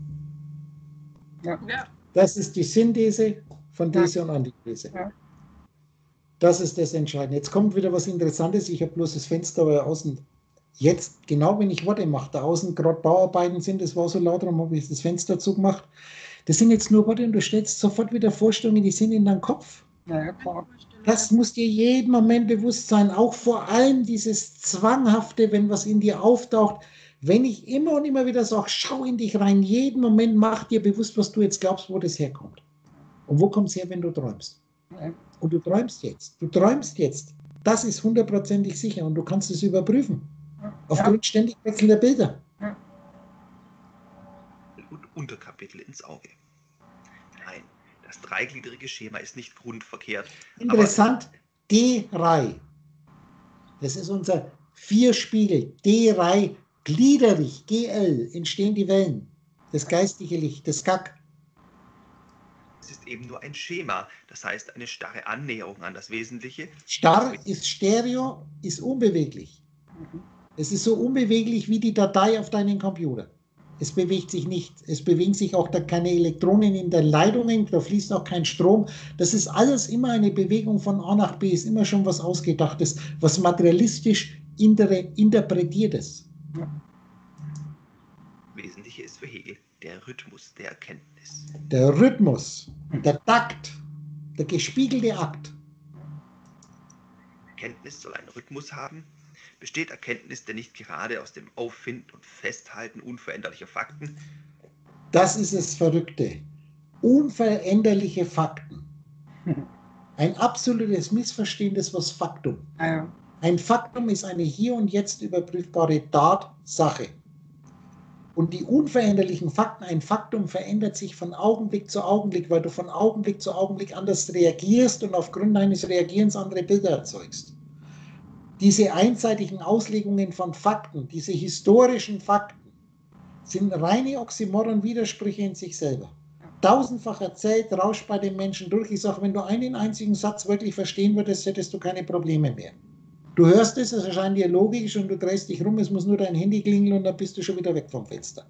Ja. Ja. Das ist die Synthese von These Ja. und Antithese. Ja. Das ist das Entscheidende. Jetzt kommt wieder was Interessantes. Ich habe bloß das Fenster aber außen. Jetzt, genau wenn ich Worte mache, da außen gerade Bauarbeiten sind, das war so laut, darum habe ich das Fenster zugemacht. Das sind jetzt nur Worte und du stellst sofort wieder Vorstellungen, die sind in deinem Kopf. Ja, ja, klar. Das muss dir jeden Moment bewusst sein, auch vor allem dieses Zwanghafte, wenn was in dir auftaucht. Wenn ich immer und immer wieder sage, schau in dich rein, jeden Moment mach dir bewusst, was du jetzt glaubst, wo das herkommt. Und wo kommt es her, wenn du träumst? Und du träumst jetzt. Du träumst jetzt. Das ist hundertprozentig sicher und du kannst es überprüfen. Aufgrund ja. ständig wechselnder Bilder. Und Unterkapitel ins Auge. Nein, das dreigliedrige Schema ist nicht grundverkehrt. Interessant, D-Reihe. Das ist unser Vierspiegel. D-Reihe, gliederig, G L, entstehen die Wellen. Das geistige Licht, das G A G. Es ist eben nur ein Schema, das heißt eine starre Annäherung an das Wesentliche. Starr ist Stereo, ist unbeweglich. Es ist so unbeweglich wie die Datei auf deinem Computer. Es bewegt sich nicht. Es bewegen sich auch da keine Elektronen in den Leitungen, da fließt auch kein Strom. Das ist alles immer eine Bewegung von A nach B, ist immer schon was Ausgedachtes, was materialistisch interpretiert ist. Wesentliche ist für Hegel der Rhythmus der Erkenntnis. Der Rhythmus, der Takt, der gespiegelte Akt. Erkenntnis soll einen Rhythmus haben. Besteht Erkenntnis denn nicht gerade aus dem Auffinden und Festhalten unveränderlicher Fakten? Das ist das Verrückte. Unveränderliche Fakten. Ein absolutes Missverstehen des was Faktum. Ein Faktum ist eine hier und jetzt überprüfbare Tatsache. Und die unveränderlichen Fakten, ein Faktum verändert sich von Augenblick zu Augenblick, weil du von Augenblick zu Augenblick anders reagierst und aufgrund deines Reagierens andere Bilder erzeugst. Diese einseitigen Auslegungen von Fakten, diese historischen Fakten, sind reine Oxymoron-Widersprüche in sich selber. Tausendfach erzählt, rauscht bei den Menschen durch. Ich sage, wenn du einen einzigen Satz wirklich verstehen würdest, hättest du keine Probleme mehr. Du hörst es, es erscheint dir logisch und du drehst dich rum, es muss nur dein Handy klingeln und dann bist du schon wieder weg vom Fenster.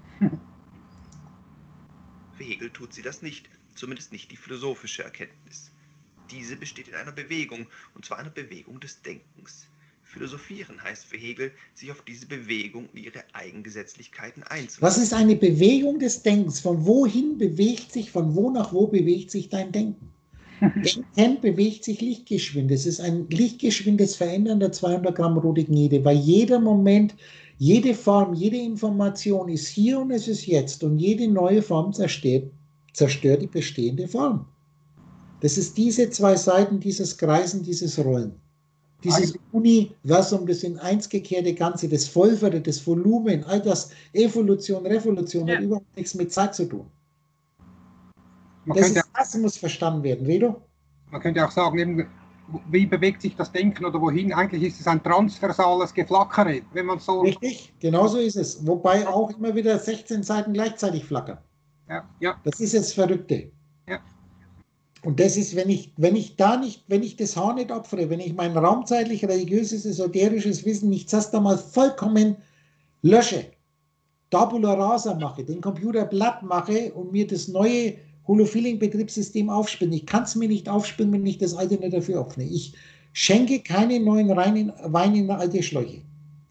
Für Hegel tut sie das nicht, zumindest nicht die philosophische Erkenntnis. Diese besteht in einer Bewegung, und zwar einer Bewegung des Denkens. Philosophieren heißt für Hegel, sich auf diese Bewegung und ihre Eigengesetzlichkeiten einzulassen. Was ist eine Bewegung des Denkens? Von wohin bewegt sich, von wo nach wo bewegt sich dein Denken? Denken bewegt sich lichtgeschwind. Es ist ein lichtgeschwindes Verändern der zweihundert Gramm rote Gnede, weil jeder Moment, jede Form, jede Information ist hier und es ist jetzt und jede neue Form zerstört, zerstört die bestehende Form. Das ist diese zwei Seiten, dieses Kreisen, dieses Rollen. Dieses Universum, das in eins gekehrte Ganze, das Vollverte, das Volumen, all das, Evolution, Revolution, ja. Hat überhaupt nichts mit Zeit zu tun. Man das, ist, das muss verstanden werden, Redo? Man könnte auch sagen, eben, wie bewegt sich das Denken oder wohin? Eigentlich ist es ein transversales Geflackere, wenn man so... Richtig, genau so ist es. Wobei auch immer wieder sechzehn Seiten gleichzeitig flackern. Ja, ja. Das ist das Verrückte. Ja. Und das ist, wenn ich, wenn ich da nicht, wenn ich das Haar nicht opfere, wenn ich mein raumzeitlich religiöses, esoterisches Wissen nicht zuerst einmal vollkommen lösche, Tabula rasa mache, den Computer platt mache und mir das neue Holofeeling-Betriebssystem aufspielen. Ich kann es mir nicht aufspielen, wenn ich das alte nicht dafür öffne. Ich schenke keine neuen reinen Wein in alte Schläuche.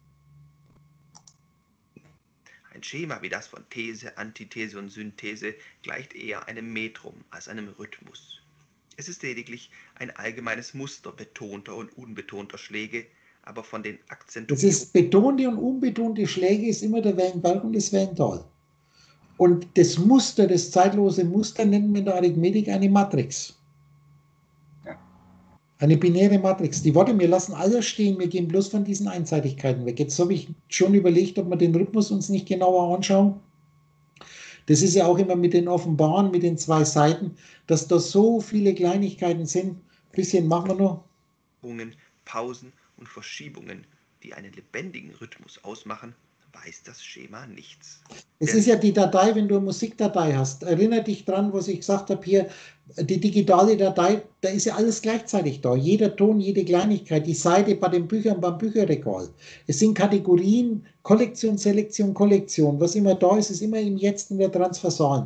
Ein Schema wie das von These, Antithese und Synthese gleicht eher einem Metrum als einem Rhythmus. Es ist lediglich ein allgemeines Muster betonter und unbetonter Schläge, aber von den Akzentuierungen... Das ist betonte und unbetonte Schläge ist immer der Wellenberg und das Wellental. Und das Muster, das zeitlose Muster nennt man in der Arithmetik eine Matrix. Ja. Eine binäre Matrix. Die Worte, wir lassen alles stehen, wir gehen bloß von diesen Einseitigkeiten weg. Jetzt habe ich schon überlegt, ob wir den Rhythmus uns nicht genauer anschauen. Das ist ja auch immer mit den Offenbaren, mit den zwei Seiten, dass da so viele Kleinigkeiten sind. Ein bisschen machen wir noch. Pausen und Verschiebungen, die einen lebendigen Rhythmus ausmachen, weiß das Schema nichts. Es ist ja die Datei, wenn du eine Musikdatei hast. Erinnere dich dran, was ich gesagt habe hier, die digitale Datei, da ist ja alles gleichzeitig da. Jeder Ton, jede Kleinigkeit, die Seite bei den Büchern, beim Bücherregal. Es sind Kategorien, Kollektion, Selektion, Kollektion. Was immer da ist, ist immer im Jetzt in der Transversalen.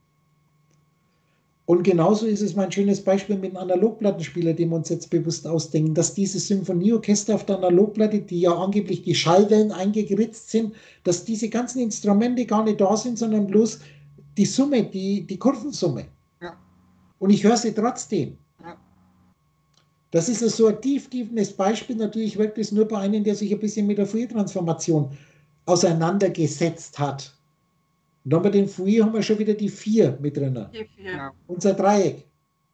Und genauso ist es mein schönes Beispiel mit dem Analogplattenspieler, den wir uns jetzt bewusst ausdenken, dass dieses Symphonieorchester auf der Analogplatte, die ja angeblich die Schallwellen eingeritzt sind, dass diese ganzen Instrumente gar nicht da sind, sondern bloß die Summe, die, die Kurvensumme. Ja. Und ich höre sie trotzdem. Ja. Das ist so ein tiefgreifendes Beispiel. Natürlich wirkt es nur bei einem, der sich ein bisschen mit der Fourier-Transformation auseinandergesetzt hat. Und dann bei den Fourier haben wir schon wieder die vier mit drin. Die vier. Ja. Unser Dreieck.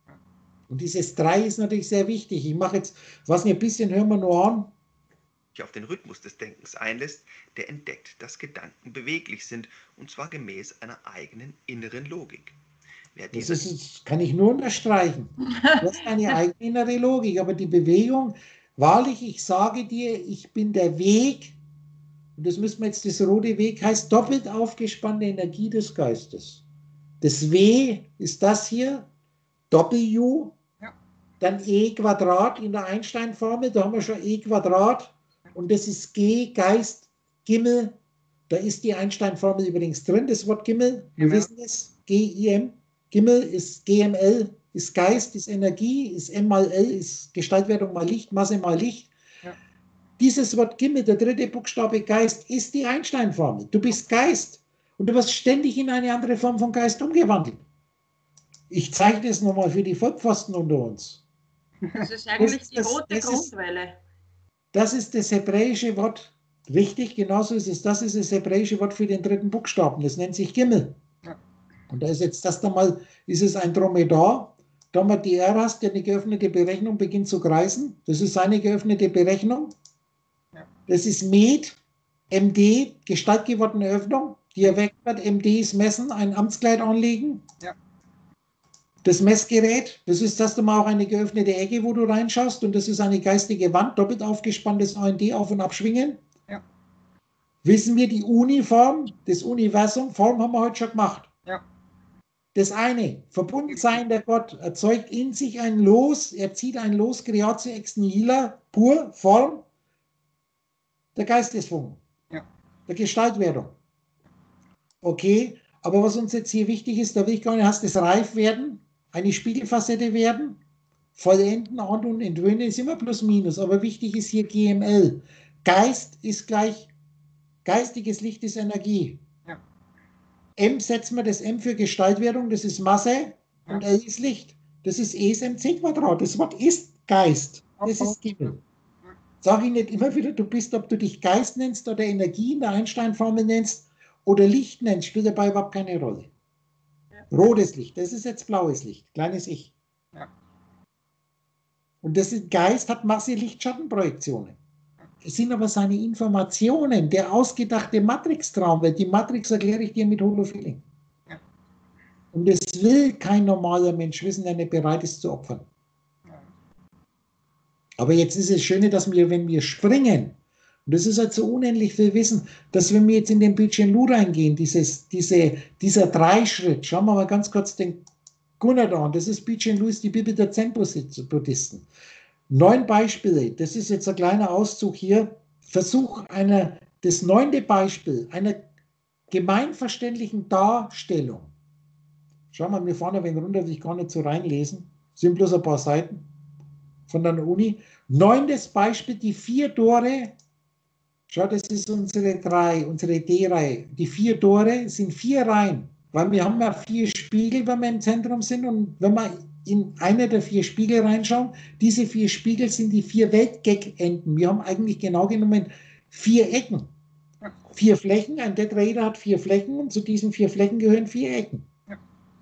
Und dieses drei ist natürlich sehr wichtig. Ich mache jetzt, was nicht, ein bisschen hören wir nur an. Auf den Rhythmus des Denkens einlässt, der entdeckt, dass Gedanken beweglich sind, und zwar gemäß einer eigenen inneren Logik. Wer Das ist, das kann ich nur unterstreichen. Du hast eine eigene innere Logik, aber die Bewegung, wahrlich, ich sage dir, ich bin der Weg, und das müssen wir jetzt, das rote Weg heißt doppelt aufgespannte Energie des Geistes. Das W ist das hier, W, Ja. dann E Quadrat in der Einstein-Formel, da haben wir schon E Quadrat, und das ist G, Geist, Gimmel, da ist die Einstein-Formel übrigens drin, das Wort Gimmel, wir Gimmel. wissen es, G I M, Gimmel ist G M L, ist Geist, ist Energie, ist M mal L, ist Gestaltwertung mal Licht, Masse mal Licht. Ja. Dieses Wort Gimmel, der dritte Buchstabe Geist, ist die Einstein-Formel. Du bist Geist und du wirst ständig in eine andere Form von Geist umgewandelt. Ich zeichne es nochmal für die Vollpfosten unter uns. Das ist eigentlich Das- die das- rote das ist- Grundwelle. Das ist das hebräische Wort, richtig, genauso ist es. Das ist das hebräische Wort für den dritten Buchstaben. Das nennt sich Gimmel. Ja. Und da ist jetzt das da mal, ist es ein Dromedar. Da haben wir die Eras, der eine geöffnete Berechnung beginnt zu kreisen. Das ist seine geöffnete Berechnung. Ja. Das ist Med, M D, gestaltgewordene Öffnung, die erweckt wird. M D ist Messen, ein Amtskleid anlegen. Ja. Das Messgerät, das ist das mal auch eine geöffnete Ecke, wo du reinschaust, und das ist eine geistige Wand, doppelt aufgespanntes A N D auf- und abschwingen. Ja. Wissen wir die Uniform, das Universum, Form haben wir heute schon gemacht. Ja. Das eine, Verbundensein der Gott, erzeugt in sich ein Los, er zieht ein Los, Creatio ex nihila, pur, Form, der Geistesfunken, Ja. der Gestaltwerdung. Okay, aber was uns jetzt hier wichtig ist, da will ich gar nicht, hast das Reifwerden, eine Spiegelfacette werden, vollenden, an- und entwöhnen ist immer plus minus, aber wichtig ist hier G M L. Geist ist gleich, geistiges Licht ist Energie. Ja. M setzen wir das M für Gestaltwerdung, das ist Masse, Ja. und L ist Licht. Das ist E ist M C Quadrat. Das Wort ist Geist. Das ist Gimmel. Sag ich nicht immer wieder, du bist, ob du dich Geist nennst oder Energie in der Einstein-Formel nennst oder Licht nennst, spielt dabei überhaupt keine Rolle. Ja. Rotes Licht, das ist jetzt blaues Licht, kleines Ich. Ja. Und das ist, Geist hat Masse, Licht, Schattenprojektionen. Es sind aber seine Informationen, der ausgedachte Matrix-Traum, weil die Matrix erkläre ich dir mit Holofeeling. Ja. Und es will kein normaler Mensch wissen, der nicht bereit ist zu opfern. Ja. Aber jetzt ist es Schöne, dass wir, wenn wir springen, und das ist halt so unendlich viel Wissen, dass wenn wir jetzt in den Bildschirm Lu reingehen, dieses, diese, dieser Dreischritt, schauen wir mal ganz kurz den Gunnar da an, das ist Bildschirm Lu, ist die Bibel der Zen-Buddhisten. Neun Beispiele, das ist jetzt ein kleiner Auszug hier, Versuch einer, das neunte Beispiel einer gemeinverständlichen Darstellung. Schauen wir, wir fahren ein wenig runter, will ich gar nicht so reinlesen, sind bloß ein paar Seiten von der Uni. Neuntes Beispiel, die vier Tore. Schau, das ist unsere drei, unsere D-Reihe. Die vier Tore sind vier Reihen, weil wir haben ja vier Spiegel, wenn wir im Zentrum sind, und wenn wir in einer der vier Spiegel reinschauen, diese vier Spiegel sind die vier Weltgag-Enden. Wir haben eigentlich genau genommen vier Ecken. Vier Flächen, ein Tetraeder hat vier Flächen, und zu diesen vier Flächen gehören vier Ecken. Ja.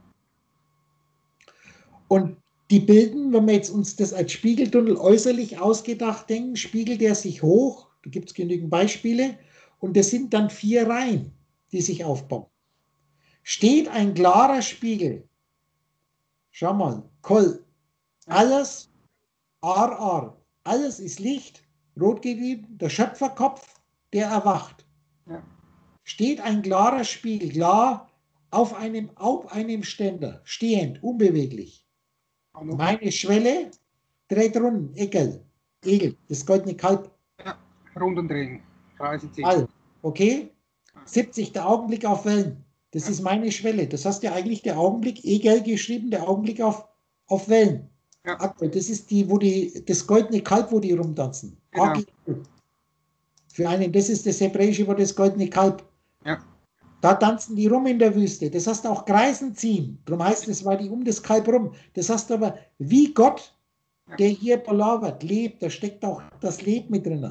Und die bilden, wenn wir jetzt uns das als Spiegeltunnel äußerlich ausgedacht denken, spiegelt er sich hoch, da gibt es genügend Beispiele, und das sind dann vier Reihen, die sich aufbauen. Steht ein klarer Spiegel, schau mal, Koll, alles, R R, alles ist Licht, rot gegeben, der Schöpferkopf, der erwacht. Ja. Steht ein klarer Spiegel, klar, auf einem, auf einem Ständer, stehend, unbeweglich. Hallo. Meine Schwelle dreht rund, Eckel, Egel, das goldene Kalb, Ja. Runden drehen, kreisen ziehen. All, okay? siebzig, der Augenblick auf Wellen, das ist meine Schwelle. Das heißt ja eigentlich der Augenblick, Egel geschrieben, der Augenblick auf, auf Wellen. Ja. Das ist die, wo die, das goldene Kalb, wo die rumtanzen. Genau. Für einen, das ist das hebräische Wort, das goldene Kalb. Ja. Da tanzen die rum in der Wüste. Das heißt auch Kreisen ziehen. Darum heißt es, war die um das Kalb rum. Das heißt aber, wie Gott Ja. der hier palavert, lebt, da steckt auch das Leben mit drin.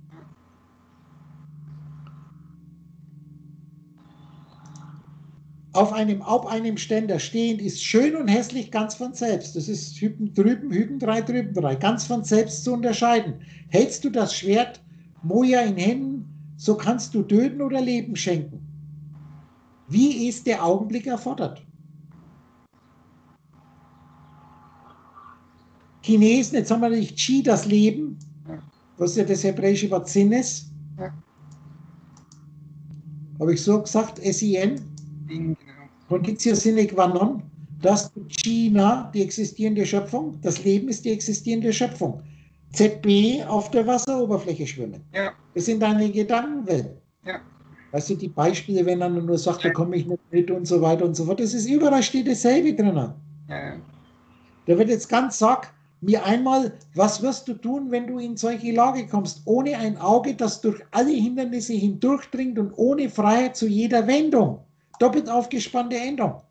Auf einem, auf einem Ständer stehend ist schön und hässlich ganz von selbst. Das ist Hypen drüben, Hypen drei, drüben drei, ganz von selbst zu unterscheiden. Hältst du das Schwert Moja in Händen, so kannst du töten oder Leben schenken. Wie ist der Augenblick erfordert? Chinesen, jetzt haben wir nicht Qi, das Leben, was ja das hebräische Wort Sinn ist. Ja. Habe ich so gesagt, S I N? Genau. Conditio sine qua non, dass China, die existierende Schöpfung, das Leben ist die existierende Schöpfung. Z B auf der Wasseroberfläche schwimmen. Ja. Das sind deine Gedankenwellen. Ja. Weißt du, die Beispiele, wenn einer nur sagt, da komme ich nicht mit und so weiter und so fort, das ist überall steht dasselbe drin. Ja. Da wird jetzt ganz sag, mir einmal, was wirst du tun, wenn du in solche Lage kommst, ohne ein Auge, das durch alle Hindernisse hindurchdringt und ohne Freiheit zu jeder Wendung. Doppelt aufgespannte Endung.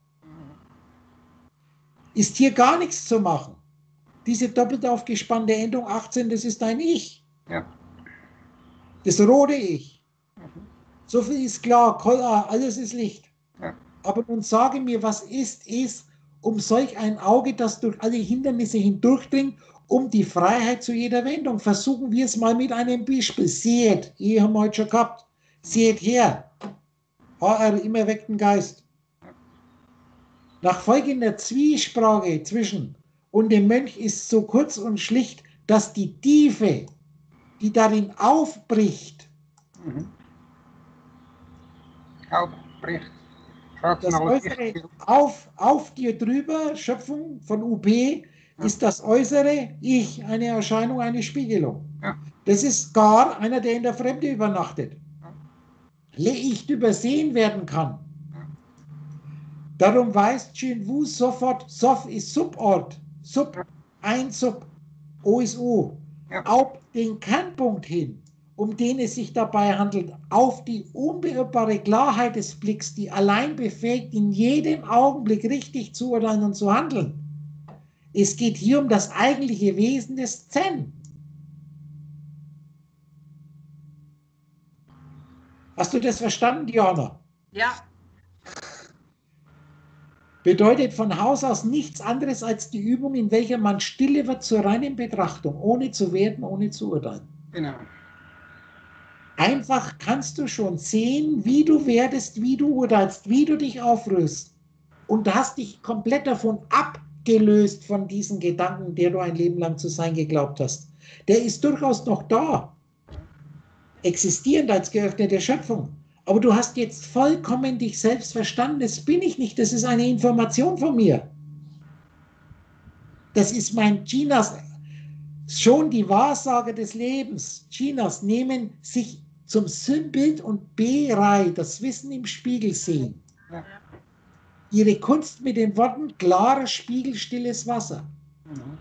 Ist hier gar nichts zu machen. Diese doppelt aufgespannte Endung achtzehn, das ist dein Ich. Ja. Das rote Ich. So viel ist klar, alles ist Licht. Ja. Aber nun sage mir, was ist es, um solch ein Auge, das durch alle Hindernisse hindurchdringt, um die Freiheit zu jeder Wendung. Versuchen wir es mal mit einem Beispiel. Seht, ihr haben heute schon gehabt. Seht her. H R, immer weckten Geist. Nach folgender Zwiesprache zwischen und dem Mönch ist so kurz und schlicht, dass die Tiefe, die darin aufbricht, Mhm. Aufbricht. das Äußere auf, auf dir drüber, Schöpfung von U P, ja. Ist das Äußere Ich, eine Erscheinung, eine Spiegelung. Ja. Das ist gar einer, der in der Fremde übernachtet. Nicht übersehen werden kann. Darum weiß Jin Wu sofort, Sof ist Subort, Sub, ein Sub, O ist U, ja. Auf den Kernpunkt hin, um den es sich dabei handelt, auf die unbeirrbare Klarheit des Blicks, die allein befähigt, in jedem Augenblick richtig zu urteilen und zu handeln. Es geht hier um das eigentliche Wesen des Zen. Hast du das verstanden, Diana? Ja. Bedeutet von Haus aus nichts anderes als die Übung, in welcher man stille wird zur reinen Betrachtung, ohne zu werten, ohne zu urteilen. Genau. Einfach kannst du schon sehen, wie du werdest, wie du urteilst, wie du dich aufrührst. Und du hast dich komplett davon abgelöst von diesen Gedanken, der du ein Leben lang zu sein geglaubt hast. Der ist durchaus noch da. Existierend als geöffnete Schöpfung. Aber du hast jetzt vollkommen dich selbst verstanden. Das bin ich nicht. Das ist eine Information von mir. Das ist mein Chinas. Schon die Wahrsager des Lebens Chinas nehmen sich zum Sinnbild und Berei, das Wissen im Spiegel sehen. Ja. Ihre Kunst mit den Worten klarer Spiegel, stilles Wasser. Mhm.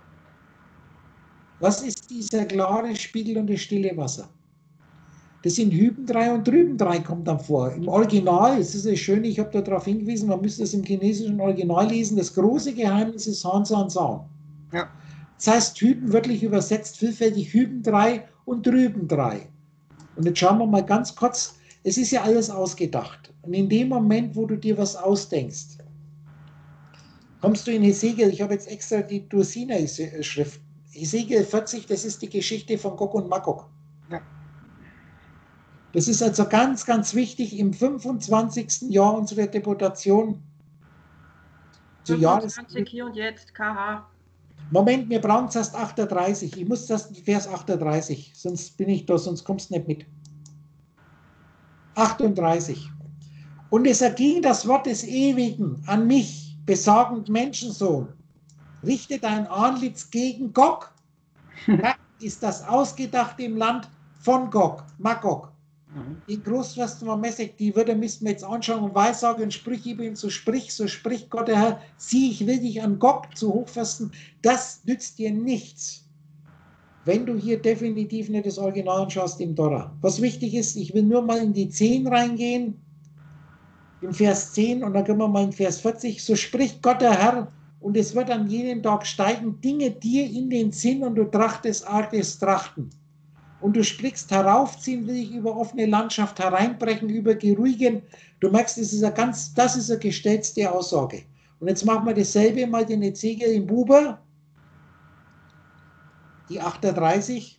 Was ist dieser klare Spiegel und das stille Wasser? Das sind Hüben drei und Drüben drei kommt dann vor. Im Original, es ist ja schön, ich habe darauf hingewiesen, man müsste es im chinesischen Original lesen, das große Geheimnis ist Han San San. Ja. Das heißt, Hüben wörtlich übersetzt, vielfältig Hüben drei und Drüben drei. Und jetzt schauen wir mal ganz kurz, es ist ja alles ausgedacht. Und in dem Moment, wo du dir was ausdenkst, kommst du in Hesekiel, ich habe jetzt extra die Dursina-Schrift, Hesekiel vierzig, das ist die Geschichte von Gog und Magog. Ja. Das ist also ganz, ganz wichtig im fünfundzwanzigsten Jahr unserer Deputation. Zu fünfundzwanzig hier und jetzt, K H. Moment, wir brauchen es erst achtunddreißig. Ich muss das Vers achtunddreißig, sonst bin ich da, sonst kommst du nicht mit. achtunddreißig. Und es erging das Wort des Ewigen an mich, besagend Menschensohn. Richte dein Antlitz gegen Gog. Das ist das Ausgedachte im Land von Gog, Magog. Mhm. Die Großfürsten von Messek, die würde müssten wir jetzt anschauen und Weissage und Sprüche über ihn, so sprich, so spricht Gott der Herr, sieh, ich will dich an Gog zu Hochfürsten, das nützt dir nichts, wenn du hier definitiv nicht das Original anschaust im Torah. Was wichtig ist, ich will nur mal in die zehn reingehen, im Vers zehn, und dann können wir mal in Vers vierzig, so spricht Gott der Herr, und es wird an jedem Tag steigen Dinge dir in den Sinn und du trachtest arges Trachten. Und du sprichst, heraufziehen will ich über offene Landschaft, hereinbrechen, über geruhigen. Du merkst, das ist eine ganz, das ist eine gestellte Aussage. Und jetzt machen wir dasselbe mal den Ezekiel im Buber, die achtunddreißig.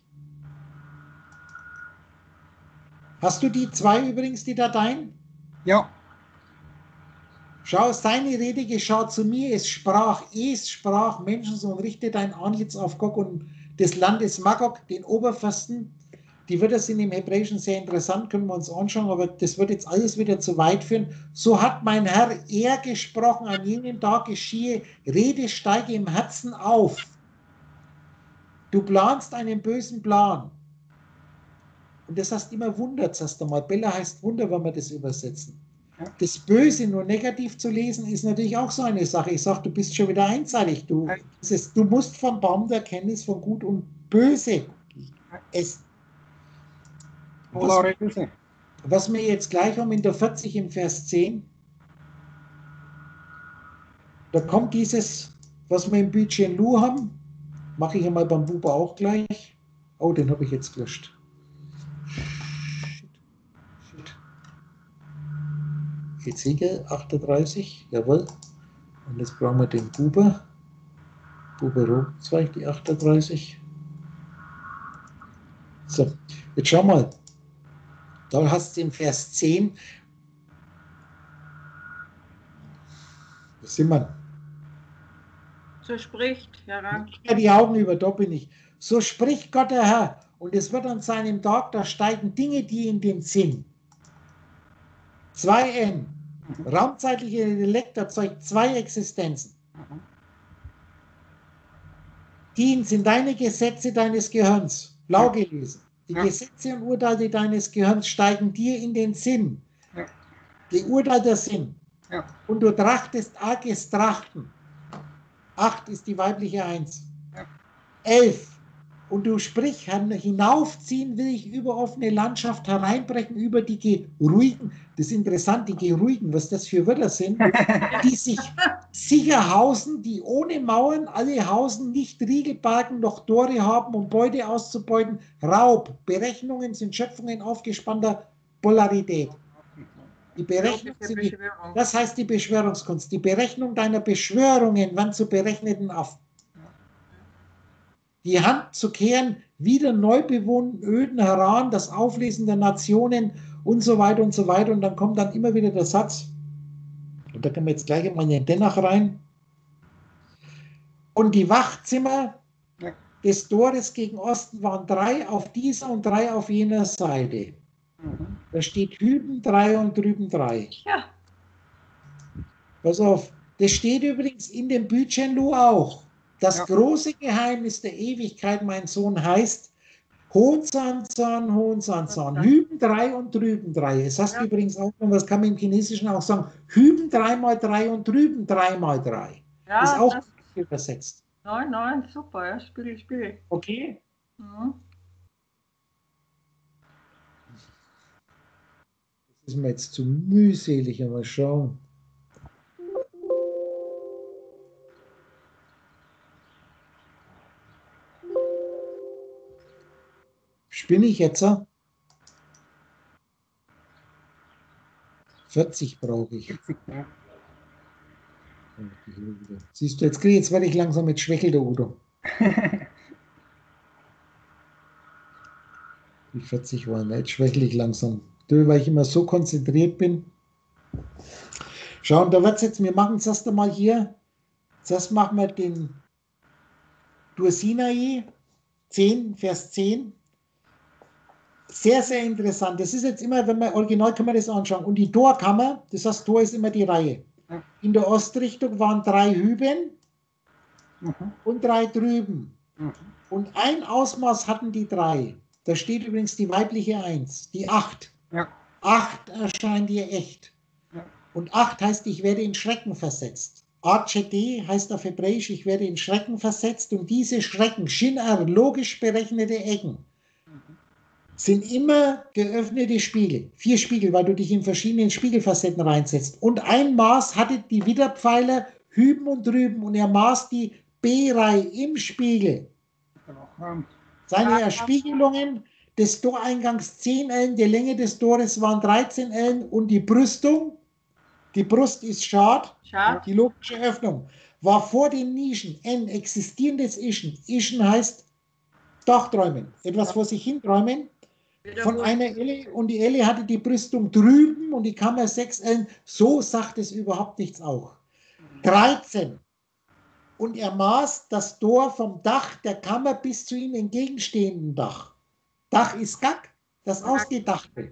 Hast du die zwei übrigens, die Dateien? Ja. Schau, seine Rede geschah zu mir, es sprach, es sprach, Menschensohn, richte dein Antlitz auf Gog und des Landes Magog, den Oberfürsten. Die Wörter sind im Hebräischen sehr interessant, können wir uns anschauen, aber das wird jetzt alles wieder zu weit führen. So hat mein Herr, er gesprochen, an jenem Tag geschiehe, Rede steige im Herzen auf. Du planst einen bösen Plan. Und das heißt immer Wunder, sagst du mal. Bella heißt Wunder, wenn wir das übersetzen. Das Böse nur negativ zu lesen, ist natürlich auch so eine Sache. Ich sage, du bist schon wieder einseitig. Du, ist, du musst vom Baum der Erkenntnis von Gut und Böse essen. Was, was wir jetzt gleich haben in der vierzig im Vers zehn, da kommt dieses, was wir im Budget Lu haben, mache ich einmal beim Buber auch gleich. Oh, den habe ich jetzt gelöscht. Ezekiel achtunddreißig, jawohl. Und jetzt brauchen wir den Buber. Buber Rogenzweig, die achtunddreißig. So, jetzt schau mal. Da hast du im Vers zehn. Was sind wir? So spricht, ja. Die Augen über, da bin ich. So spricht Gott der Herr. Und es wird an seinem Tag, da steigen Dinge, die in den Sinn. zwei N. Raumzeitliche Intellekt erzeugt zwei Existenzen. Die sind deine Gesetze deines Gehirns. Blau gelesen. Die ja. Gesetze und Urteile deines Gehirns steigen dir in den Sinn. Ja. Geurteilter Sinn. Ja. Und du trachtest arges Trachten. Acht ist die weibliche Eins. Ja. Elf. Und du sprich, hinaufziehen will ich über offene Landschaft, hereinbrechen über die Geruhigen. Das ist interessant, die Geruhigen, was das für Wörter sind, die sich sicher hausen, die ohne Mauern alle hausen, nicht Riegelbalken noch Tore haben, um Beute auszubeuten. Raub, Berechnungen sind Schöpfungen aufgespannter Polarität. Die Berechnung sind die, das heißt die Beschwörungskunst, die Berechnung deiner Beschwörungen, wann zu berechneten auf. Die Hand zu kehren, wieder neu bewohnten Öden heran, das Auflesen der Nationen und so weiter und so weiter. Und dann kommt dann immer wieder der Satz, und da können wir jetzt gleich mal in den Denach rein. Und die Wachzimmer des Tores gegen Osten waren drei auf dieser und drei auf jener Seite. Da steht hüben drei und drüben drei. Ja. Pass auf, das steht übrigens in dem Budget Lu auch. Das ja. große Geheimnis der Ewigkeit, mein Sohn, heißt Hohensanzan, Hohensanzan, hüben drei und drüben drei. Es heißt ja. übrigens auch, das kann man im Chinesischen auch sagen, hüben drei mal drei und drüben drei mal drei. Ja, ist auch das übersetzt. Nein, nein, super, ja, Spiegel, Spiegel. Okay. Mhm. Das ist mir jetzt zu mühselig, mal schauen. Spinne ich jetzt? vierzig brauche ich. Siehst du, jetzt kriege ich, jetzt werde ich langsam mit Schwächel, der Udo. Die vierzig waren, jetzt schwächle ich langsam. Weil ich immer so konzentriert bin. Schau, und da wird es jetzt, wir machen es erst einmal hier. Zuerst machen wir den Dursinai zehn, Vers zehn. Sehr, sehr interessant. Das ist jetzt immer, wenn man original kann man das anschauen. Und die Torkammer, das heißt, Tor ist immer die Reihe. In der Ostrichtung waren drei Hüben mhm. und drei drüben. Mhm. Und ein Ausmaß hatten die drei. Da steht übrigens die weibliche Eins, die Acht. Ja. Acht erscheint dir echt. Ja. Und Acht heißt, ich werde in Schrecken versetzt. A C D heißt auf Hebräisch, ich werde in Schrecken versetzt. Und diese Schrecken, Shin-Ar, logisch berechnete Ecken, sind immer geöffnete Spiegel. Vier Spiegel, weil du dich in verschiedenen Spiegelfacetten reinsetzt. Und ein Maß hatte die Widderpfeiler hüben und drüben und er maß die B-Reihe im Spiegel. Seine Erspiegelungen des Toreingangs zehn Ellen, die Länge des Tores waren dreizehn Ellen und die Brüstung, die Brust ist Schad, Schad. die logische Öffnung, war vor den Nischen N existierendes Ischen. Ischen heißt Dachträumen, etwas vor sich hin träumen, von einer Elle und die Elle hatte die Brüstung drüben und die Kammer sechs Ellen, so sagt es überhaupt nichts auch. dreizehn. Und er maß das Tor vom Dach der Kammer bis zu ihm entgegenstehenden Dach. Dach ist Gack, das Ausgedachte.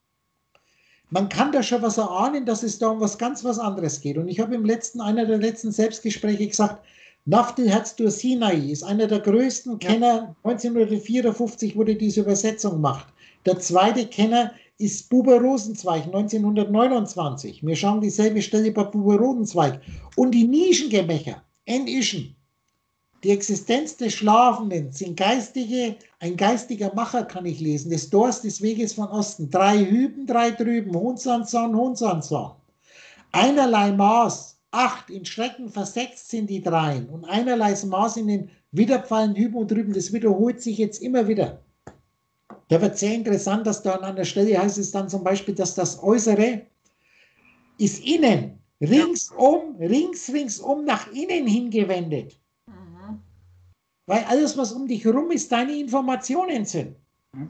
Man kann da schon was erahnen, dass es da um was ganz was anderes geht. Und ich habe im letzten, einer der letzten Selbstgespräche gesagt, Naftel Herzdor Sinai ist einer der größten Kenner. neunzehnhundertvierundfünfzig wurde diese Übersetzung gemacht. Der zweite Kenner ist Buber Rosenzweig, neunzehnhundertneunundzwanzig. Wir schauen dieselbe Stelle bei Buber Rosenzweig. Und die Nischengemächer, N-Ischen, die Existenz des Schlafenden sind geistige, ein geistiger Macher kann ich lesen, des Tors des Weges von Osten. Drei Hüben, drei drüben, Hunsanzahn, Hunsanzahn. Einerlei Maß, acht in Schrecken versetzt sind die dreien und einerlei Maß in den Widerpfeilen hüben und drüben. Das wiederholt sich jetzt immer wieder. Da wird sehr interessant, dass da an einer Stelle heißt es dann zum Beispiel, dass das Äußere ist innen, ringsum, rings, ringsum nach innen hingewendet. Mhm. Weil alles, was um dich herum ist, deine Informationen sind. Mhm.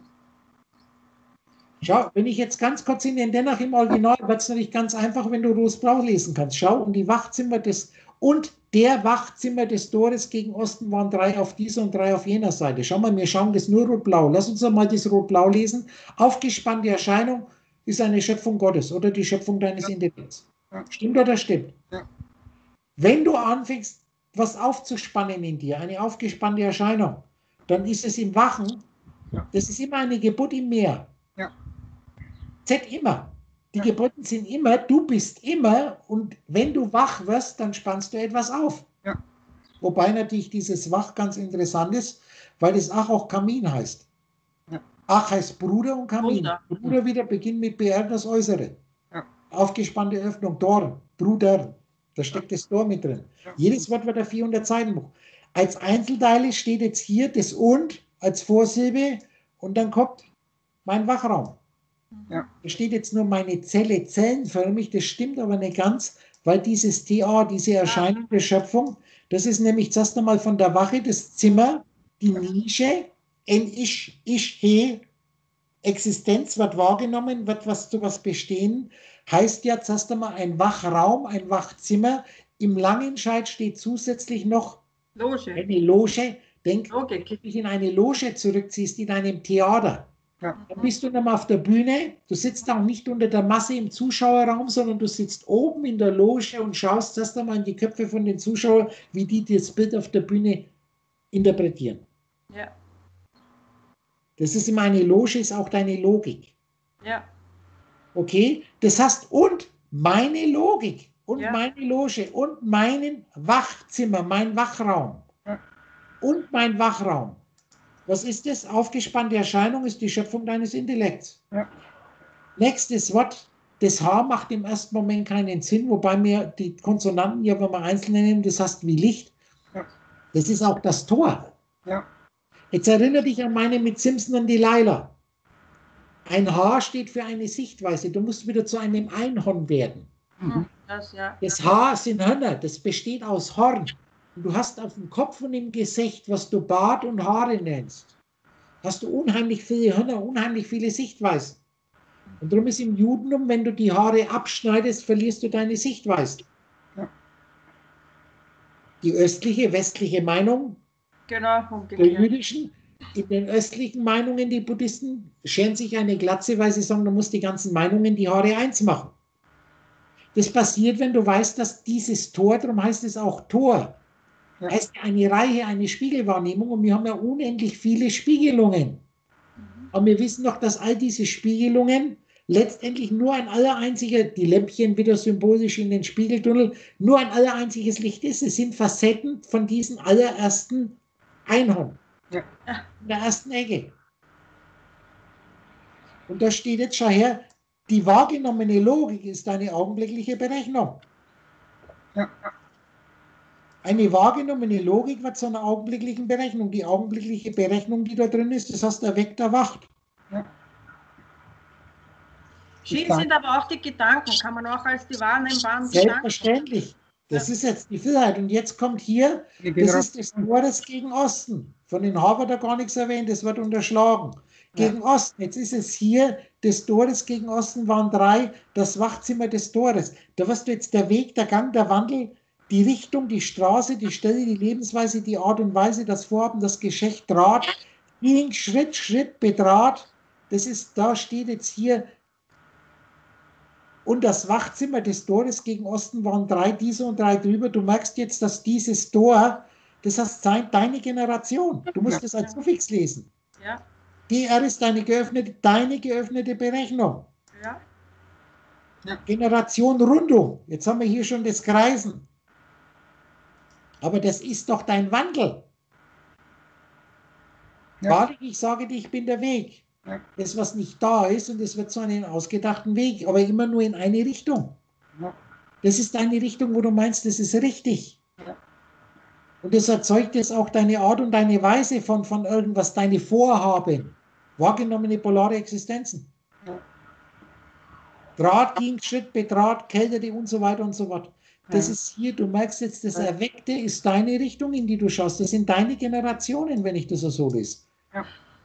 Schau, wenn ich jetzt ganz kurz in den Denach im Original, wird es natürlich ganz einfach, wenn du Rosblau lesen kannst. Schau, und die Wachzimmer des, und der Wachzimmer des Tores gegen Osten waren drei auf dieser und drei auf jener Seite. Schau mal, wir schauen das nur rot-blau. Lass uns mal das rot-blau lesen. Aufgespannte Erscheinung ist eine Schöpfung Gottes oder die Schöpfung deines ja. Intellekts. Ja. Stimmt oder stimmt? Ja. Wenn du anfängst, was aufzuspannen in dir, eine aufgespannte Erscheinung, dann ist es im Wachen, ja. Das ist immer eine Geburt im Meer. Ja. Z immer. Die ja. Geburten sind immer, du bist immer und wenn du wach wirst, dann spannst du etwas auf. Ja. Wobei natürlich dieses Wach ganz interessant ist, weil es Ach auch Kamin heißt. Ja. Ach heißt Bruder und Kamin. Bruder, Bruder wieder beginnt mit B R das Äußere. Ja. Aufgespannte Öffnung, Tor, Bruder. Da steckt ja. Das Tor mit drin. Ja. Jedes Wort wird ein vierhundert Seitenbuch. Als Einzelteile steht jetzt hier das Und als Vorsilbe und dann kommt mein Wachraum. Ja. Da steht jetzt nur meine Zelle, zellenförmig, das stimmt aber nicht ganz, weil dieses T A, diese Erscheinung der Schöpfung, das ist nämlich zuerst einmal von der Wache, das Zimmer, die Nische, en ich, ich, he, Existenz wird wahrgenommen, wird was zu was bestehen, heißt ja zuerst einmal ein Wachraum, ein Wachzimmer, im Langenscheid steht zusätzlich noch Loge. Eine Loge, denk, okay. Wenn du dich in eine Loge zurückziehst, in einem Theater, ja. Dann bist du nicht mehr auf der Bühne, du sitzt auch nicht unter der Masse im Zuschauerraum, sondern du sitzt oben in der Loge und schaust erst einmal in die Köpfe von den Zuschauern, wie die das Bild auf der Bühne interpretieren. Ja. Das ist immer eine Loge, ist auch deine Logik. Ja. Okay, das heißt, und meine Logik und ja. Meine Loge und mein Wachzimmer, mein Wachraum ja. Und mein Wachraum. Was ist das? Aufgespannte Erscheinung ist die Schöpfung deines Intellekts. Ja. Nächstes Wort. Das H macht im ersten Moment keinen Sinn, wobei wir die Konsonanten ja, wenn wir einzeln nehmen, das heißt wie Licht. Ja. Das ist auch das Tor. Ja. Jetzt erinnere dich an meine mit Simpson und Delilah. Ein H steht für eine Sichtweise. Du musst wieder zu einem Einhorn werden. Mhm. Das, ja. Das H sind Hörner. Das besteht aus Horn. Du hast auf dem Kopf und im Gesicht, was du Bart und Haare nennst, hast du unheimlich viele Hörner, unheimlich viele Sichtweisen. Und darum ist im Judentum, wenn du die Haare abschneidest, verlierst du deine Sichtweise. Ja. Die östliche, westliche Meinung genau, der jüdischen, in den östlichen Meinungen, die Buddhisten scheren sich eine Glatze, weil sie sagen, du musst die ganzen Meinungen die Haare eins machen. Das passiert, wenn du weißt, dass dieses Tor, darum heißt es auch Tor, ja. Heißt eine Reihe, eine Spiegelwahrnehmung und wir haben ja unendlich viele Spiegelungen. Mhm. Aber wir wissen doch, dass all diese Spiegelungen letztendlich nur ein allereinziger, die Lämpchen wieder symbolisch in den Spiegeltunnel, nur ein allereinziges Licht ist. Es sind Facetten von diesen allerersten Einhorn. Ja. In der ersten Ecke. Und da steht jetzt schon her, die wahrgenommene Logik ist eine augenblickliche Berechnung. Ja. Eine wahrgenommene Logik wird zu einer augenblicklichen Berechnung. Die augenblickliche Berechnung, die da drin ist, das heißt erweckt, erwacht. Ja. Schienen sind aber auch die Gedanken, kann man auch als die wahrnehmbaren Selbstverständlich. Das ja. ist jetzt die Vielheit. Und jetzt kommt hier, das ist das Tores gegen Osten. Von den Harvard da gar nichts erwähnt, das wird unterschlagen. Gegen ja. Osten. Jetzt ist es hier, des Tores gegen Osten waren drei, das Wachzimmer des Tores. Da wirst du jetzt der Weg, der Gang, der Wandel, die Richtung, die Straße, die Stelle, die Lebensweise, die Art und Weise, das Vorhaben, das Geschäft, Draht, ging Schritt, Schritt, betrat. Das ist, da steht jetzt hier, und das Wachzimmer des Tores gegen Osten waren drei, diese und drei drüber. Du merkst jetzt, dass dieses Tor, das heißt deine Generation. Du musst es als Suffix lesen. Ja. G R ist deine geöffnete, deine geöffnete Berechnung. Ja. Ja. Generation Rundung. Jetzt haben wir hier schon das Kreisen. Aber das ist doch dein Wandel. Ja. Wahrlich, ich sage dir, ich bin der Weg. Ja. Das, was nicht da ist, und es wird zu einem ausgedachten Weg, aber immer nur in eine Richtung. Ja. Das ist eine Richtung, wo du meinst, das ist richtig. Ja. Und das erzeugt jetzt auch deine Art und deine Weise von, von irgendwas, deine Vorhaben, wahrgenommene polare Existenzen. Ja. Draht, ging, Schritt, betrat, kelterte und so weiter und so fort. Das ja. ist hier, du merkst jetzt, das Erweckte ist deine Richtung, in die du schaust. Das sind deine Generationen, wenn ich das so lese. Ja.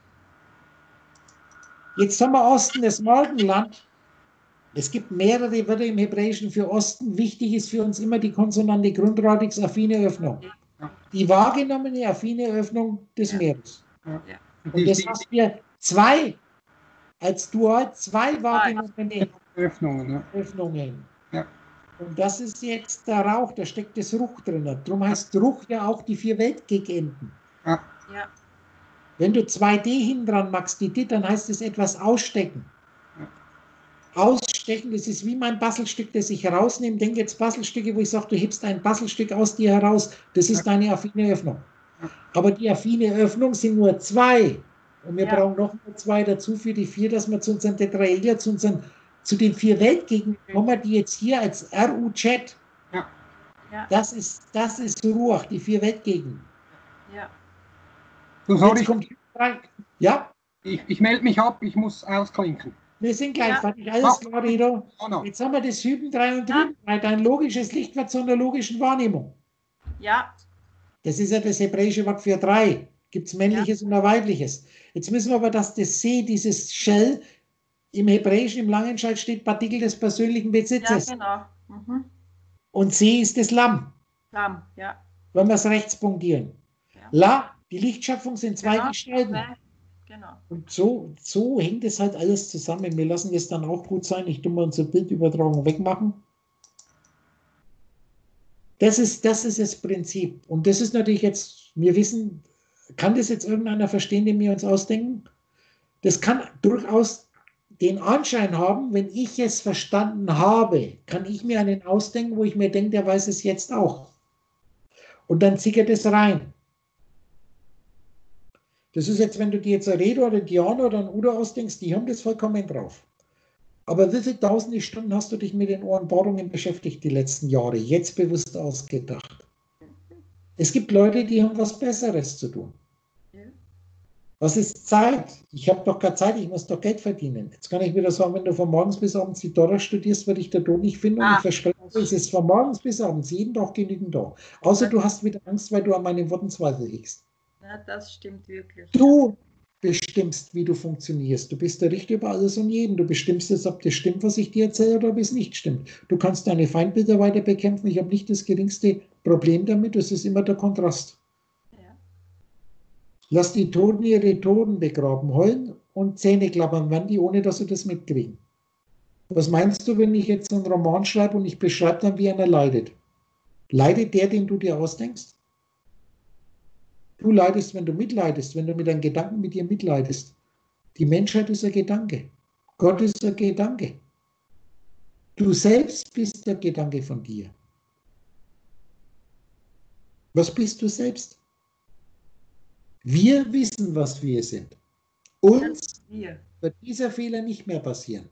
Jetzt haben wir Osten, das Morgenland. Es gibt mehrere Wörter im Hebräischen für Osten. Wichtig ist für uns immer die konsonante Grundradix, affine Öffnung. Die wahrgenommene affine Öffnung des Meeres. Und das hast wir zwei, als Dual, zwei wahrgenommene Öffnungen. Öffnungen. Ja. Und das ist jetzt der Rauch, da steckt das Ruch drin. Darum heißt Ruch ja auch die vier Weltgegenden. Ja. Ja. Wenn du zwei D hinten dran machst, die D, dann heißt es etwas ausstecken. Ausstechen, das ist wie mein Puzzlestück, das ich herausnehme. Denke jetzt Puzzlestücke, wo ich sage, du hebst ein Puzzlestück aus dir heraus. Das ist deine affine Öffnung. Aber die affine Öffnung sind nur zwei. Und wir ja. brauchen noch zwei dazu für die vier, dass wir zu unseren Tetraeder, zu, unseren, zu den vier Weltgegenden kommen, die jetzt hier als R U-Chat. Ja. Ja. Das ist, das ist Ruach, die vier Weltgegenden. Ja. So, sorry. Kommt ja? Ich, ich melde mich ab, ich muss ausklinken. Wir sind gleich ja. fertig. Alles ja. klar, Rido. Oh no. Jetzt haben wir das Hüben drei und drei. Ja. Dein logisches Licht wird zu einer logischen Wahrnehmung. Ja. Das ist ja das hebräische Wort für drei. Gibt es männliches ja. und ein weibliches. Jetzt müssen wir aber, dass das See, dieses Shell, im Hebräischen, im Langenscheid steht Partikel des persönlichen Besitzes. Ja, genau. Mhm. Und See ist das Lamm. Lamm, ja. Wenn wir es rechts punktieren. Ja. La, die Lichtschöpfung sind zwei genau. Gestalten. Genau. Und so, so hängt es halt alles zusammen. Wir lassen das dann auch gut sein. Ich tue mal unsere Bildübertragung wegmachen. Das ist, das ist das Prinzip. Und das ist natürlich jetzt, wir wissen, kann das jetzt irgendeiner verstehen, den wir uns ausdenken? Das kann durchaus den Anschein haben, wenn ich es verstanden habe, kann ich mir einen ausdenken, wo ich mir denke, der weiß es jetzt auch. Und dann sickert es rein. Das ist jetzt, wenn du dir jetzt ein Redo oder ein Diana oder ein Udo ausdenkst, die haben das vollkommen drauf. Aber wie viele tausende Stunden hast du dich mit den Ohrenbohrungen beschäftigt die letzten Jahre? Jetzt bewusst ausgedacht. Es gibt Leute, die haben was Besseres zu tun. Was ist Zeit? Ich habe doch keine Zeit, ich muss doch Geld verdienen. Jetzt kann ich wieder sagen, wenn du von morgens bis abends die Dora studierst, würde ich den Tod nicht finden. Und ah, ich verspreche, es ist von morgens bis abends jeden Tag genügend da. Außer du hast wieder Angst, weil du an meinen Worten Zweifel hegst. Ja, das stimmt wirklich. Du bestimmst, wie du funktionierst. Du bist der Richter über alles und jeden. Du bestimmst jetzt, ob das stimmt, was ich dir erzähle, oder ob es nicht stimmt. Du kannst deine Feindbilder weiter bekämpfen. Ich habe nicht das geringste Problem damit. Das ist immer der Kontrast. Ja. Lass die Toten ihre Toten begraben, heulen und Zähne klappern, werden die, ohne dass sie das mitkriegen. Was meinst du, wenn ich jetzt einen Roman schreibe und ich beschreibe dann, wie einer leidet? Leidet der, den du dir ausdenkst? Du leidest, wenn du mitleidest, wenn du mit deinen Gedanken mit dir mitleidest. Die Menschheit ist ein Gedanke. Gott ist ein Gedanke. Du selbst bist der Gedanke von dir. Was bist du selbst? Wir wissen, was wir sind. Uns wird dieser Fehler nicht mehr passieren.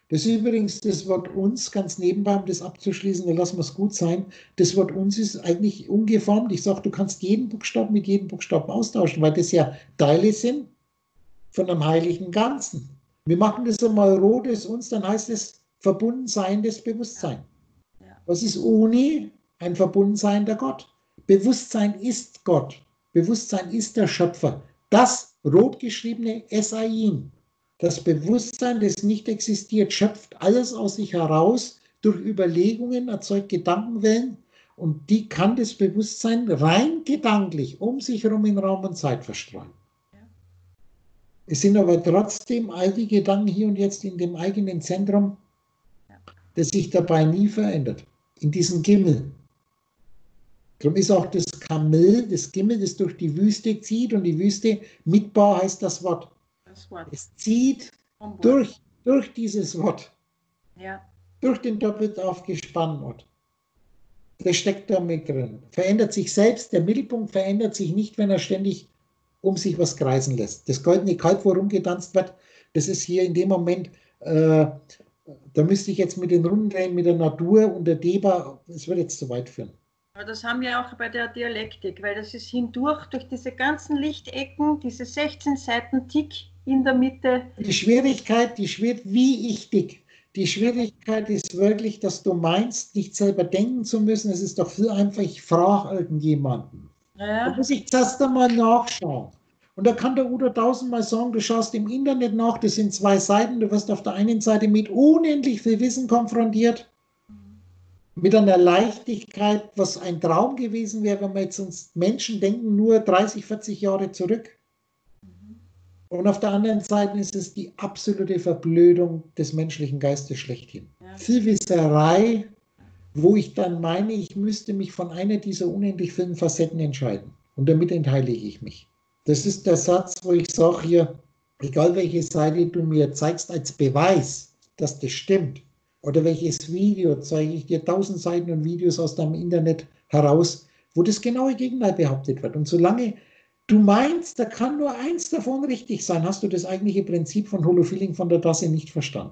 Das ist übrigens das Wort uns, ganz nebenbei, um das abzuschließen, dann lassen wir es gut sein. Das Wort uns ist eigentlich umgeformt. Ich sage, du kannst jeden Buchstaben mit jedem Buchstaben austauschen, weil das ja Teile sind von einem heiligen Ganzen. Wir machen das einmal rotes uns, dann heißt es Verbundensein des Bewusstseins. Was ist Uni? Ein verbundenseiender Gott. Bewusstsein ist Gott. Bewusstsein ist der Schöpfer. Das rot geschriebene Esain, das Bewusstsein, das nicht existiert, schöpft alles aus sich heraus durch Überlegungen, erzeugt Gedankenwellen und die kann das Bewusstsein rein gedanklich um sich herum in Raum und Zeit verstreuen. Ja. Es sind aber trotzdem all die Gedanken hier und jetzt in dem eigenen Zentrum, ja, das sich dabei nie verändert, in diesem Gimmel. Darum ist auch das Kamel, das Gimmel, das durch die Wüste zieht und die Wüste, Midbar heißt das Wort. Das Wort. Es zieht durch, durch dieses Wort, ja, durch den doppelt aufgespannten Ort. Das steckt da mit drin. Verändert sich selbst, der Mittelpunkt verändert sich nicht, wenn er ständig um sich was kreisen lässt. Das goldene Kalb, wo rumgetanzt wird, das ist hier in dem Moment, äh, da müsste ich jetzt mit den Runden drehen, mit der Natur und der Deba, es wird jetzt zu weit führen. Aber das haben wir auch bei der Dialektik, weil das ist hindurch, durch diese ganzen Lichtecken, diese sechzehn Seiten Tick in der Mitte. Die Schwierigkeit, die schwert wie ich dick. Die Schwierigkeit ist wirklich, dass du meinst, nicht selber denken zu müssen. Es ist doch viel einfacher, ich frage irgendjemanden. Ja. Da muss ich zuerst einmal nachschauen. Und da kann der Udo tausendmal sagen, du schaust im Internet nach, das sind zwei Seiten, du wirst auf der einen Seite mit unendlich viel Wissen konfrontiert, mit einer Leichtigkeit, was ein Traum gewesen wäre, wenn wir jetzt uns Menschen denken, nur dreißig, vierzig Jahre zurück. Und auf der anderen Seite ist es die absolute Verblödung des menschlichen Geistes schlechthin. Ja. Viel Wisserei, wo ich dann meine, ich müsste mich von einer dieser unendlich vielen Facetten entscheiden. Und damit entheilige ich mich. Das ist der Satz, wo ich sage hier, egal welche Seite du mir zeigst als Beweis, dass das stimmt, oder welches Video, zeige ich dir tausend Seiten und Videos aus deinem Internet heraus, wo das genaue Gegenteil behauptet wird. Und solange du meinst, da kann nur eins davon richtig sein, hast du das eigentliche Prinzip von Holofilling von der Tasse nicht verstanden.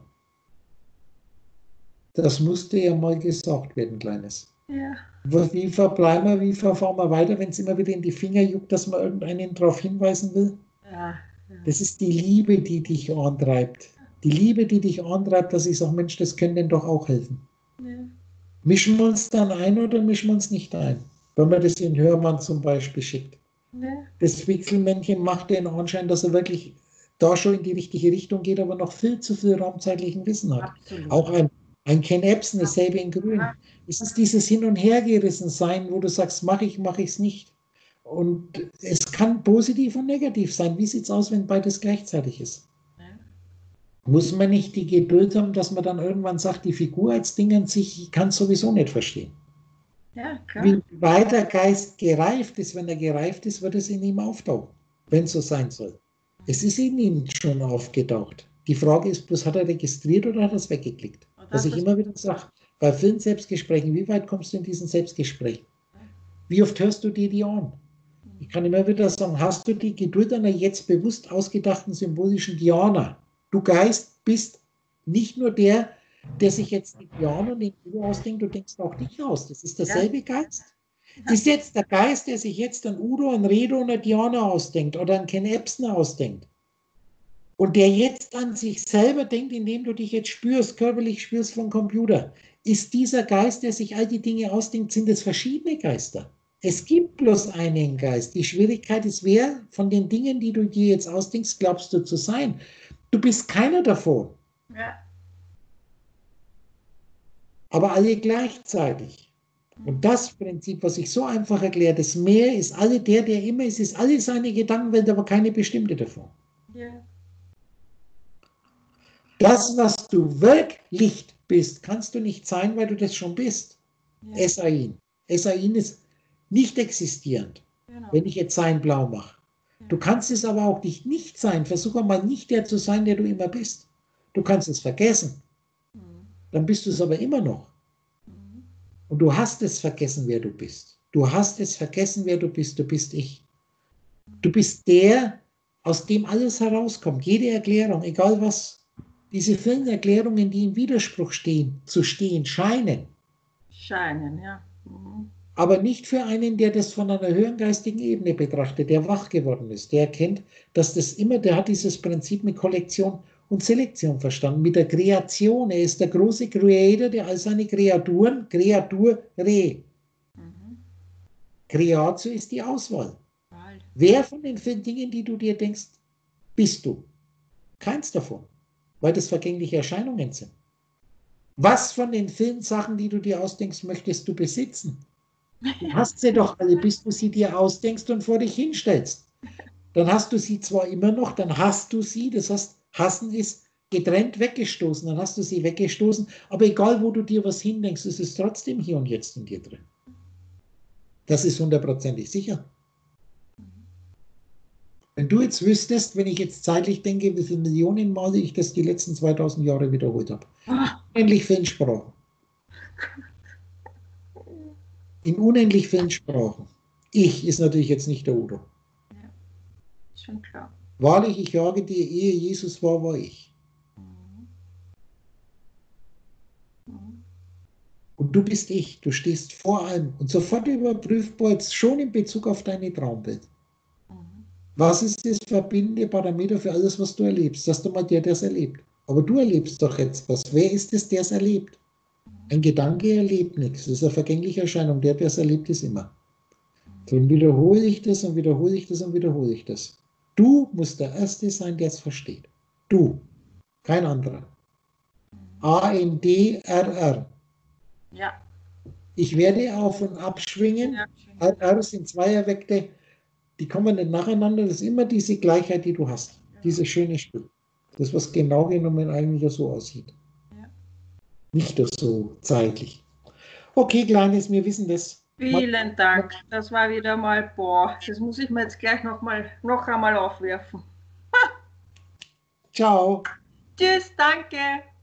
Das musste ja mal gesagt werden, Kleines. Ja. Wie verbleiben wir, wie verfahren wir weiter, wenn es immer wieder in die Finger juckt, dass man irgendeinen darauf hinweisen will? Ja. Ja. Das ist die Liebe, die dich antreibt. Die Liebe, die dich antreibt, dass ich sage, Mensch, das könnte denn doch auch helfen. Ja. Mischen wir uns dann ein oder mischen wir uns nicht ein? Wenn man das in Hörmann zum Beispiel schickt. Ja. Das Wechselmännchen macht den Anschein, dass er wirklich da schon in die richtige Richtung geht, aber noch viel zu viel raumzeitlichen Wissen hat. Absolut. Auch ein, ein Ken Epson, dasselbe in Grün. Ja. Es ist dieses Hin- und Hergerissen-Sein, wo du sagst, mache ich, mache ich es nicht. Und es kann positiv und negativ sein. Wie sieht es aus, wenn beides gleichzeitig ist? Muss man nicht die Geduld haben, dass man dann irgendwann sagt, die Figur als Ding an sich, ich kann es sowieso nicht verstehen. Ja, klar. Wie weit der Geist gereift ist, wenn er gereift ist, wird es in ihm auftauchen, wenn es so sein soll. Es ist in ihm schon aufgetaucht. Die Frage ist bloß, hat er registriert oder hat er es weggeklickt? Was ich immer wieder sage, bei vielen Selbstgesprächen, wie weit kommst du in diesen Selbstgespräch? Wie oft hörst du dir die an? Ich kann immer wieder sagen, hast du die Geduld einer jetzt bewusst ausgedachten symbolischen Diana? Du Geist bist nicht nur der, der sich jetzt die Diana und den Udo ausdenkt, du denkst auch dich aus. Das ist derselbe ja. Geist. Ist jetzt der Geist, der sich jetzt an Udo, an Redo und an Diana ausdenkt oder an Ken Epson ausdenkt. Und der jetzt an sich selber denkt, indem du dich jetzt spürst, körperlich spürst vom Computer. Ist dieser Geist, der sich all die Dinge ausdenkt, sind es verschiedene Geister. Es gibt bloß einen Geist. Die Schwierigkeit ist, wer von den Dingen, die du dir jetzt ausdenkst, glaubst du zu sein? Du bist keiner davon. Ja. Aber alle gleichzeitig. Und das Prinzip, was ich so einfach erkläre, das Meer ist alle der, der immer ist, ist alle seine Gedankenwelt, aber keine bestimmte davon. Ja. Das, was du wirklich bist, kannst du nicht sein, weil du das schon bist. Ja. Esain. Esain ist nicht existierend, genau. Wenn ich jetzt Sein blau mache. Du kannst es aber auch nicht nicht sein. Versuch mal nicht der zu sein, der du immer bist. Du kannst es vergessen. Dann bist du es aber immer noch. Und du hast es vergessen, wer du bist. Du hast es vergessen, wer du bist. Du bist ich. Du bist der, aus dem alles herauskommt. Jede Erklärung, egal was diese vielen Erklärungen, die im Widerspruch stehen, zu stehen scheinen, Scheinen, ja. Mhm. aber nicht für einen, der das von einer höheren geistigen Ebene betrachtet, der wach geworden ist, der erkennt, dass das immer, der hat dieses Prinzip mit Kollektion und Selektion verstanden, mit der Kreation. Er ist der große Creator, der all seine Kreaturen, Kreatur, Re. Mhm. Creatio ist die Auswahl. Wahl. Wer von den vielen Dingen, die du dir denkst, bist du? Keins davon, weil das vergängliche Erscheinungen sind. Was von den vielen Sachen, die du dir ausdenkst, möchtest du besitzen? Du hast sie doch alle, bis du sie dir ausdenkst und vor dich hinstellst. Dann hast du sie zwar immer noch, dann hast du sie, das heißt, hassen ist getrennt weggestoßen, dann hast du sie weggestoßen, aber egal, wo du dir was hindenkst, es ist trotzdem hier und jetzt in dir drin. Das ist hundertprozentig sicher. Wenn du jetzt wüsstest, wenn ich jetzt zeitlich denke, wie viele Millionen Male ich das die letzten zweitausend Jahre wiederholt habe. Unendlich vielen Sprachen. In unendlich vielen Sprachen. Ich ist natürlich jetzt nicht der Udo. Ja, schon klar. Wahrlich, ich sage dir, ehe Jesus war, war ich. Mhm. Mhm. Und du bist ich. Du stehst vor allem und sofort überprüfbar jetzt schon in Bezug auf deine Traumwelt. Mhm. Was ist das verbindende Parameter für alles, was du erlebst? Sagst du mal, der, der es erlebt. Aber du erlebst doch jetzt was. Wer ist es, der es erlebt? Ein Gedanke erlebt nichts. Das ist eine vergängliche Erscheinung. Der, der es erlebt, ist immer. Darum wiederhole ich das und wiederhole ich das und wiederhole ich das. Du musst der Erste sein, der es versteht. Du. Kein anderer. A N D R R. Ja. Ich werde auf und abschwingen. Ja. R R sind zwei Erweckte. Die kommen nicht nacheinander. Das ist immer diese Gleichheit, die du hast. Dieses schöne Stück. Das, was genau genommen eigentlich so aussieht. Ja. Nicht das so zeitlich. Okay, Kleines, wir wissen das. Vielen Dank. Das war wieder mal, boah, das muss ich mir jetzt gleich noch, mal, noch einmal aufwerfen. Ciao. Tschüss, danke.